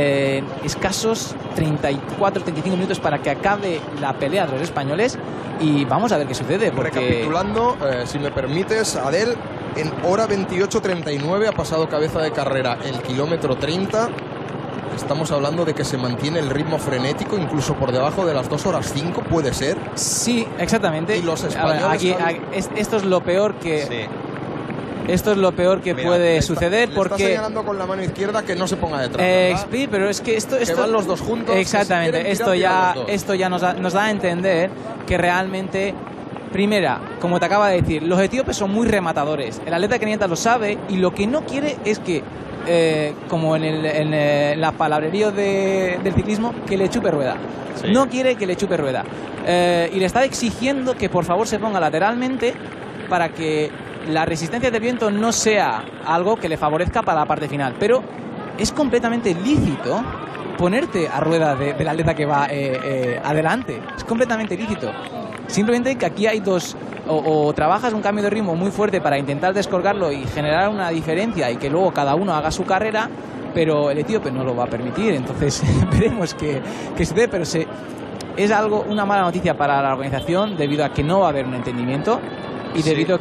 escasos 34-35 minutos para que acabe la pelea de los españoles, y vamos a ver qué sucede.
Recapitulando, si me permites, Adel, en hora 28:39 ha pasado cabeza de carrera el kilómetro 30. Estamos hablando de que se mantiene el ritmo frenético, incluso por debajo de las 2 horas 5, ¿puede ser?
Sí, exactamente.
Y los españoles...
Esto es lo peor que...
Sí.
Esto es lo peor que puede suceder porque...
Le está señalando con la mano izquierda que no se ponga detrás,
sí, pero es que esto
que van los dos juntos.
Exactamente,
Si
esto ya nos da a entender que realmente... Primera, como te acaba de decir, los etíopes son muy rematadores. El atleta keniata lo sabe y lo que no quiere es que, como en la palabrería del ciclismo, que le chupe rueda. Sí. No quiere que le chupe rueda. Y le está exigiendo que por favor se ponga lateralmente para que la resistencia del viento no sea algo que le favorezca para la parte final. Pero es completamente lícito ponerte a rueda del atleta que va adelante. Es completamente lícito. Simplemente que aquí hay dos, o trabajas un cambio de ritmo muy fuerte para intentar descolgarlo y generar una diferencia y que luego cada uno haga su carrera, pero el etíope no lo va a permitir. Entonces veremos qué sucede, pero es una mala noticia para la organización debido a que no va a haber un entendimiento y debido a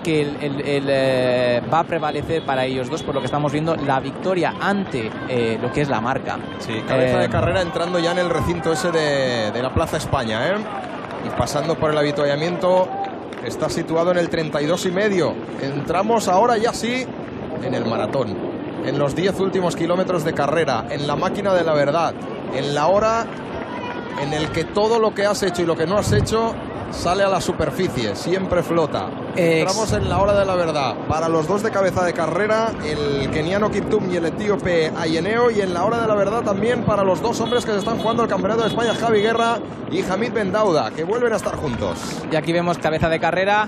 que va a prevalecer para ellos dos, por lo que estamos viendo, la victoria ante lo que es la marca.
Sí, cabeza de carrera entrando ya en el recinto ese de la Plaza España, y pasando por el avituallamiento. Está situado en el 32,5. Entramos ahora ya sí en el maratón, en los 10 últimos kilómetros de carrera, en la máquina de la verdad, en la hora en el que todo lo que has hecho y lo que no has hecho sale a la superficie, siempre flota. Entramos en la hora de la verdad para los dos de cabeza de carrera, el keniano Kiptum y el etíope Ayeneo, y en la hora de la verdad también para los dos hombres que se están jugando el campeonato de España, Javi Guerra y Hamid Ben Dauda, que vuelven a estar juntos.
Y aquí vemos cabeza de carrera.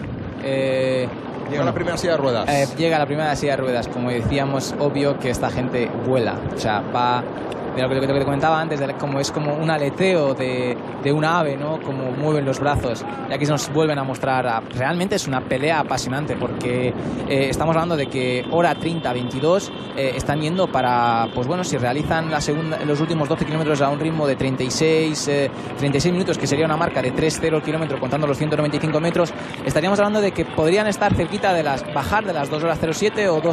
Llega la primera silla de ruedas.
Llega la primera silla de ruedas. Como decíamos, obvio que esta gente vuela. O sea, va... de lo que te comentaba antes, es como un aleteo de una ave, ¿no? Como mueven los brazos. Y aquí nos vuelven a mostrar. Realmente es una pelea apasionante porque estamos hablando de que hora 30-22 están yendo para, pues bueno, si realizan los últimos 12 kilómetros a un ritmo de 36 minutos, que sería una marca de 3:0 el kilómetro contando los 195 metros, estaríamos hablando de que podrían estar cerquita de bajar de las 2 horas 07 o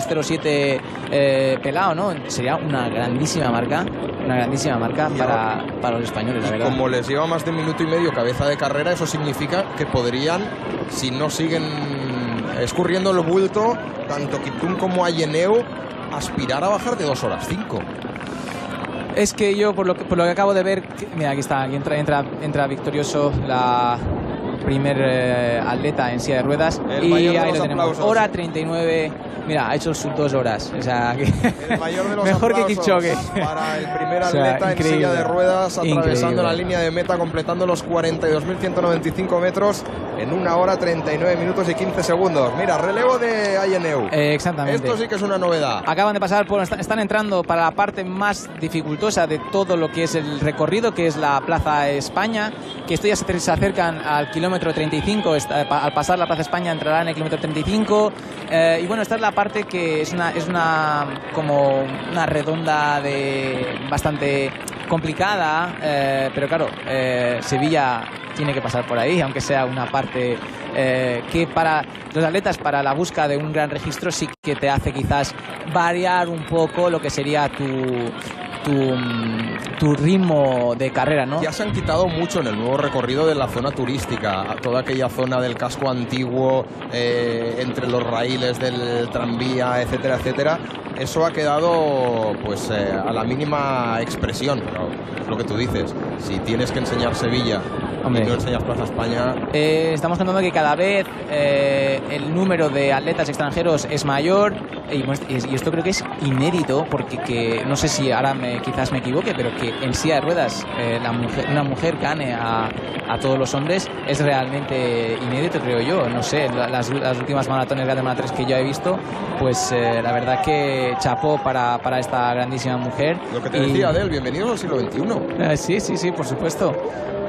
2:07 pelado, ¿no? Sería una grandísima marca. Una grandísima marca para los españoles, la verdad.
Como les lleva más de 1,5 minutos cabeza de carrera, eso significa que podrían, si no siguen escurriendo el bulto, tanto Kiptum como Ayeneo, aspirar a bajar de 2 horas 5.
Es que yo, por lo que acabo de ver, mira, aquí está, entra victorioso la primer atleta en silla de ruedas, y ahí lo tenemos, hora 39. Mira, ha hecho sus 2 horas, o sea, que
el mayor de los
mejor que Kipchoge
para el primer atleta en silla de ruedas, atravesando la línea de meta, completando los 42.195 metros en 1 hora 39 minutos y 15 segundos. Mira, relevo de Ayeneu.
Exactamente.
Esto sí que es una novedad.
Acaban de pasar están entrando para la parte más dificultosa de todo lo que es el recorrido, que es la Plaza España, que esto ya se acercan al kilómetro 35. Al pasar la Plaza España entrará en el kilómetro 35. Y bueno, esta es la parte que es como una redonda bastante complicada, pero claro, Sevilla tiene que pasar por ahí, aunque sea una parte que para los atletas, para la búsqueda de un gran registro, sí que te hace quizás variar un poco lo que sería tu ritmo de carrera, ¿no?
Ya se han quitado mucho en el nuevo recorrido de la zona turística, toda aquella zona del casco antiguo, entre los raíles del tranvía, etcétera, etcétera. Eso ha quedado pues a la mínima expresión, pero es lo que tú dices, si tienes que enseñar Sevilla y no enseñas Plaza España...
estamos contando que cada vez el número de atletas extranjeros es mayor, y esto creo que es inédito, porque no sé si ahora quizás me equivoque, pero que en silla de ruedas una mujer gane a todos los hombres es realmente inédito, creo yo. No sé, las últimas maratones de Maratón 3 que yo he visto, pues la verdad que chapó para esta grandísima mujer.
Lo que te decía, Adel, bienvenido al siglo XXI.
Sí, por supuesto.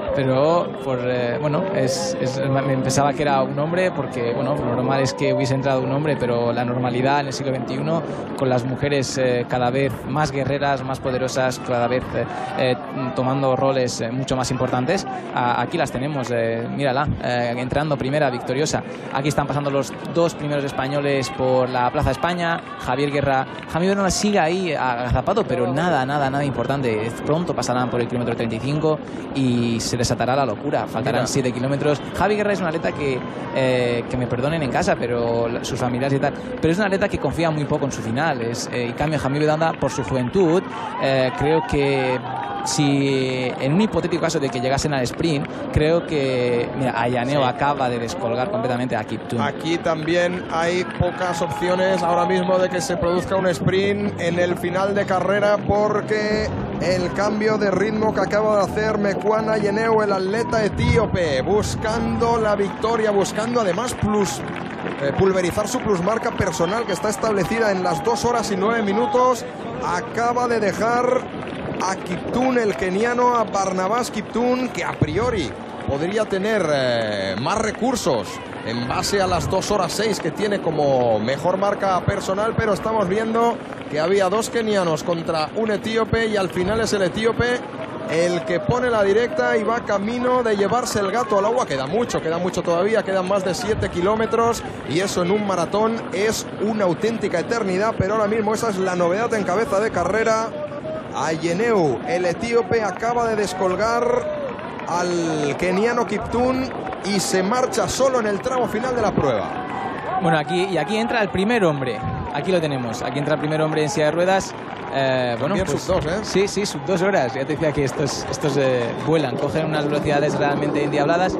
pero bueno, me pensaba que era un hombre porque, bueno, lo normal es que hubiese entrado un hombre, pero la normalidad en el siglo XXI, con las mujeres cada vez más guerreras, más poderosas, cada vez tomando roles mucho más importantes, aquí las tenemos, mírala, entrando primera, victoriosa. Aquí están pasando los dos primeros españoles por la Plaza España. Javier Guerra, Jaime Bernal sigue ahí agazapado, pero nada importante. Pronto pasarán por el kilómetro 35 y se desatará la locura. Faltarán 7 kilómetros. Javi Guerra es un atleta que me perdonen en casa, pero sus familiares y tal, pero es un atleta que confía muy poco en su final. En cambio, Jaime Bernal, por su juventud, creo que si en un hipotético caso de que llegasen al sprint, creo que, mira, Ayaneo acaba de descolgar completamente a Kiptum.
Aquí también hay pocas opciones ahora mismo de que se produzca un sprint en el final de carrera, porque el cambio de ritmo que acaba de hacer Mekwana Ayaneo, el atleta etíope, buscando la victoria, buscando además pulverizar su plusmarca personal que está establecida en las 2 horas y 9 minutos, acaba de dejar a Kiptum, el keniano, a Barnabas Kiptum, que a priori podría tener más recursos en base a las 2 horas 6 que tiene como mejor marca personal, pero estamos viendo que había 2 kenianos contra un etíope y al final es el etíope el que pone la directa y va camino de llevarse el gato al agua. Queda mucho todavía, quedan más de 7 kilómetros y eso en un maratón es una auténtica eternidad, pero ahora mismo esa es la novedad en cabeza de carrera. Ayeneu, el etíope, acaba de descolgar al keniano Kiptum y se marcha solo en el tramo final de la prueba.
Bueno, aquí entra el primer hombre. Aquí lo tenemos. Aquí entra el primer hombre en silla de ruedas. Bueno, pues,
sub 2, ¿eh?
Sí, sub 2 horas. Ya te decía que estos vuelan, cogen unas velocidades realmente endiabladas.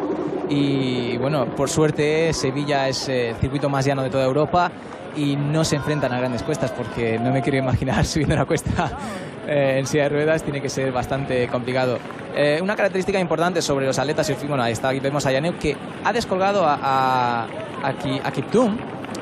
Y bueno, por suerte Sevilla es el circuito más llano de toda Europa y no se enfrentan a grandes cuestas, porque no me quiero imaginar subiendo una cuesta en silla de ruedas, tiene que ser bastante complicado. Una característica importante sobre los atletas, bueno, ahí está, aquí vemos a Ayaneu, que ha descolgado a Kiptum.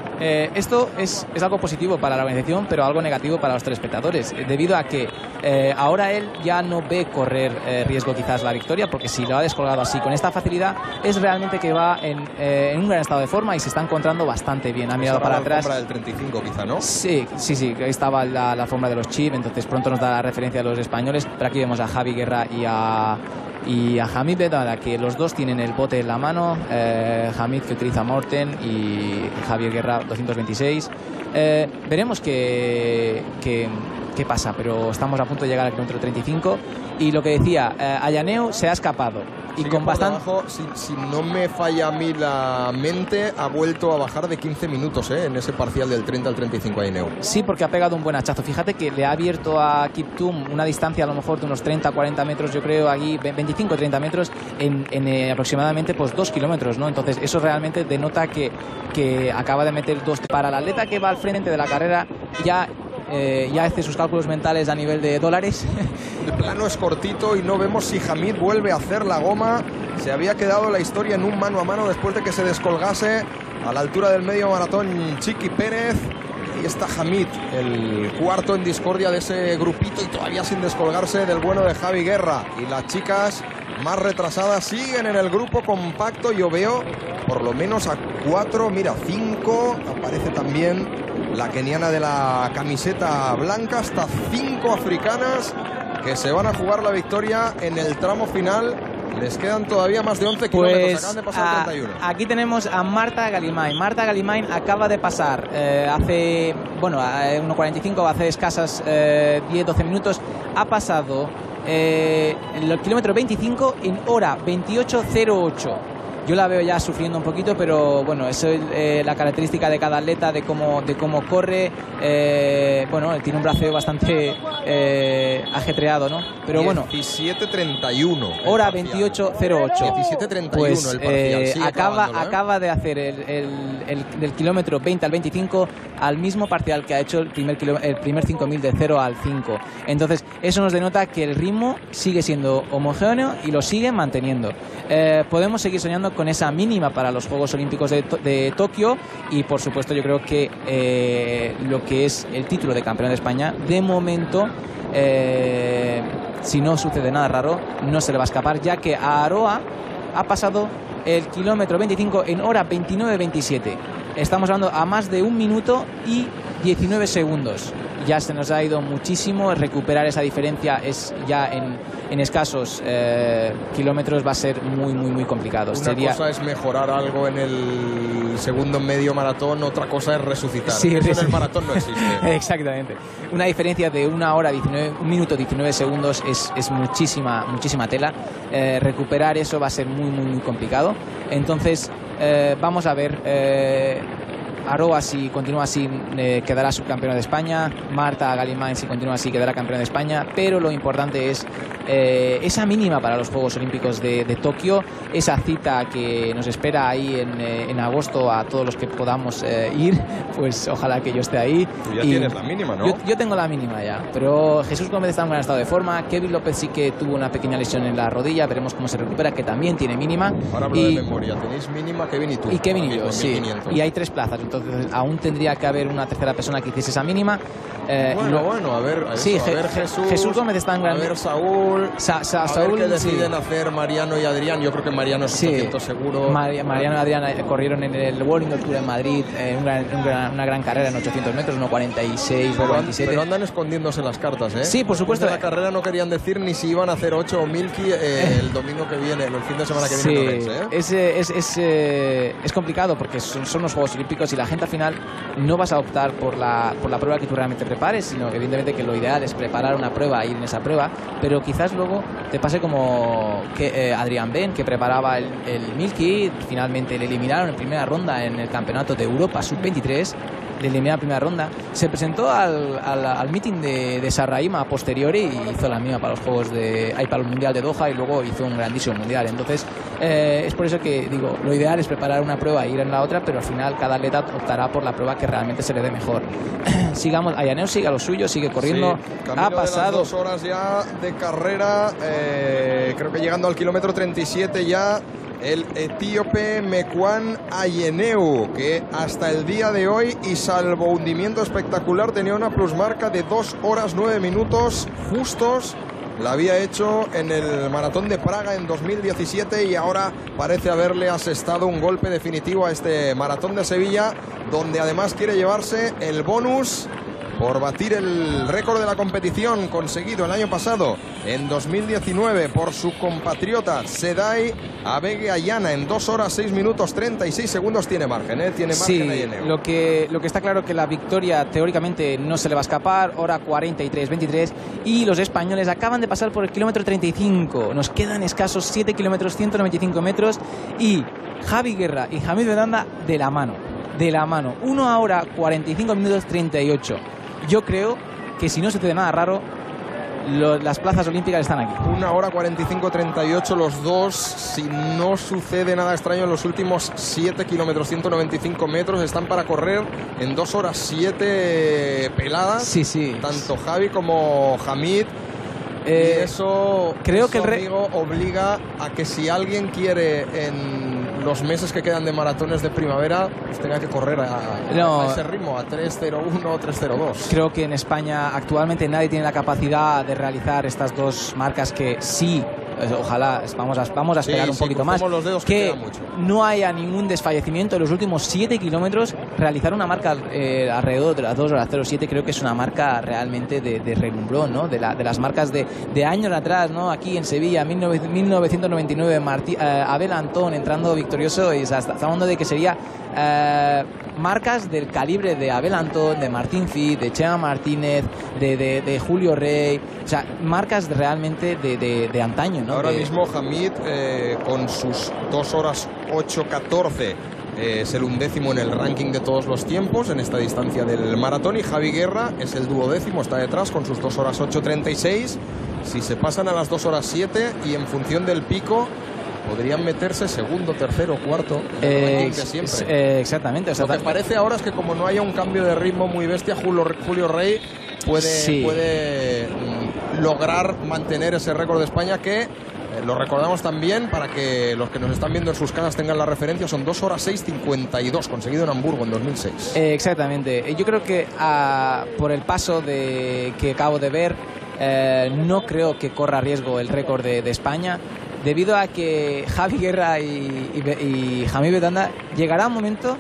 Esto es algo positivo para la organización, pero algo negativo para los telespectadores, debido a que ahora él ya no ve correr riesgo quizás la victoria, porque si lo ha descolgado así con esta facilidad, es realmente que va en un gran estado de forma y se está encontrando bastante bien. Ha mirado para atrás.
La alfombra del 35 quizá, ¿no?
Sí, ahí estaba la alfombra de los Chip, entonces pronto nos da la referencia de los españoles, pero aquí vemos a Javi Guerra y a Hamid Bedada, que los dos tienen el bote en la mano. Hamid, que utiliza Morten, y Javier Guerra 226. Veremos qué pasa, pero estamos a punto de llegar al kilómetro 35 y lo que decía, Ayaneu se ha escapado y
sigue
con bastante
debajo, si no me falla a mí la mente, ha vuelto a bajar de 15 minutos en ese parcial del 30 al 35 Ayaneu.
Sí, porque ha pegado un buen hachazo. Fíjate que le ha abierto a Kiptum una distancia a lo mejor de unos 30-40 metros, yo creo, aquí 25-30 metros en aproximadamente pues 2 kilómetros, ¿no? Entonces eso realmente denota que acaba de meter 2. Para el atleta que va al frente de la carrera, ya hace sus cálculos mentales a nivel de dólares.
El plano es cortito y no vemos si Hamid vuelve a hacer la goma. Se había quedado la historia en un mano a mano después de que se descolgase a la altura del medio maratón Chiqui Pérez. Y está Hamid, el cuarto en discordia de ese grupito y todavía sin descolgarse del bueno de Javi Guerra. Y las chicas más retrasadas siguen en el grupo compacto. Yo veo por lo menos a 4, mira, 5. Aparece también la keniana de la camiseta blanca, hasta 5 africanas que se van a jugar la victoria en el tramo final. Les quedan todavía más de 11 kilómetros, acaban de pasar 31.
Aquí tenemos a Marta Galimain. Marta Galimain acaba de pasar hace 1.45, hace escasas 10-12 minutos. Ha pasado el kilómetro 25 en hora 28:08. Yo la veo ya sufriendo un poquito, pero bueno, eso es la característica de cada atleta, de cómo corre. Bueno, tiene un braceo bastante ajetreado, ¿no? Pero bueno.
17:31.
Hora 28:08.
17:31
pues,
el parcial. Sí,
acaba de hacer del kilómetro 20 al 25 al mismo parcial que ha hecho el primer 5.000 de 0 al 5. Entonces, eso nos denota que el ritmo sigue siendo homogéneo y lo sigue manteniendo. Podemos seguir soñando con esa mínima para los Juegos Olímpicos de Tokio y por supuesto yo creo que lo que es el título de campeón de España de momento si no sucede nada raro, no se le va a escapar, ya que a Aroa ha pasado el kilómetro 25 en hora 29:27. Estamos hablando a más de 1 minuto y 19 segundos. Ya se nos ha ido muchísimo. Recuperar esa diferencia es ya en escasos kilómetros va a ser muy complicado.
Una cosa es mejorar algo en el segundo medio maratón, otra cosa es resucitar.
Sí,
eso en el maratón no existe.
Exactamente. Una diferencia de 1 hora 19, 1 minuto 19 segundos es muchísima tela. Recuperar eso va a ser muy complicado. Entonces vamos a ver. Aroa, si continúa así, quedará subcampeona de España. Marta Galimán, si continúa así, quedará campeona de España. Pero lo importante es esa mínima para los Juegos Olímpicos de Tokio, esa cita que nos espera ahí en agosto a todos los que podamos ir. Pues ojalá que yo esté ahí.
Tú ya tienes la mínima, ¿no?
Yo tengo la mínima ya, pero Jesús Gómez está en buen estado de forma. Kevin López sí que tuvo una pequeña lesión en la rodilla, veremos cómo se recupera, que también tiene mínima.
Ahora hablo de memoria, tenéis mínima Kevin y tú.
Y Kevin y yo, sí.
1500.
Y hay 3 plazas, entonces aún tendría que haber una tercera persona que hiciese esa mínima.
Bueno, a ver,
sí,
a ver
Jesús Gómez está en gran...
A ver Saúl, a ver qué deciden
sí.
hacer Mariano y Adrián. Yo creo que Mariano es 800 seguro.
Mariano y Adrián corrieron en el World Tour en Madrid, una gran carrera en 800 metros, 1.46 o 47.
Pero andan escondiéndose las cartas, ¿eh?
Sí, por supuesto.
De la carrera no querían decir ni si iban a hacer 8 o Milky el domingo que viene, el fin de semana que viene.
Sí, es complicado porque son los Juegos Olímpicos y la gente al final no vas a optar por la prueba que tú realmente prepares, sino que evidentemente que lo ideal es preparar una prueba e ir en esa prueba, pero quizás luego te pase como que Adrián Ben, que preparaba el Milky, finalmente le eliminaron en primera ronda en el Campeonato de Europa Sub-23, le eliminaron en primera ronda, se presentó al meeting de Sarraima a posteriori y hizo la misma para los Juegos para el Mundial de Doha y luego hizo un grandísimo Mundial. Entonces es por eso que digo, lo ideal es preparar una prueba e ir en la otra, pero al final cada atleta optará por la prueba que realmente se le dé mejor. Sigamos, Ayaneo sigue a lo suyo, sigue corriendo,
sí,
ha pasado
de las 2 horas ya de carrera, creo que llegando al kilómetro 37 ya el etíope Mekwan Ayeneu, que hasta el día de hoy y salvo hundimiento espectacular tenía una plusmarca de 2 horas 9 minutos justos. La había hecho en el Maratón de Praga en 2017 y ahora parece haberle asestado un golpe definitivo a este Maratón de Sevilla, donde además quiere llevarse el bonus por batir el récord de la competición conseguido el año pasado, en 2019, por su compatriota Sedai Abege-Ayana. En 2 horas 6 minutos 36 segundos tiene margen, tiene margen.
Sí, lo que está claro que la victoria teóricamente no se le va a escapar, hora 43-23, y los españoles acaban de pasar por el kilómetro 35. Nos quedan escasos 7 kilómetros, 195 metros, y Javi Guerra y Hamid Belhanda de la mano. 1 hora 45 minutos 38. Yo creo que si no sucede nada raro, las plazas olímpicas están aquí.
1 hora 45-38 los dos. Si no sucede nada extraño en los últimos 7 kilómetros, 195 metros, están para correr en 2 horas 7 peladas.
Sí.
Tanto Javi como Hamid. Y eso,
creo que
amigo, obliga a que si alguien quiere en los meses que quedan de maratones de primavera, pues tenga que correr a ese ritmo, a 3.01 o 3.02.
Creo que en España actualmente nadie tiene la capacidad de realizar estas 2 marcas que sí. Ojalá, vamos a esperar un poquito más.
Los dedos
que
mucho.
No haya ningún desfallecimiento. En los últimos 7 kilómetros, realizar una marca alrededor de las 2 horas 07, creo que es una marca realmente de relumbrón, ¿no? De las marcas de años atrás, ¿no? Aquí en Sevilla, 1999, Abel Antón entrando victorioso, y estamos hablando de que sería marcas del calibre de Abel Antón, de Martín Fit, de Chema Martínez, de Julio Rey, o sea, marcas realmente de antaño, ¿no?
Ahora mismo Hamid, con sus 2 horas 8:14, es el 11º en el ranking de todos los tiempos en esta distancia del maratón, y Javi Guerra es el 12º, está detrás con sus 2 horas 8:36. Si se pasan a las 2 horas 7 y en función del pico podrían meterse segundo, tercero, cuarto de siempre.
Exactamente. O sea,
lo que parece ahora es que como no haya un cambio de ritmo muy bestia, Julio Rey puede lograr mantener ese récord de España, que lo recordamos también para que los que nos están viendo en sus casas tengan la referencia. Son 2 horas 6:52, conseguido en Hamburgo en 2006.
Exactamente. Yo creo que por el paso que acabo de ver, no creo que corra riesgo el récord de España, debido a que Javi Guerra y Jamil Betanda llegará un momento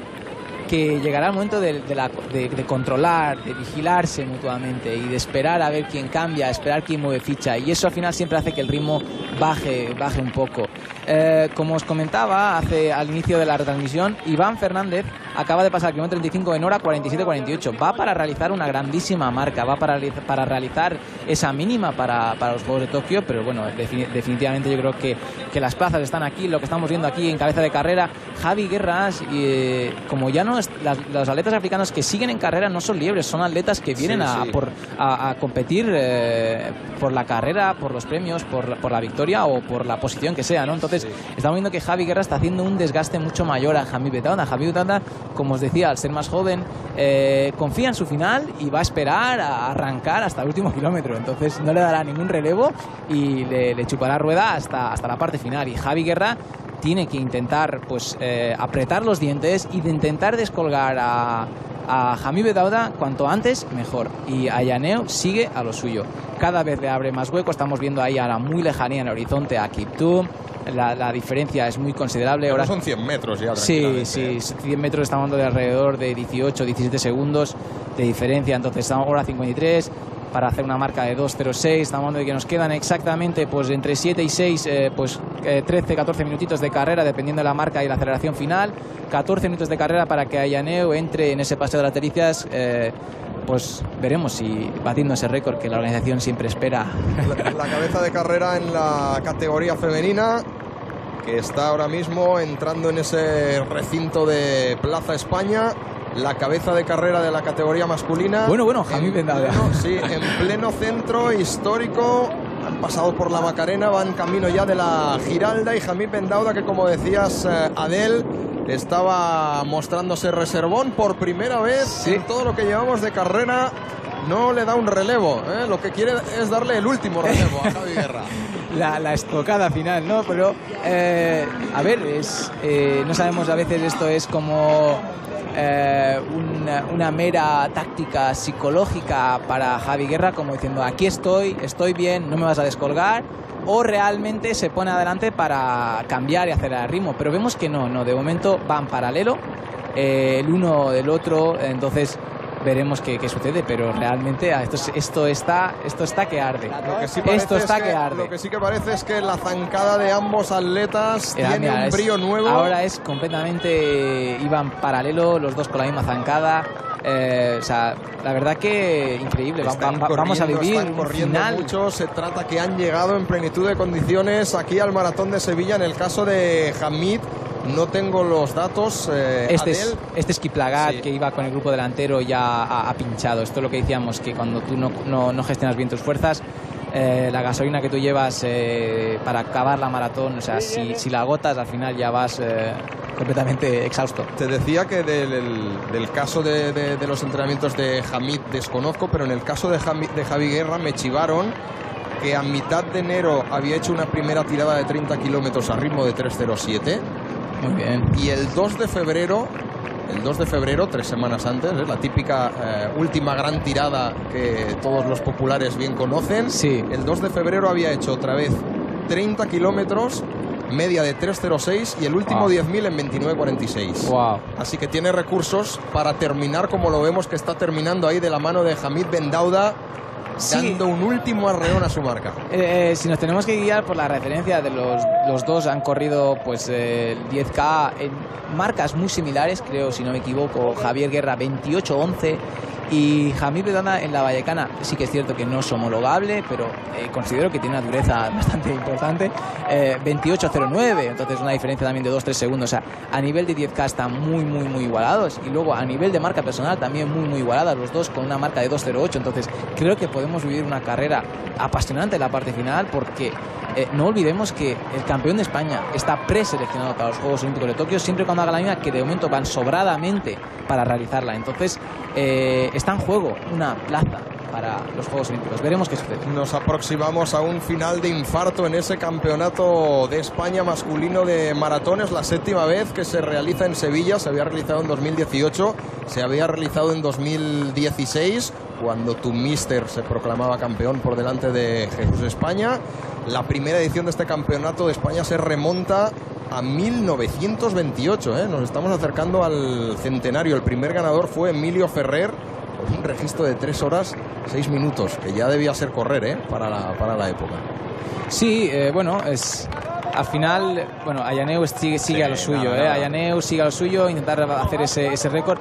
de controlar, de vigilarse mutuamente y de esperar a ver quién cambia, esperar quién mueve ficha, y eso al final siempre hace que el ritmo baje un poco. Como os comentaba al inicio de la retransmisión, Iván Fernández acaba de pasar el kilómetro 35 en hora 47:48. Va para realizar una grandísima marca, va para realizar esa mínima para los Juegos de Tokio, pero bueno, definitivamente yo creo que las plazas están aquí. Lo que estamos viendo aquí en cabeza de carrera, Javi Guerras, como ya no es, los atletas africanos que siguen en carrera no son liebres, son atletas que vienen a competir por la carrera, por los premios, por la victoria o por la posición que sea, ¿no? Entonces estamos viendo que Javi Guerra está haciendo un desgaste mucho mayor a Jamil Betanda. Jamil Betanda, como os decía, al ser más joven, confía en su final y va a esperar a arrancar hasta el último kilómetro. Entonces no le dará ningún relevo y le chupará rueda hasta la parte final. Y Javi Guerra tiene que intentar apretar los dientes y de intentar descolgar a Jamil Betanda cuanto antes mejor. Y Ayaneo sigue a lo suyo. Cada vez le abre más hueco. Estamos viendo ahí ahora muy lejanía en el horizonte a Kiptum. La diferencia es muy considerable.
Ahora son 100 metros ya.
Sí, 100 metros estamos hablando de alrededor de 18, 17 segundos de diferencia. Entonces estamos ahora 53 para hacer una marca de 2.06. Estamos hablando de que nos quedan exactamente entre 7 y 6, 13, 14 minutitos de carrera, dependiendo de la marca y la aceleración final. 14 minutos de carrera para que Ayaneo entre en ese paseo de las Delicias. Pues veremos si batiendo ese récord que la organización siempre espera.
La cabeza de carrera en la categoría femenina, que está ahora mismo entrando en ese recinto de Plaza España. La cabeza de carrera de la categoría masculina.
Bueno, Jamil Betanda.
Sí, en pleno centro histórico. Han pasado por la Macarena, van camino ya de la Giralda, y Jamil Betanda, que como decías, Adel, estaba mostrándose reservón por primera vez en todo lo que llevamos de carrera. No le da un relevo, lo que quiere es darle el último relevo a Javi Guerra.
La estocada final, ¿no? Pero, a ver, no sabemos, a veces esto es como una mera táctica psicológica para Javi Guerra, como diciendo, aquí estoy bien, no me vas a descolgar, o realmente se pone adelante para cambiar y acelerar el ritmo. Pero vemos que no, de momento van paralelo, el uno del otro. Entonces veremos qué sucede, pero realmente esto está que arde.
Lo que sí que parece es que la zancada de ambos atletas tiene un brío nuevo.
Ahora es completamente, iban paralelo los dos con la misma zancada. La verdad que increíble. Vamos a vivir un final
mucho. Se trata que han llegado en plenitud de condiciones aquí al Maratón de Sevilla. En el caso de Hamid, no tengo los datos.
Este es Kiplagat, que iba con el grupo delantero, ya ha pinchado. Esto es lo que decíamos, que cuando tú no gestionas bien tus fuerzas, la gasolina que tú llevas para acabar la maratón, si la agotas, al final ya vas completamente exhausto.
Te decía que del caso de los entrenamientos de Hamid desconozco, pero en el caso de Javi Guerra me chivaron que a mitad de enero había hecho una primera tirada de 30 kilómetros a ritmo de 3:07.
Muy bien.
Y el 2 de febrero, 3 semanas antes, la típica última gran tirada que todos los populares bien conocen.
Sí.
El 2 de febrero había hecho otra vez 30 kilómetros, media de 3:06, y el último 10.000 en 29:46.
Wow.
Así que tiene recursos para terminar como lo vemos que está terminando ahí, de la mano de Jamil Betanda, dando un último arreón a su marca.
Si nos tenemos que guiar por la referencia de los dos, han corrido el 10K en marcas muy similares, creo, si no me equivoco. Javier Guerra 28:11 y Jamil Betanda en la Vallecana. Sí que es cierto que no es homologable, pero considero que tiene una dureza bastante importante, 28:09, entonces una diferencia también de 2-3 segundos. A nivel de 10K están muy igualados, y luego a nivel de marca personal también muy igualadas, los dos con una marca de 2:08. Entonces creo que podemos vivir una carrera apasionante en la parte final, porque no olvidemos que el campeón de España está preseleccionado para los Juegos Olímpicos de Tokio, siempre cuando haga la misma, que de momento van sobradamente para realizarla. Entonces está en juego una plaza para los Juegos Olímpicos. Veremos qué sucede.
Nos aproximamos a un final de infarto en ese campeonato de España masculino de maratones, la 7ª vez que se realiza en Sevilla. Se había realizado en 2018, se había realizado en 2016. cuando tu míster se proclamaba campeón por delante de Jesús España. La primera edición de este campeonato de España se remonta a 1928, ¿eh? Nos estamos acercando al centenario. El primer ganador fue Emilio Ferrer, con un registro de 3 horas 6 minutos, que ya debía ser correr, ¿eh? para la época.
Sí, bueno, es... Al final, bueno, Ayaneu sigue a lo suyo, Ayaneu sigue a lo suyo, intentar hacer ese récord.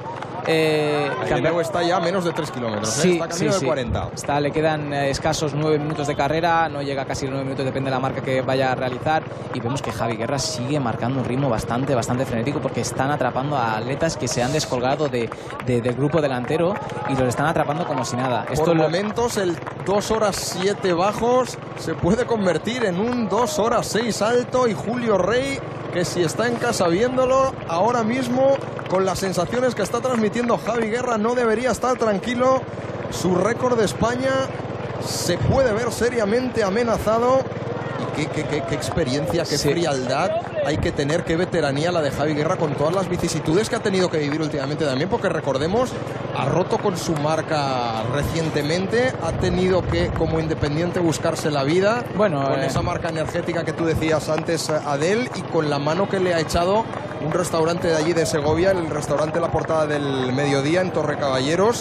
Ayaneu está ya a menos de 3 kilómetros,
sí,
está camino de 40.
Le quedan escasos 9 minutos de carrera, no llega casi 9 minutos, depende de la marca que vaya a realizar. Y vemos que Javi Guerra sigue marcando un ritmo bastante frenético, porque están atrapando a atletas que se han descolgado del grupo delantero y los están atrapando como si nada.
Por momentos el 2 horas 7 bajos se puede convertir en un 2 horas 6 alto, y Julio Rey, que si está en casa viéndolo ahora mismo, con las sensaciones que está transmitiendo Javi Guerra, no debería estar tranquilo. Su récord de España se puede ver seriamente amenazado. Y qué experiencia, qué frialdad hay que tener, qué veteranía la de Javi Guerra, con todas las vicisitudes que ha tenido que vivir últimamente también, porque recordemos, ha roto con su marca recientemente, ha tenido que, como independiente, buscarse la vida, con esa marca energética que tú decías antes, Adel, y con la mano que le ha echado un restaurante de allí de Segovia, el restaurante La Portada del Mediodía en Torre Caballeros.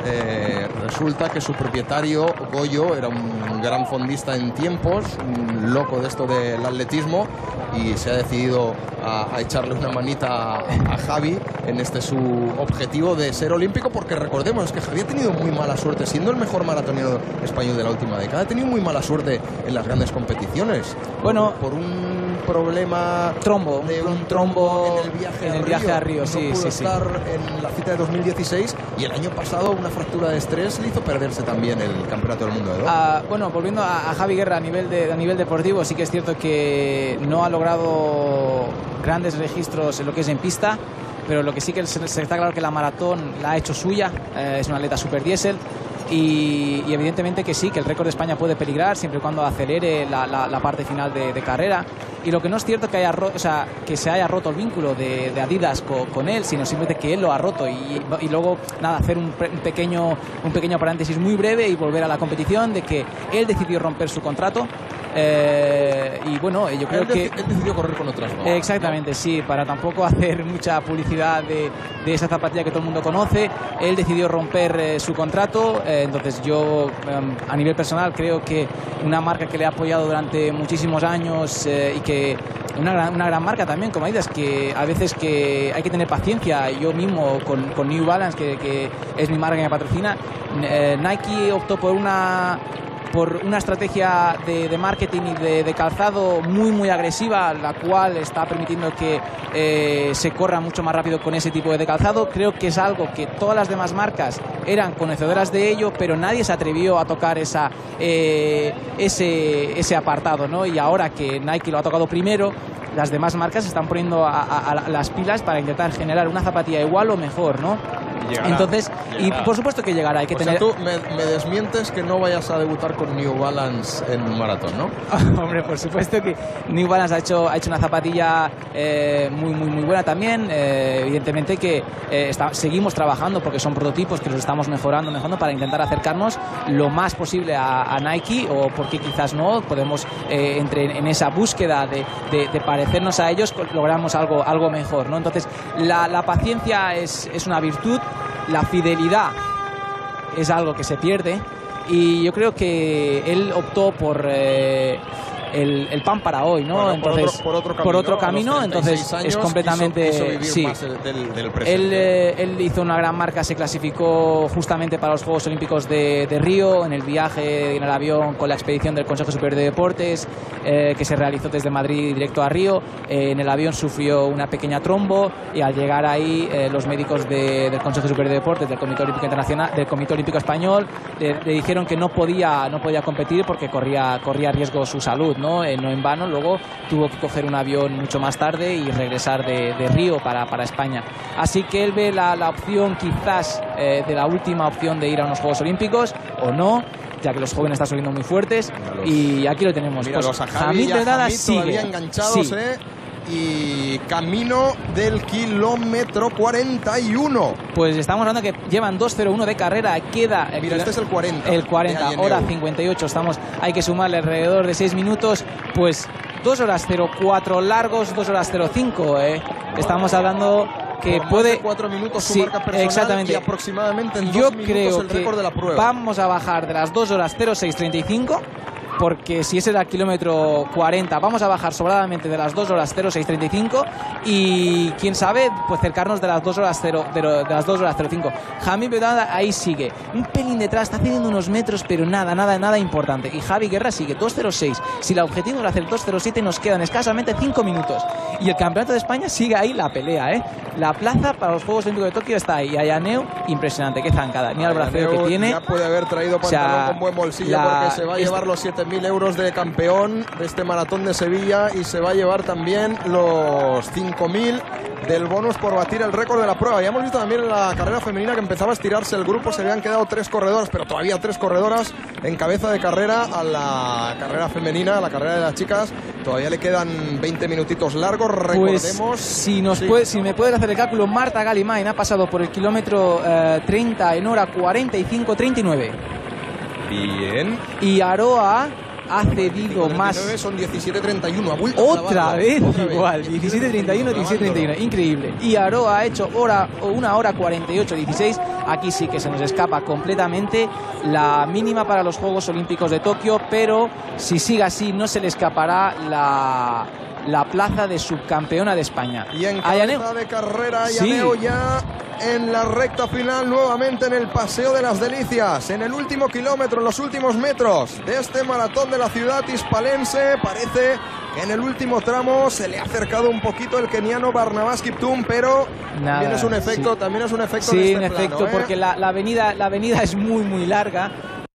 Resulta que su propietario, Goyo, era un gran fondista en tiempos, un loco de esto del atletismo, y se ha decidido a echarle una manita a Javi en su objetivo de ser olímpico, porque recordemos que Javi ha tenido muy mala suerte, siendo el mejor maratoniano español de la última década, ha tenido muy mala suerte en las grandes competiciones.
Bueno,
por un problema
un trombo
en el viaje a Río.
Sí,
no pudo estar en la cita de 2016, y el año pasado una fractura de estrés le hizo perderse también el Campeonato del Mundo de Doha.
Bueno, volviendo a Javi Guerra a nivel deportivo, sí que es cierto que no ha logrado grandes registros en lo que es en pista, pero lo que sí que se está claro que la maratón la ha hecho suya. Es un atleta super diésel. Y evidentemente que sí, que el récord de España puede peligrar siempre y cuando acelere la parte final de carrera. Y lo que no es cierto que se haya roto el vínculo de Adidas con él, sino simplemente que él lo ha roto. Y luego, nada, hacer un pequeño paréntesis muy breve y volver a la competición, de que él decidió romper su contrato. Y bueno, yo creo que
él decidió correr con otras, ¿no?
Exactamente, sí, para tampoco hacer mucha publicidad de esa zapatilla que todo el mundo conoce. Él decidió romper su contrato. Entonces yo, a nivel personal, creo que una marca que le ha apoyado durante muchísimos años, y que una gran marca también como Adidas, que a veces que hay que tener paciencia. Yo mismo con New Balance, que es mi marca que me patrocina, Nike optó por una estrategia de marketing y de calzado muy agresiva, la cual está permitiendo que se corra mucho más rápido con ese tipo de calzado. Creo que es algo que todas las demás marcas eran conocedoras de ello, pero nadie se atrevió a tocar ese apartado, ¿no? Y ahora que Nike lo ha tocado primero, las demás marcas se están poniendo a las pilas para intentar generar una zapatilla igual o mejor, ¿no? Entonces, y por supuesto que llegará. Hay que tener...
tú me desmientes que no vayas a debutar con New Balance en maratón, ¿no?
Hombre, por supuesto que New Balance ha hecho una zapatilla muy buena también. Evidentemente que seguimos trabajando, porque son prototipos que los estamos mejorando para intentar acercarnos lo más posible a Nike, o porque quizás no podemos, en esa búsqueda de parecernos a ellos, logramos algo mejor, ¿no? Entonces, la paciencia es una virtud. La fidelidad es algo que se pierde, y yo creo que él optó por el pan para hoy, ¿no?
Bueno,
entonces,
por otro camino,
entonces es completamente
quiso vivir
sí.
Más del presente.
Él hizo una gran marca, se clasificó justamente para los Juegos Olímpicos de Río, en el viaje en el avión con la expedición del Consejo Superior de Deportes, que se realizó desde Madrid directo a Río. En el avión sufrió una pequeña trombo, y al llegar ahí los médicos del Consejo Superior de Deportes, del Comité Olímpico Internacional, del Comité Olímpico Español, le dijeron que no podía competir porque corría riesgo su salud, ¿no? No en vano. Luego tuvo que coger un avión mucho más tarde y regresar de Río para España. Así que él ve la opción quizás de la última opción de ir a unos Juegos Olímpicos, o no, ya que los jóvenes están subiendo muy fuertes. Y aquí lo tenemos.
Mira,
pues
los Javi Benada sigue todavía enganchados,
sí.
y camino del kilómetro 41.
Pues estamos hablando que llevan 2:01 de carrera, queda...
Mira, este es el 40.
El 40, hora 58, hay que sumarle alrededor de 6 minutos, pues 2 horas 04 largos, 2 horas 05, Estamos hablando que
por
puede...
más de 4 minutos su
sí,
marca personal,
exactamente.
y aproximadamente en 2
Yo
minutos
creo
el
que
récord de la prueba.
vamos a bajar de las 2 horas 06:35, porque si ese era el kilómetro 40, vamos a bajar sobradamente de las 2 horas 06:35 y quién sabe, pues cercarnos de las 2 horas 05. Jamil Bedada ahí sigue, un pelín detrás, está cediendo unos metros, pero nada importante. Y Javi Guerra sigue 2:06. Si el objetivo es hacer 2:07, nos quedan escasamente 5 minutos. Y el Campeonato de España sigue ahí la pelea, La plaza para los Juegos Olímpicos de Tokio está ahí. Ayaneu, impresionante, qué zancada. Mira el braceo que tiene.
Ya puede haber traído pantalón con buen bolsillo, porque se va a llevar los 7.000 euros de campeón de este maratón de Sevilla y se va a llevar también los 5.000 del bonus por batir el récord de la prueba. Ya hemos visto también en la carrera femenina que empezaba a estirarse el grupo, se habían quedado 3 corredoras, pero todavía 3 corredoras en cabeza de carrera a la carrera femenina, a la carrera de las chicas. Todavía le quedan 20 minutitos largos, recordemos.
Pues si me puedes hacer el cálculo, Marta Galimain ha pasado por el kilómetro 30 en hora 45:39.
Bien.
Y Aroa ha cedido más.
Son 17:31. Ha vuelto
otra vez igual. 17:31, 17:31. Increíble. Y Aroa ha hecho 1 hora 48:16. Aquí sí que se nos escapa completamente la mínima para los Juegos Olímpicos de Tokio, pero si sigue así no se le escapará la plaza de subcampeona de España.
Y en cabeza de carrera, Ayaneu ya en la recta final, nuevamente en el Paseo de las Delicias, en el último kilómetro, en los últimos metros de este maratón de la ciudad hispalense. Parece que en el último tramo se le ha acercado un poquito el keniano Barnabas Kiptum, pero también es un efecto,
Sí,
en
este
efecto,
plano, porque la avenida es muy larga.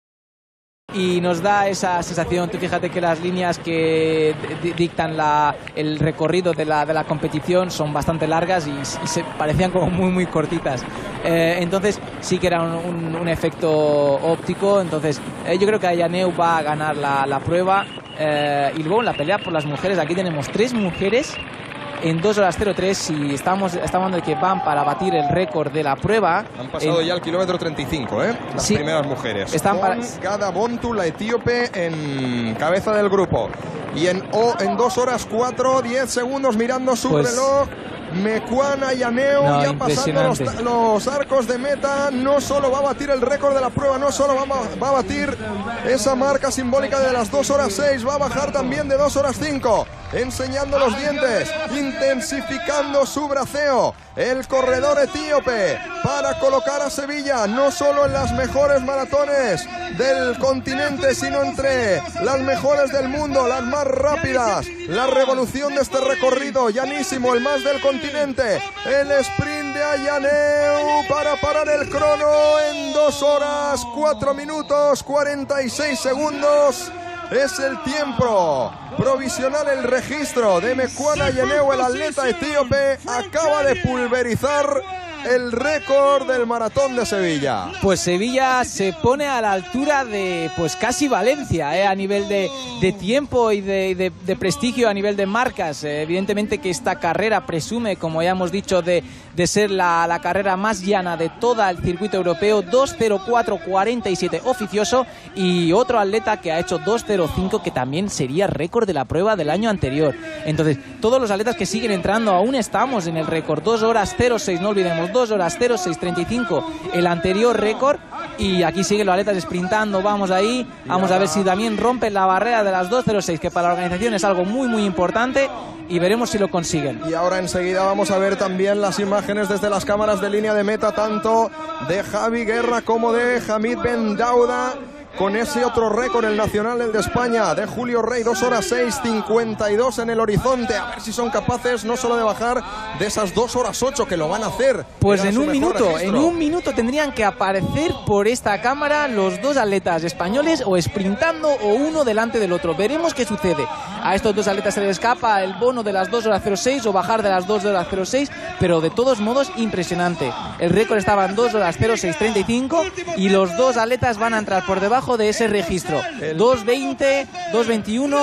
Y nos da esa sensación. Tú fíjate que las líneas que dictan el recorrido de la competición son bastante largas y se parecían como muy cortitas. Entonces sí que era un efecto óptico. Entonces yo creo que Ayaneu va a ganar la prueba. Y luego en la pelea por las mujeres, aquí tenemos 3 mujeres en 2 horas 03 y estamos hablando de que van para batir el récord de la prueba.
Han pasado ya el kilómetro 35, las primeras mujeres.
Están
con Gada Bontu, la etíope, en cabeza del grupo. Y en 2 horas 4:10 mirando su reloj, Mekwana Ayaneu, ya pasando los arcos de meta. No solo va a batir el récord de la prueba, no solo va a batir esa marca simbólica de las 2 horas 6, va a bajar también de 2 horas 5, enseñando los dientes, intensificando su braceo. El corredor etíope para colocar a Sevilla no solo en las mejores maratones del continente, sino entre las mejores del mundo, las más rápidas. La revolución de este recorrido, llanísimo, el más del continente. El sprint de Ayaneu para parar el crono en 2 horas 4 minutos 46 segundos. Es el tiempo provisional, el registro de Mekwana Ayaneu, el atleta etíope, acaba de pulverizar el récord del maratón de Sevilla.
Pues Sevilla se pone a la altura de pues casi Valencia, a nivel de tiempo y de prestigio, a nivel de marcas. Evidentemente que esta carrera presume, como ya hemos dicho, de ser la carrera más llana de todo el circuito europeo. 2:04:47 oficioso, y otro atleta que ha hecho 2:05, que también sería récord de la prueba del año anterior. Entonces, todos los atletas que siguen entrando, aún estamos en el récord. 2 horas 06, no olvidemos, 2 horas 06:35 el anterior récord, y aquí siguen los atletas sprintando. Vamos ahí, vamos a ver si también rompen la barrera de las 2:06, que para la organización es algo muy importante, y veremos si lo consiguen.
Y ahora enseguida vamos a ver también las imágenes desde las cámaras de línea de meta, tanto de Javi Guerra como de Hamid Ben Dauda, con ese otro récord, el nacional, el de España, de Julio Rey, 2 horas 6:52 en el horizonte. A ver si son capaces no solo de bajar de esas 2 horas 8, que lo van a hacer.
Pues en un minuto tendrían que aparecer por esta cámara los 2 atletas españoles, o sprintando o uno delante del otro. Veremos qué sucede. A estos 2 atletas se les escapa el bono de las 2 horas 06 o bajar de las 2 horas 06, pero de todos modos impresionante. El récord estaba en 2 horas 06:35 y los 2 atletas van a entrar por debajo de ese registro. 2:20, 2:21,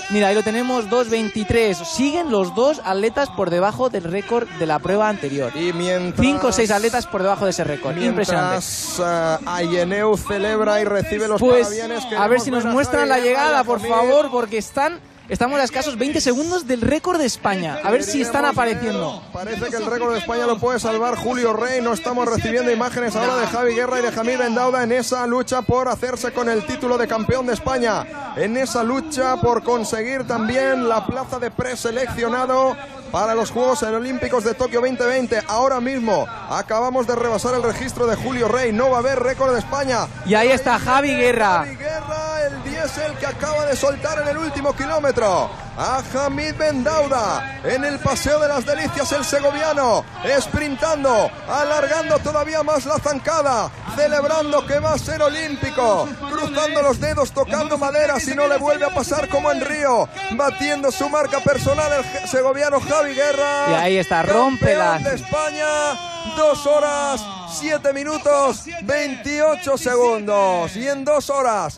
Mira, ahí lo tenemos, 2.23. Siguen los dos atletas por debajo del récord de la prueba anterior.
Y mientras
5 o 6 atletas por debajo de ese récord. Impresionante.
Ayeneu celebra y recibe los
Pues
parabienes.
a ver si nos muestran la llegada, por
Jamil.
favor, porque estamos a escasos 20 segundos del récord de España. A ver si están apareciendo.
Parece que el récord de España lo puede salvar Julio Rey. No estamos recibiendo imágenes ahora de Javi Guerra y de Jamil Bendauda en esa lucha por hacerse con el título de campeón de España. En esa lucha por conseguir también la plaza de preseleccionado para los Juegos Olímpicos de Tokio 2020. Ahora mismo acabamos de rebasar el registro de Julio Rey. No va a haber récord de España.
Y ahí está Javi Guerra.
Javi Guerra, el diésel que acaba de soltar en el último kilómetro. A Jamil Bendauda en el Paseo de las Delicias, el segoviano, sprintando, alargando todavía más la zancada, celebrando que va a ser olímpico, cruzando los dedos, tocando madera si no le vuelve a pasar como en Río, batiendo su marca personal el segoviano Javi Guerra.
Y ahí está, rompe
campeón de España, 2 horas, 7 minutos, 28 segundos. Y en 2 horas,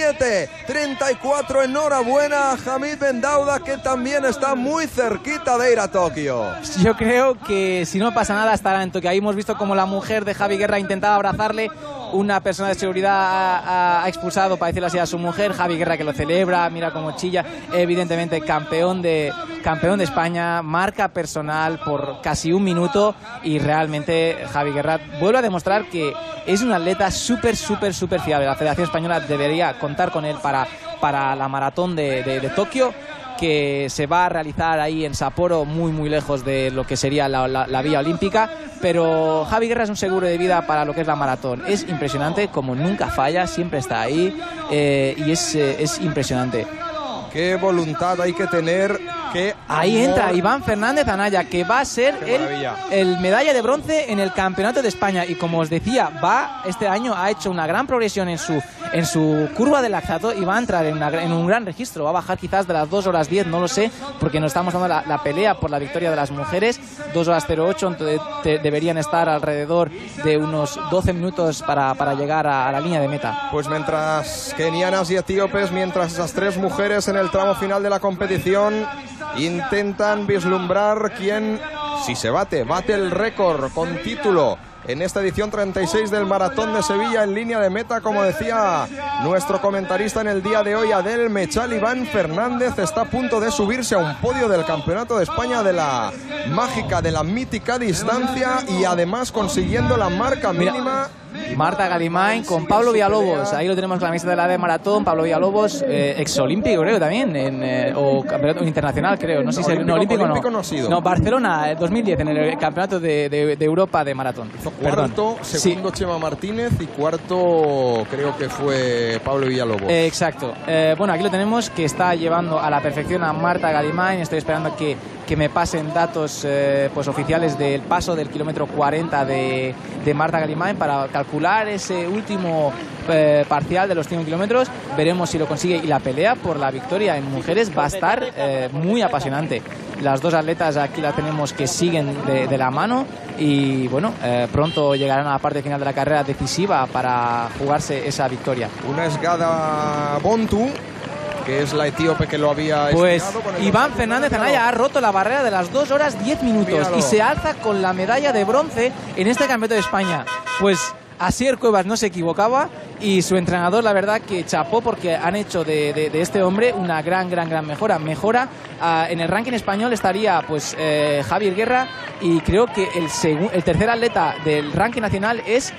7:34, enhorabuena a Jamil Bendauda, que también está muy cerquita de ir a Tokio.
Yo creo que si no pasa nada estará en Tokio. Ahí hemos visto como la mujer de Javi Guerra intentaba abrazarle. Una persona de seguridad ha expulsado, para decirlo así, a su mujer. Javi Guerra, que lo celebra, mira cómo chilla. Evidentemente campeón de España, marca personal por casi 1 minuto. Y realmente Javi Guerra vuelve a demostrar que es un atleta súper fiable. La Federación Española debería contar con él para la maratón de Tokio, que se va a realizar ahí en Sapporo, muy lejos de lo que sería la vía olímpica. Pero Javi Guerra es un seguro de vida para lo que es la maratón. Es impresionante, como nunca falla, siempre está ahí, y es impresionante.
Qué voluntad hay que tener.
Ahí entra Iván Fernández Anaya, que va a ser el medalla de bronce en el Campeonato de España. Y como os decía, este año ha hecho una gran progresión en su curva de lactato y va a entrar en un gran registro. Va a bajar quizás de las 2 horas 10, no lo sé, porque nos estamos dando la pelea por la victoria de las mujeres. 2 horas 08, entonces deberían estar alrededor de unos 12 minutos para llegar a la línea de meta.
Pues mientras kenianas y etíopes, mientras esas 3 mujeres en el tramo final de la competición intentan vislumbrar quién, si se bate el récord con título en esta edición 36 del Maratón de Sevilla en línea de meta, como decía nuestro comentarista en el día de hoy, Adel Mechal. Iván Fernández está a punto de subirse a un podio del Campeonato de España de la mágica, de la mítica distancia, y además consiguiendo la marca mínima.
Marta Galimain con Pablo Villalobos, ahí lo tenemos con la camiseta de la de maratón. Pablo Villalobos, exolímpico creo también, o campeonato internacional creo, no sé si olímpico no ha sido. No, Barcelona 2010 en el campeonato de Europa de maratón.
Cuarto, segundo sí. Chema Martínez, y cuarto creo que fue Pablo Villalobos.
Exacto. Bueno, aquí lo tenemos, que está llevando a la perfección a Marta Galimain. Estoy esperando que me pasen datos pues oficiales del paso del kilómetro 40 de Marta Galimain para calcular ese último parcial de los 5 kilómetros. Veremos si lo consigue, y la pelea por la victoria en mujeres va a estar muy apasionante. Las 2 atletas aquí la tenemos que siguen de la mano, y bueno, pronto llegarán a la parte final de la carrera decisiva para jugarse esa victoria.
Una es Gada Bontu, que es la etíope que lo había
pues Iván Fernández Anaya ha roto la barrera de las 2 horas 10 minutos. Míralo. Y se alza con la medalla de bronce en este Campeonato de España. Pues Asier Cuevas no se equivocaba, y su entrenador, la verdad que chapó, porque han hecho de este hombre una gran mejora. En el ranking español estaría pues Javier Guerra, y creo que el tercer atleta del ranking nacional es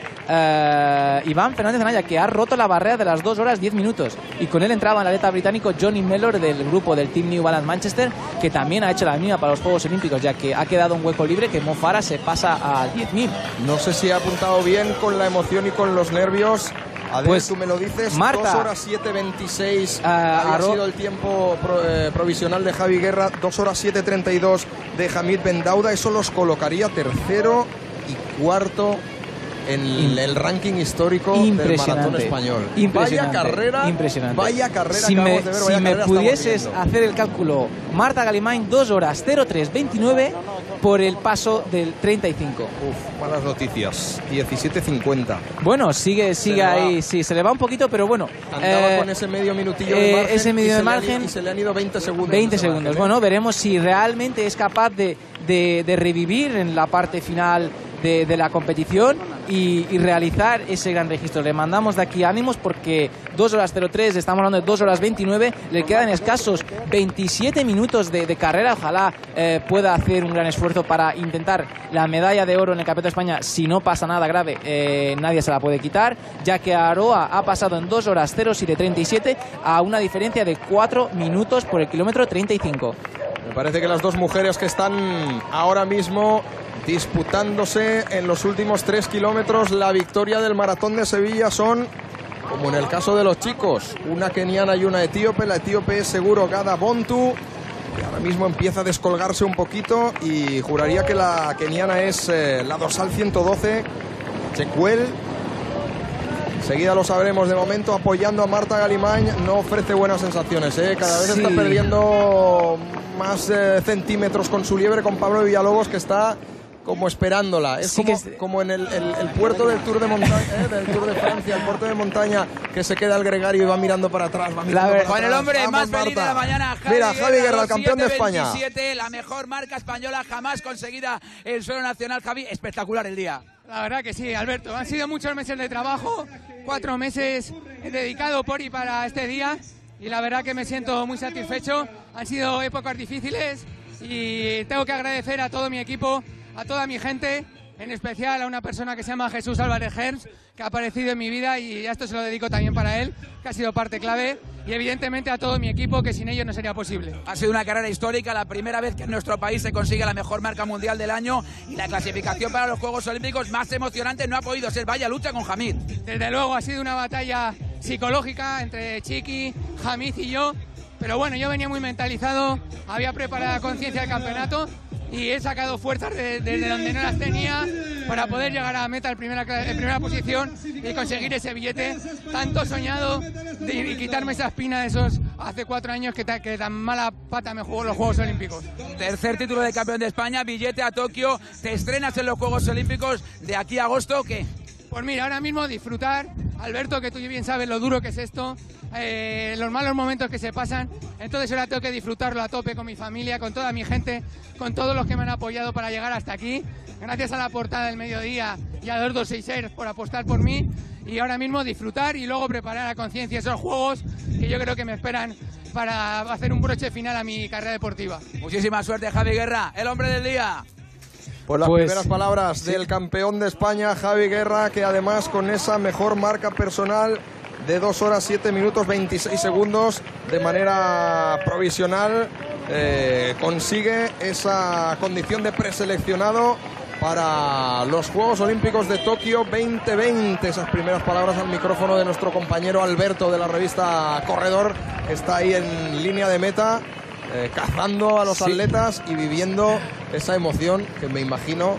Iván Fernández Anaya, que ha roto la barrera de las 2 horas 10 minutos, y con él entraba el atleta británico Johnny Mellor del grupo del Team New Balance Manchester, que también ha hecho la mínima para los Juegos Olímpicos, ya que ha quedado un hueco libre, que Mo Farah se pasa a 10.000.
No sé si ha apuntado bien con la emoción y con los nervios. Adel, pues tú me lo dices, Marta, 2 horas 7:26 ha sido el tiempo provisional de Javi Guerra, 2 horas 7:32 de Jamil Bendauda. Eso los colocaría tercero y cuarto en el ranking histórico del maratón español. Vaya carrera, vaya carrera.
Si me pudieses hacer el cálculo, Marta Galimain 2 horas 03:29 por el paso del 35.
Malas noticias. 17:50.
Bueno, sigue ahí, sí, se le va un poquito, pero bueno.
Andaba con ese medio minutillo de margen.
Ese medio de margen.
Y se le han ido 20 segundos.
20 segundos. Margen, Bueno, veremos si realmente es capaz de revivir en la parte final de la competición y realizar ese gran registro. Le mandamos de aquí ánimos porque 2 horas 03, estamos hablando de 2 horas 29, le quedan escasos 27 minutos de carrera. Ojalá pueda hacer un gran esfuerzo para intentar la medalla de oro en el Campeonato de España. Si no pasa nada grave, nadie se la puede quitar, ya que Aroa ha pasado en 2 horas 07:37 a una diferencia de 4 minutos por el kilómetro 35.
Me parece que las dos mujeres que están ahora mismo disputándose en los últimos 3 kilómetros la victoria del Maratón de Sevilla son, como en el caso de los chicos, una keniana y una etíope. La etíope es seguro Gada Bontu, que ahora mismo empieza a descolgarse un poquito, y juraría que la keniana es la dorsal 112, Chekwel. Enseguida lo sabremos. De momento apoyando a Marta Galimañ, no ofrece buenas sensaciones, Cada vez está perdiendo más centímetros con su liebre, con Pablo Villalobos, que está como esperándola. Es como en el puerto del Tour de montaña, del Tour de Francia, el puerto de montaña, que se queda el gregario y va mirando para atrás.
Con el hombre más feliz de la mañana,
Javi Guerra, el campeón de España.
7:27, la mejor marca española jamás conseguida en suelo nacional. Javi, espectacular el día.
La verdad que sí, Alberto. Han sido muchos meses de trabajo, 4 meses dedicado por y para este día, y la verdad que me siento muy satisfecho. Han sido épocas difíciles y tengo que agradecer a todo mi equipo, a toda mi gente, en especial a una persona que se llama Jesús Álvarez Herms, que ha aparecido en mi vida, y esto se lo dedico también para él, que ha sido parte clave, y evidentemente a todo mi equipo, que sin ellos no sería posible.
Ha sido una carrera histórica, la primera vez que en nuestro país se consigue la mejor marca mundial del año, y la clasificación para los Juegos Olímpicos más emocionante no ha podido ser. Vaya lucha con Hamid.
Desde luego ha sido una batalla psicológica entre Chiqui, Hamid y yo, pero bueno, yo venía muy mentalizado, había preparado la conciencia del campeonato y he sacado fuerzas desde donde no las tenía para poder llegar a la meta en primera posición y conseguir ese billete tanto soñado y quitarme esa espina de esos hace 4 años que tan mala pata me jugó los Juegos Olímpicos.
Tercer título de campeón de España, billete a Tokio, te estrenas en los Juegos Olímpicos de aquí a agosto, ¿o qué?
Pues mira, ahora mismo disfrutar, Alberto, que tú bien sabes lo duro que es esto, los malos momentos que se pasan, entonces ahora tengo que disfrutarlo a tope con mi familia, con toda mi gente, con todos los que me han apoyado para llegar hasta aquí, gracias a la portada del mediodía y a 2266 por apostar por mí, y ahora mismo disfrutar y luego preparar a conciencia esos juegos que yo creo que me esperan para hacer un broche final a mi carrera deportiva.
Muchísima suerte, Javi Guerra, el hombre del día.
Pues las primeras palabras del campeón de España, Javi Guerra, que además con esa mejor marca personal de 2 horas 7 minutos 26 segundos de manera provisional, consigue esa condición de preseleccionado para los Juegos Olímpicos de Tokio 2020. Esas primeras palabras al micrófono de nuestro compañero Alberto de la revista Corredor, que está ahí en línea de meta, cazando a los atletas y viviendo esa emoción que me imagino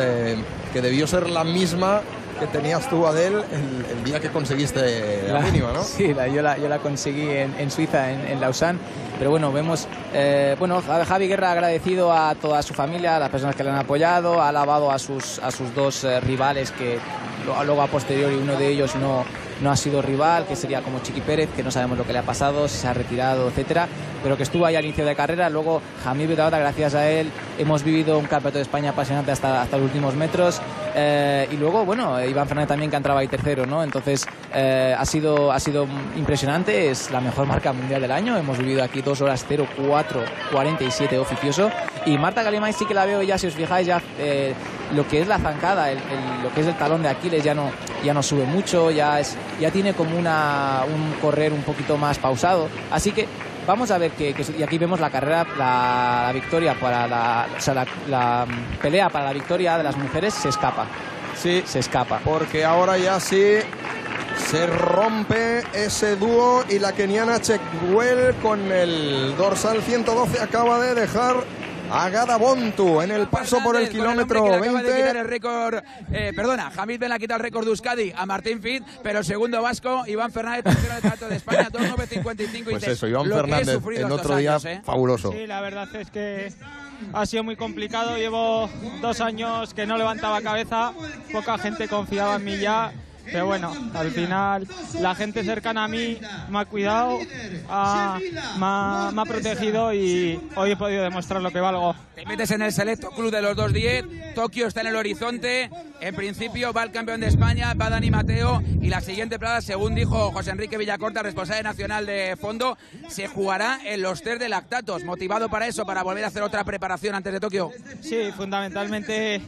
que debió ser la misma que tenías tú, Adel, el día que conseguiste la mínima, ¿no?
Sí, yo la conseguí en Suiza, en Lausanne. Pero bueno, vemos, Javi Guerra ha agradecido a toda su familia, a las personas que le han apoyado, ha alabado a sus 2 rivales, que luego a posteriori uno de ellos no ha sido rival, que sería como Chiqui Pérez, que no sabemos lo que le ha pasado, si se ha retirado, etcétera, pero que estuvo ahí al inicio de carrera. Luego Hamid Boudaoui, gracias a él hemos vivido un campeonato de España apasionante hasta los últimos metros, y luego bueno, Iván Fernández también, que entraba ahí tercero, ¿no? Entonces ha sido impresionante, es la mejor marca mundial del año. Hemos vivido aquí 2 horas 04:47 oficioso, y Marta Galimañ sí que la veo ya, si os fijáis, ya lo que es la zancada, lo que es el talón de Aquiles ya no sube mucho, ya tiene como un correr un poquito más pausado, así que vamos a ver y aquí vemos la carrera, la victoria para la pelea para la victoria de las mujeres se escapa.
Sí,
se escapa.
Porque ahora ya sí se rompe ese dúo, y la keniana Chekwel con el dorsal 112 acaba de dejar a Gada Bontu en el paso por el kilómetro 20.
Acaba de quitar el récord, Hamid Ben le ha quitado el récord de Euskadi a Martín Fit, pero segundo vasco, Iván Fernández, tercero del Campeonato de España, 2:9:55.
Pues eso, Iván Fernández en otro día fabuloso.
Sí, la verdad es que
ha sido muy complicado. Llevo 2 años que no levantaba cabeza, poca gente confiaba en mí ya. Pero bueno, al final la gente cercana a mí me ha cuidado, me ha protegido y hoy he podido demostrar lo que valgo.
Te metes en el selecto club de los 2:10, Tokio está en el horizonte, en principio va el campeón de España, va Dani Mateo y la siguiente plaza, según dijo José Enrique Villacorta, responsable nacional de fondo, se jugará en los test de lactatos. ¿Motivado para eso, para volver a hacer otra preparación antes de Tokio?
Sí, fundamentalmente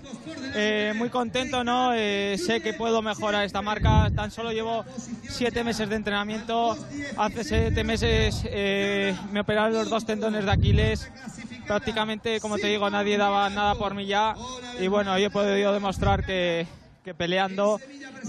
muy contento, ¿no? Sé que puedo mejorar esta marca, tan solo llevo 7 meses de entrenamiento, hace 7 meses me operaron los 2 tendones de Aquiles, prácticamente, como te digo, nadie daba nada por mí ya y bueno, hoy he podido demostrar que peleando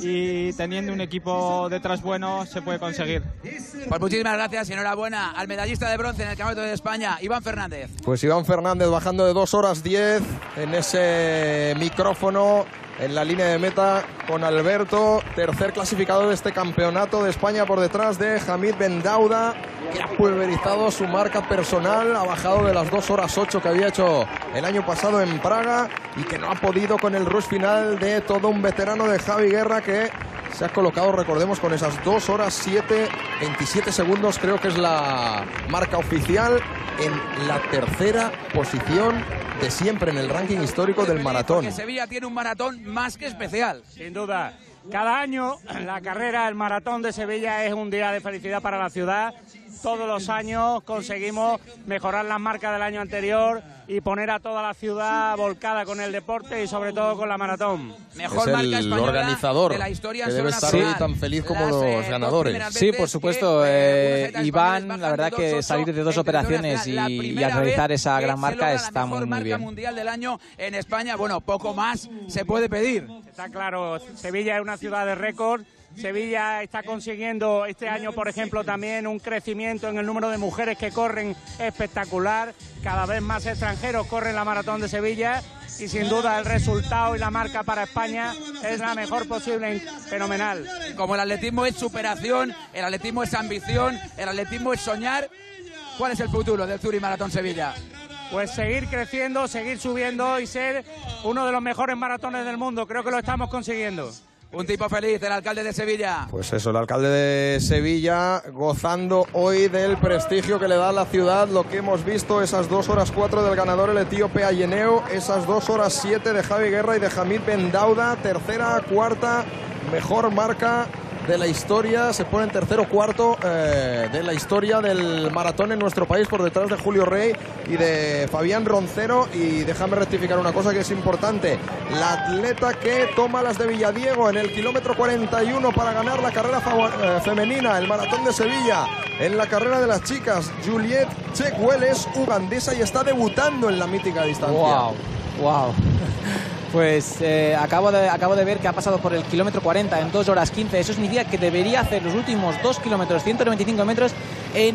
y teniendo un equipo detrás bueno se puede conseguir.
Pues muchísimas gracias y enhorabuena al medallista de bronce en el Campeonato de España, Iván Fernández.
Pues Iván Fernández bajando de 2 horas 10 en ese micrófono en la línea de meta con Alberto, tercer clasificado de este Campeonato de España por detrás de Hamid Bendauda, que ha pulverizado su marca personal, ha bajado de las 2 horas 8 que había hecho el año pasado en Praga y que no ha podido con el rush final de todo un veterano de Javi Guerra, que se ha colocado, recordemos, con esas 2 horas 7, 27 segundos, creo que es la marca oficial, en la tercera posición de siempre en el ranking histórico del maratón.
Porque Sevilla tiene un maratón más que especial.
Sin duda. Cada año la carrera, el maratón de Sevilla es un día de felicidad para la ciudad. Todos los años conseguimos mejorar las marcas del año anterior y poner a toda la ciudad volcada con el deporte y sobre todo con la maratón.
Mejor
es
marca
el
española
organizador
de la historia
que debe estar tan feliz como los ganadores.
Sí, por supuesto. Iván, la verdad que salir de 2 operaciones y al realizar esa gran marca está muy bien.
Marca mundial del año en España, bueno, poco más se puede pedir.
Está claro, Sevilla es una ciudad de récord. Sevilla está consiguiendo este año, por ejemplo, también un crecimiento en el número de mujeres que corren espectacular. Cada vez más extranjeros corren la maratón de Sevilla y sin duda el resultado y la marca para España es la mejor posible, fenomenal.
Como el atletismo es superación, el atletismo es ambición, el atletismo es soñar, ¿cuál es el futuro del Zurich Maratón Sevilla?
Pues seguir creciendo, seguir subiendo y ser uno de los mejores maratones del mundo. Creo que lo estamos consiguiendo.
Un tipo feliz, el alcalde de Sevilla.
Pues eso, el alcalde de Sevilla gozando hoy del prestigio que le da a la ciudad, lo que hemos visto, esas 2 horas 4 del ganador, el etíope Ayeneo, esas 2 horas 7 de Javi Guerra y de Hamid Bendauda, tercera, cuarta, mejor marca de la historia, se pone en tercero, cuarto de la historia del maratón en nuestro país, por detrás de Julio Rey y de Fabián Roncero. Y déjame rectificar una cosa que es importante: la atleta que toma las de Villadiego en el kilómetro 41 para ganar la carrera femenina, el maratón de Sevilla, en la carrera de las chicas, Juliette Checkwell, es ugandesa y está debutando en la mítica distancia.
Wow. Pues acabo de ver que ha pasado por el kilómetro 40 en 2 horas 15. Eso significa que debería hacer los últimos 2 kilómetros, 195 metros, en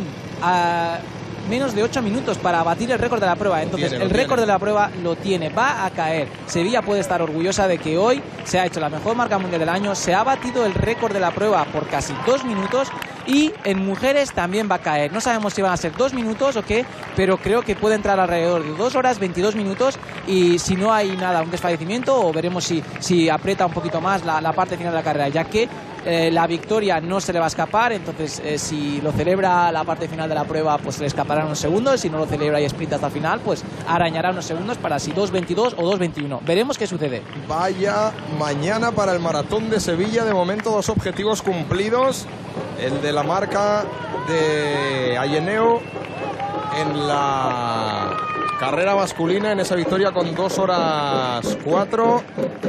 menos de 8 minutos para batir el récord de la prueba. Entonces, el récord de la prueba lo tiene, va a caer. Sevilla puede estar orgullosa de que hoy se ha hecho la mejor marca mundial del año, se ha batido el récord de la prueba por casi 2 minutos y en mujeres también va a caer. No sabemos si van a ser 2 minutos o qué, pero creo que puede entrar alrededor de 2 horas 22 minutos y si no hay nada, un desfallecimiento, o veremos si aprieta un poquito más la parte final de la carrera, ya que la victoria no se le va a escapar. Entonces si lo celebra la parte final de la prueba, pues se le escaparán unos segundos. Si no lo celebra y sprint hasta el final, pues arañará unos segundos para si 2.22 o 2.21. Veremos qué sucede.
Vaya mañana para el maratón de Sevilla. De momento 2 objetivos cumplidos: el de la marca de Ayeneo en la carrera masculina, en esa victoria con 2 horas 4,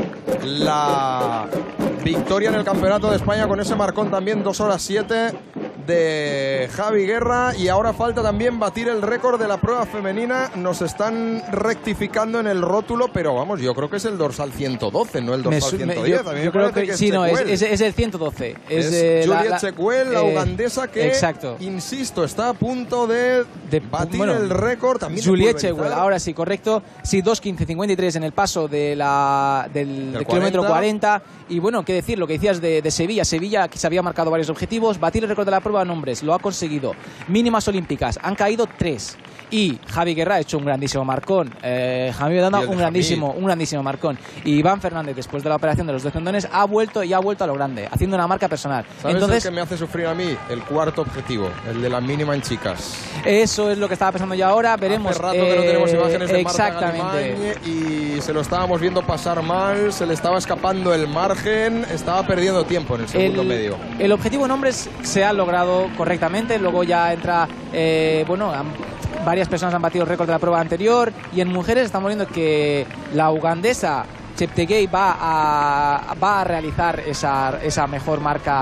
la victoria en el Campeonato de España con ese marcón también 2 horas 7 de Javi Guerra, y ahora falta también batir el récord de la prueba femenina. Nos están rectificando en el rótulo, pero vamos, yo creo que es el dorsal 112, no el dorsal 110.
Yo creo que sí, no, es el 112.
Es Juliette Checkwell, la ugandesa, que,
exacto,
insisto, está a punto de batir el récord. También
Juliette Checkwell, ahora sí, correcto. Sí, 2:15:53 en el paso del kilómetro 40. Y bueno, qué decir, lo que decías de Sevilla. Sevilla, que se había marcado varios objetivos, batir el récord de la prueba prueba en hombres lo ha conseguido. Mínimas olímpicas, han caído 3. Y Javi Guerra ha hecho un grandísimo marcón. Javi Danda un grandísimo marcón. Y Iván Fernández, después de la operación de los 2 tendones, ha vuelto a lo grande, haciendo una marca personal.
¿Sabes
Entonces,
el que me hace sufrir a mí? El cuarto objetivo, el de la mínima en chicas.
Eso es lo que estaba pensando yo ahora. Veremos.
Hace rato que no tenemos imágenes de
exactamente.
Marta Galimay y se lo estábamos viendo pasar mal, se le estaba escapando el margen, estaba perdiendo tiempo en el segundo medio.
El objetivo en hombres se ha logrado correctamente. Luego ya entra, varias personas han batido el récord de la prueba anterior, y en mujeres estamos viendo que la ugandesa Cheptegei va a realizar esa mejor marca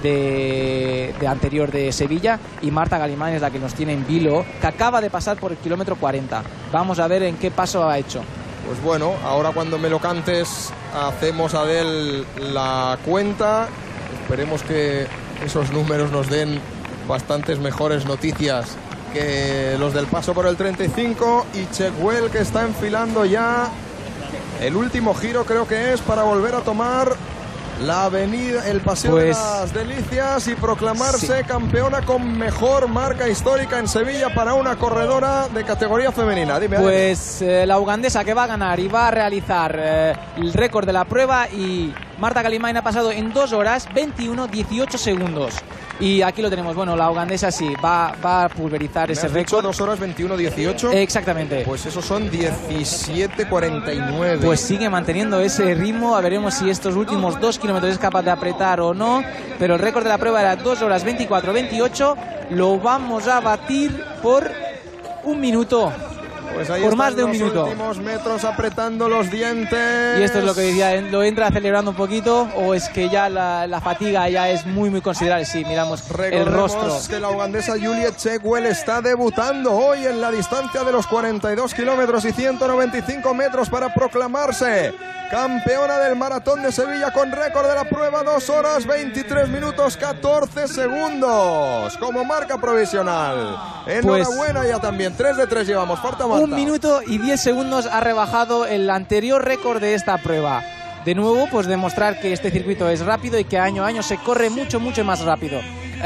de anterior de Sevilla, y Marta Galimay es la que nos tiene en vilo, que acaba de pasar por el kilómetro 40. Vamos a ver en qué paso ha hecho.
Pues bueno, ahora cuando me lo cantes hacemos, Adel, la cuenta. Esperemos que esos números nos den bastantes mejores noticias que los del paso por el 35, y Chegwell, que está enfilando ya el último giro, creo que es, para volver a tomar la avenida, el Paseo de las Delicias, y proclamarse campeona con mejor marca histórica en Sevilla para una corredora de categoría femenina. Dime,
pues la ugandesa que va a ganar y va a realizar el récord de la prueba, y Marta Galimay ha pasado en 2 horas 21:18 segundos. Y aquí lo tenemos. Bueno, la ugandesa sí va a pulverizar ese récord.
2 horas 21:18.
Exactamente.
Pues esos son 17:49.
Pues sigue manteniendo ese ritmo. A veremos si estos últimos 2 kilómetros es capaz de apretar o no. Pero el récord de la prueba era 2 horas 24:28. Lo vamos a batir por 1 minuto.
Pues ahí
por más de 1
los
minuto.
Últimos metros apretando los dientes.
Y esto es lo que decía, lo entra celebrando un poquito, o es que ya la fatiga ya es muy considerable. Sí, miramos el rostro.
Que la ugandesa Juliet Chegwell está debutando hoy en la distancia de los 42 kilómetros y 195 metros para proclamarse campeona del maratón de Sevilla con récord de la prueba, 2 horas 23 minutos 14 segundos como marca provisional. Enhorabuena, pues, ya también 3 de 3 llevamos. Falta Marta.
1 minuto y 10 segundos ha rebajado el anterior récord de esta prueba. De nuevo, pues demostrar que este circuito es rápido y que año a año se corre mucho más rápido.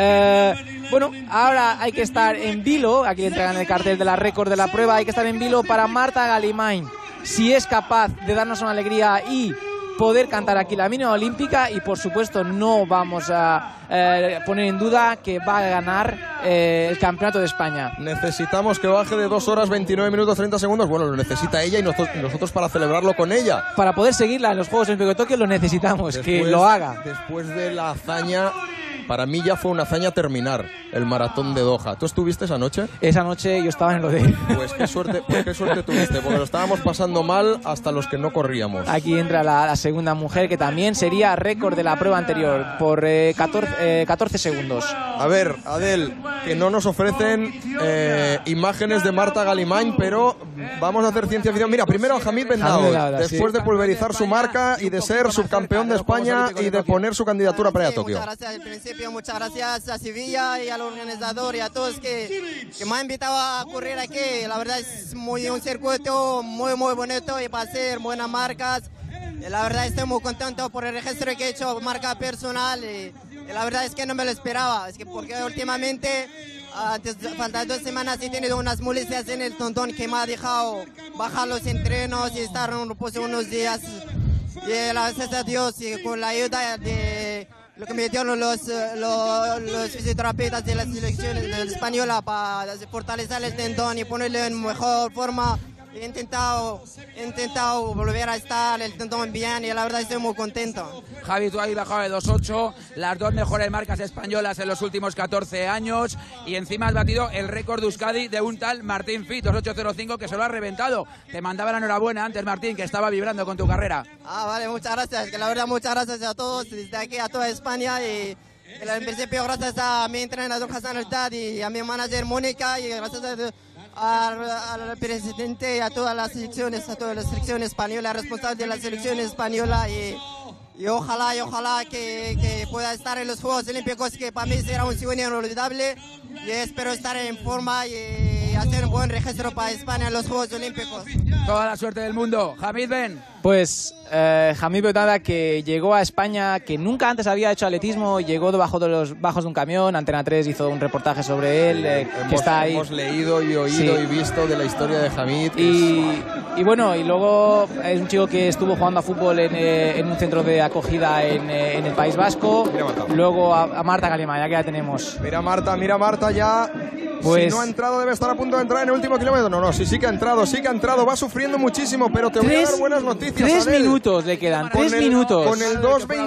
Bueno, ahora hay que estar en vilo. Aquí le entregan el cartel de la récord de la prueba. Hay que estar en vilo para Marta Galimay, si es capaz de darnos una alegría y poder cantar aquí la mínima olímpica. Y por supuesto no vamos a poner en duda que va a ganar el campeonato de España.
Necesitamos que baje de 2 horas 29 minutos 30 segundos. Bueno, lo necesita ella y nosotros para celebrarlo con ella.
Para poder seguirla en los Juegos Olímpicos de Tokio lo necesitamos, que lo haga.
Después de la hazaña, para mí ya fue una hazaña terminar el maratón de Doha. ¿Tú estuviste esa noche?
Esa noche yo estaba en lo de...
Pues qué suerte tuviste, porque lo estábamos pasando mal hasta los que no corríamos.
Aquí entra la segunda mujer, que también sería récord de la prueba anterior, por 14 segundos.
A ver, Adel, que no nos ofrecen imágenes de Marta Galimay, pero vamos a hacer ciencia ficción. Mira, primero a Hamid Ben Daoud, después de pulverizar su marca y de ser subcampeón de España y de poner su candidatura para ir a Tokio.
Muchas gracias al principio, muchas gracias a Sevilla y al organizador y a todos que me han invitado a correr aquí. La verdad es un circuito muy bonito y para hacer buenas marcas. La verdad estoy muy contento por el registro que he hecho, marca personal. Y la verdad es que no me lo esperaba, porque últimamente, faltan 2 semanas, he tenido unas molestias en el tendón que me ha dejado bajar los entrenos y estar unos días. Y gracias a Dios, y con la ayuda de lo que me dieron los fisioterapeutas de la selección española para fortalecer el tendón y ponerlo en mejor forma. He intentado volver a estar el tendón bien y la verdad estoy muy contento.
Javi, tú has bajado de 2.8, las 2 mejores marcas españolas en los últimos 14 años, y encima has batido el récord de Euskadi de un tal Martín Fit, 2.805, que se lo ha reventado. Te mandaba la enhorabuena antes, Martín, que estaba vibrando con tu carrera.
Vale, muchas gracias, que la verdad muchas gracias a todos, desde aquí a toda España, y en principio gracias a mi entrenador Hassan Altad y a mi manager Mónica, y gracias al presidente y a toda la selección española, responsable de la selección española, y ojalá que pueda estar en los Juegos Olímpicos, que para mí será un sueño inolvidable, y espero estar en forma y hacer un buen registro para España en los Juegos Olímpicos.
Toda la suerte del mundo. Hamid Ben.
Pues Hamid Boutada, que llegó a España, que nunca antes había hecho atletismo, llegó debajo de los bajos de un camión. Antena 3 hizo un reportaje sobre él, que está ahí.
Hemos leído y oído y visto de la historia de Hamid.
Y bueno, y luego es un chico que estuvo jugando a fútbol en un centro de acogida en el País Vasco. Luego a Marta Galimay, ya que la tenemos.
Mira Marta ya.
Pues,
si no ha entrado, debe estar a punto de entrar en el último kilómetro. No, sí que ha entrado. Va sufriendo muchísimo, pero te voy a dar buenas noticias.
3 minutos le quedan, 3 minutos.
Con el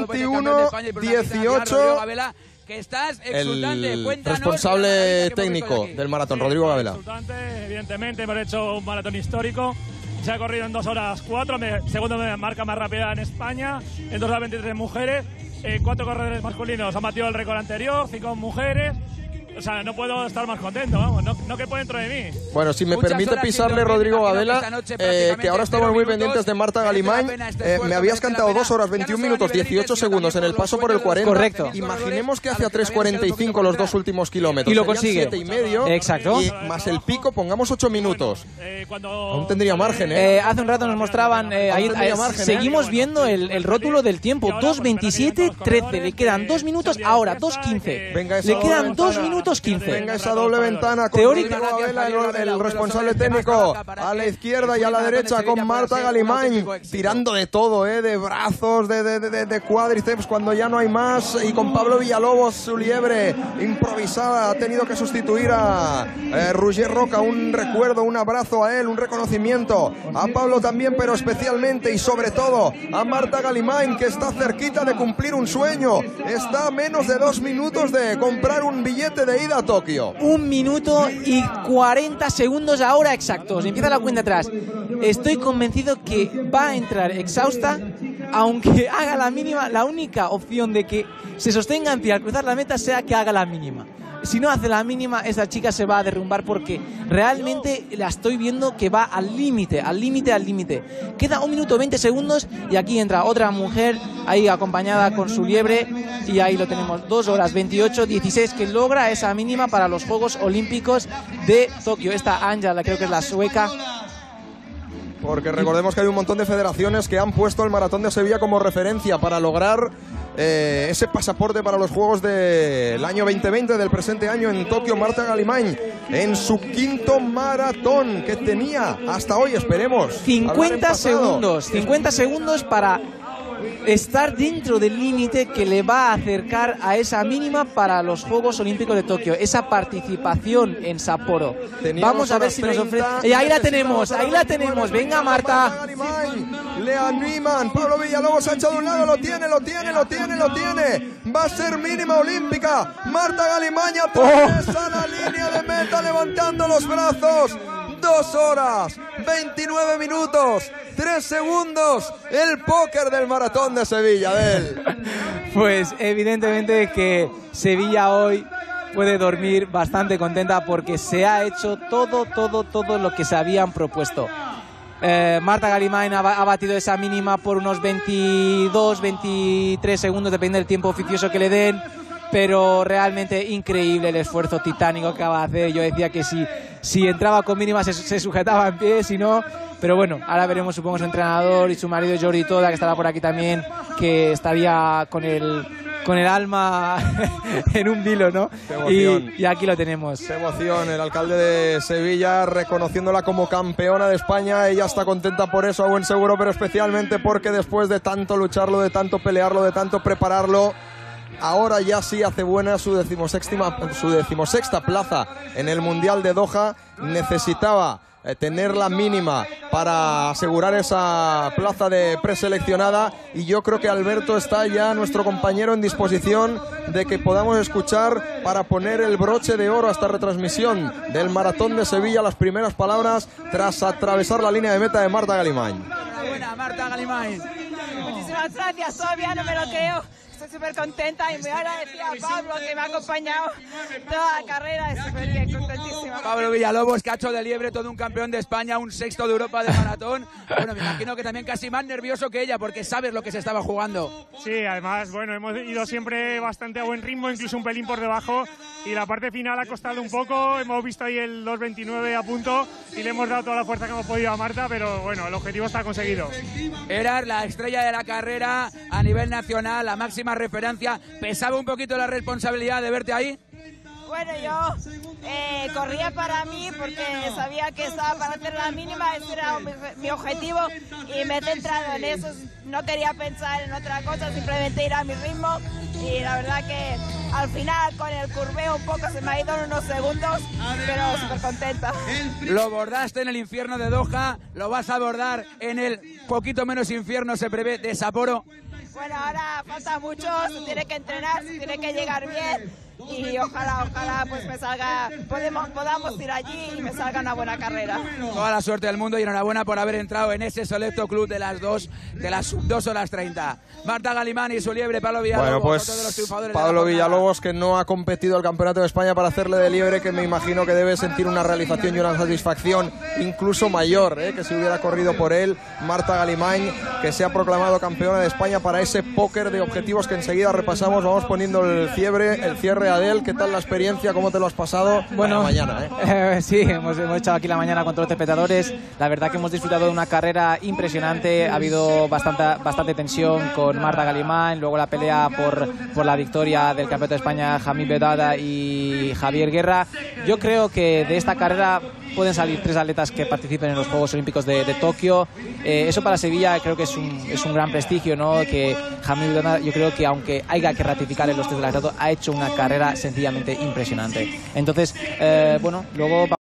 2:21:18.
Que estás exultante.
El responsable técnico del maratón, Rodrigo Gabela.
Evidentemente, hemos hecho un maratón histórico. Se ha corrido en 2 horas 4, segunda marca más rápida en España, en 2 horas 23 mujeres. 4 corredores masculinos han batido el récord anterior, 5 mujeres. O sea, no puedo estar más contento, vamos, no quepo dentro de mí.
Bueno, si me permite pisarle, Rodrigo Gabela, que ahora estamos muy pendientes de Marta Galimay. Me habías cantado 2 horas 21 minutos 18 segundos en el paso por el 40.
Correcto.
Imaginemos que hace a 3:45 los 2 últimos kilómetros.
Y lo consigue.
7,5.
Exacto.
Y más el pico, pongamos 8 minutos. Aún tendría margen,
hace un rato nos mostraban, seguimos viendo el rótulo del tiempo, 2:27:13. Le quedan 2 minutos, ahora 2:15. Le quedan 2 minutos 15.
Venga esa doble ventana con Rodrigo Gabela, el responsable técnico, a la izquierda y a la derecha con Marta Galimay, tirando de todo, de brazos, de cuádriceps cuando ya no hay más, y con Pablo Villalobos, su liebre improvisada, ha tenido que sustituir a Roger Roca. Un recuerdo, un abrazo a él, un reconocimiento a Pablo también, pero especialmente y sobre todo a Marta Galimay, que está cerquita de cumplir un sueño. Está a menos de 2 minutos de comprar un billete de ida a Tokio.
1 minuto y 40 segundos ahora exactos. Empieza la cuenta atrás. Estoy convencido que va a entrar exhausta, aunque haga la mínima. La única opción de que se sostenga en pie al cruzar la meta sea que haga la mínima. Si no hace la mínima, esta chica se va a derrumbar, porque realmente la estoy viendo que va al límite. Queda 1 minuto 20 segundos y aquí entra otra mujer ahí acompañada con su liebre, y ahí lo tenemos, 2 horas 28:16, que logra esa mínima para los Juegos Olímpicos de Tokio. Esta Angela, creo que es la sueca.
Porque recordemos que hay un montón de federaciones que han puesto el Maratón de Sevilla como referencia para lograr ese pasaporte para los Juegos del año 2020, del presente año en Tokio. Marta Galimay en su 5º maratón, que tenía hasta hoy, esperemos,
50 segundos para estar dentro del límite que le va a acercar a esa mínima para los Juegos Olímpicos de Tokio, esa participación en Sapporo. Vamos a ver si nos ofrece. Y ahí la tenemos, venga Marta.
Le animan, Pablo Villalobos ha echado un lado, lo tiene. Va a ser mínima olímpica. Marta Galimay atraviesa la línea de meta levantando los brazos. 2 horas, 29 minutos, 3 segundos, el póker del Maratón de Sevilla,
Pues evidentemente que Sevilla hoy puede dormir bastante contenta, porque se ha hecho todo lo que se habían propuesto. Marta Galimay ha batido esa mínima por unos 22, 23 segundos, depende del tiempo oficioso que le den. Pero realmente increíble el esfuerzo titánico que acaba de hacer. Yo decía que si entraba con mínima se sujetaba en pie, si no. Pero bueno, ahora veremos, supongo, su entrenador y su marido Jordi Toda, que estará por aquí también, que estaría con el alma en un vilo, ¿no? Y aquí lo tenemos.
Qué emoción, el alcalde de Sevilla reconociéndola como campeona de España. Ella está contenta por eso, a buen seguro, pero especialmente porque después de tanto lucharlo, de tanto pelearlo, de tanto prepararlo, ahora ya sí hace buena su decimosexta plaza en el Mundial de Doha. Necesitaba tener la mínima para asegurar esa plaza de preseleccionada, y yo creo que Alberto está ya, nuestro compañero, en disposición de que podamos escuchar, para poner el broche de oro a esta retransmisión del Maratón de Sevilla, las primeras palabras tras atravesar la línea de meta de Marta Galimay.
Enhorabuena, Marta Galimay.
Muchísimas gracias, todavía no me lo creo. estoy súper contenta y muy agradecida a Pablo que me ha acompañado toda la carrera. Estoy súper bien, contentísima.
Pablo Villalobos, cacho de liebre, todo un campeón de España, un sexto de Europa de maratón. Bueno, me imagino que también casi más nervioso que ella porque sabes lo que se estaba jugando.
Sí, además, bueno, hemos ido siempre bastante a buen ritmo, incluso un pelín por debajo, y la parte final ha costado un poco. Hemos visto ahí el 2.29 a punto y le hemos dado toda la fuerza que hemos podido a Marta, pero bueno, el objetivo está conseguido.
Eras la estrella de la carrera a nivel nacional, la máxima referencia. ¿Pesaba un poquito la responsabilidad de verte ahí?
Bueno, yo corría para mí porque sabía que estaba para hacer la mínima, ese era mi objetivo y me he centrado en eso. No quería pensar en otra cosa, simplemente ir a mi ritmo y la verdad que al final con el curveo un poco se me ha ido en unos segundos, pero súper contenta.
Lo bordaste en el infierno de Doha, lo vas a abordar en el poquito menos infierno, se prevé, de Sapporo.
Bueno, ahora falta mucho, se tiene que entrenar, se tiene que llegar bien y ojalá pues me salga, podamos ir allí y me salga una buena carrera.
Toda la suerte del mundo y enhorabuena por haber entrado en ese selecto club de las 2 horas 30. Marta Galimán y su liebre, Pablo Villalobos.
Bueno, pues Pablo Villalobos, que no ha competido el Campeonato de España para hacerle de liebre, que me imagino que debe sentir una realización y una satisfacción incluso mayor, que si hubiera corrido por él. Marta Galimán, que se ha proclamado campeona de España para ese póker de objetivos que enseguida repasamos. Vamos poniendo el cierre. Adel, ¿qué tal la experiencia? ¿Cómo te lo has pasado?
Bueno,
mañana,
sí, hemos echado aquí la mañana con todos los espectadores. La verdad que hemos disfrutado de una carrera impresionante. Ha habido bastante tensión con Marta Galimán, luego la pelea por la victoria del Campeonato de España, Jamil Bedada y Javier Guerra. Yo creo que de esta carrera pueden salir 3 atletas que participen en los Juegos Olímpicos de Tokio. Eso para Sevilla creo que es un gran prestigio, ¿no? Que Jamil Bedada, yo creo que aunque haya que ratificar en los test de la ha hecho una carrera sencillamente impresionante. Entonces, bueno, luego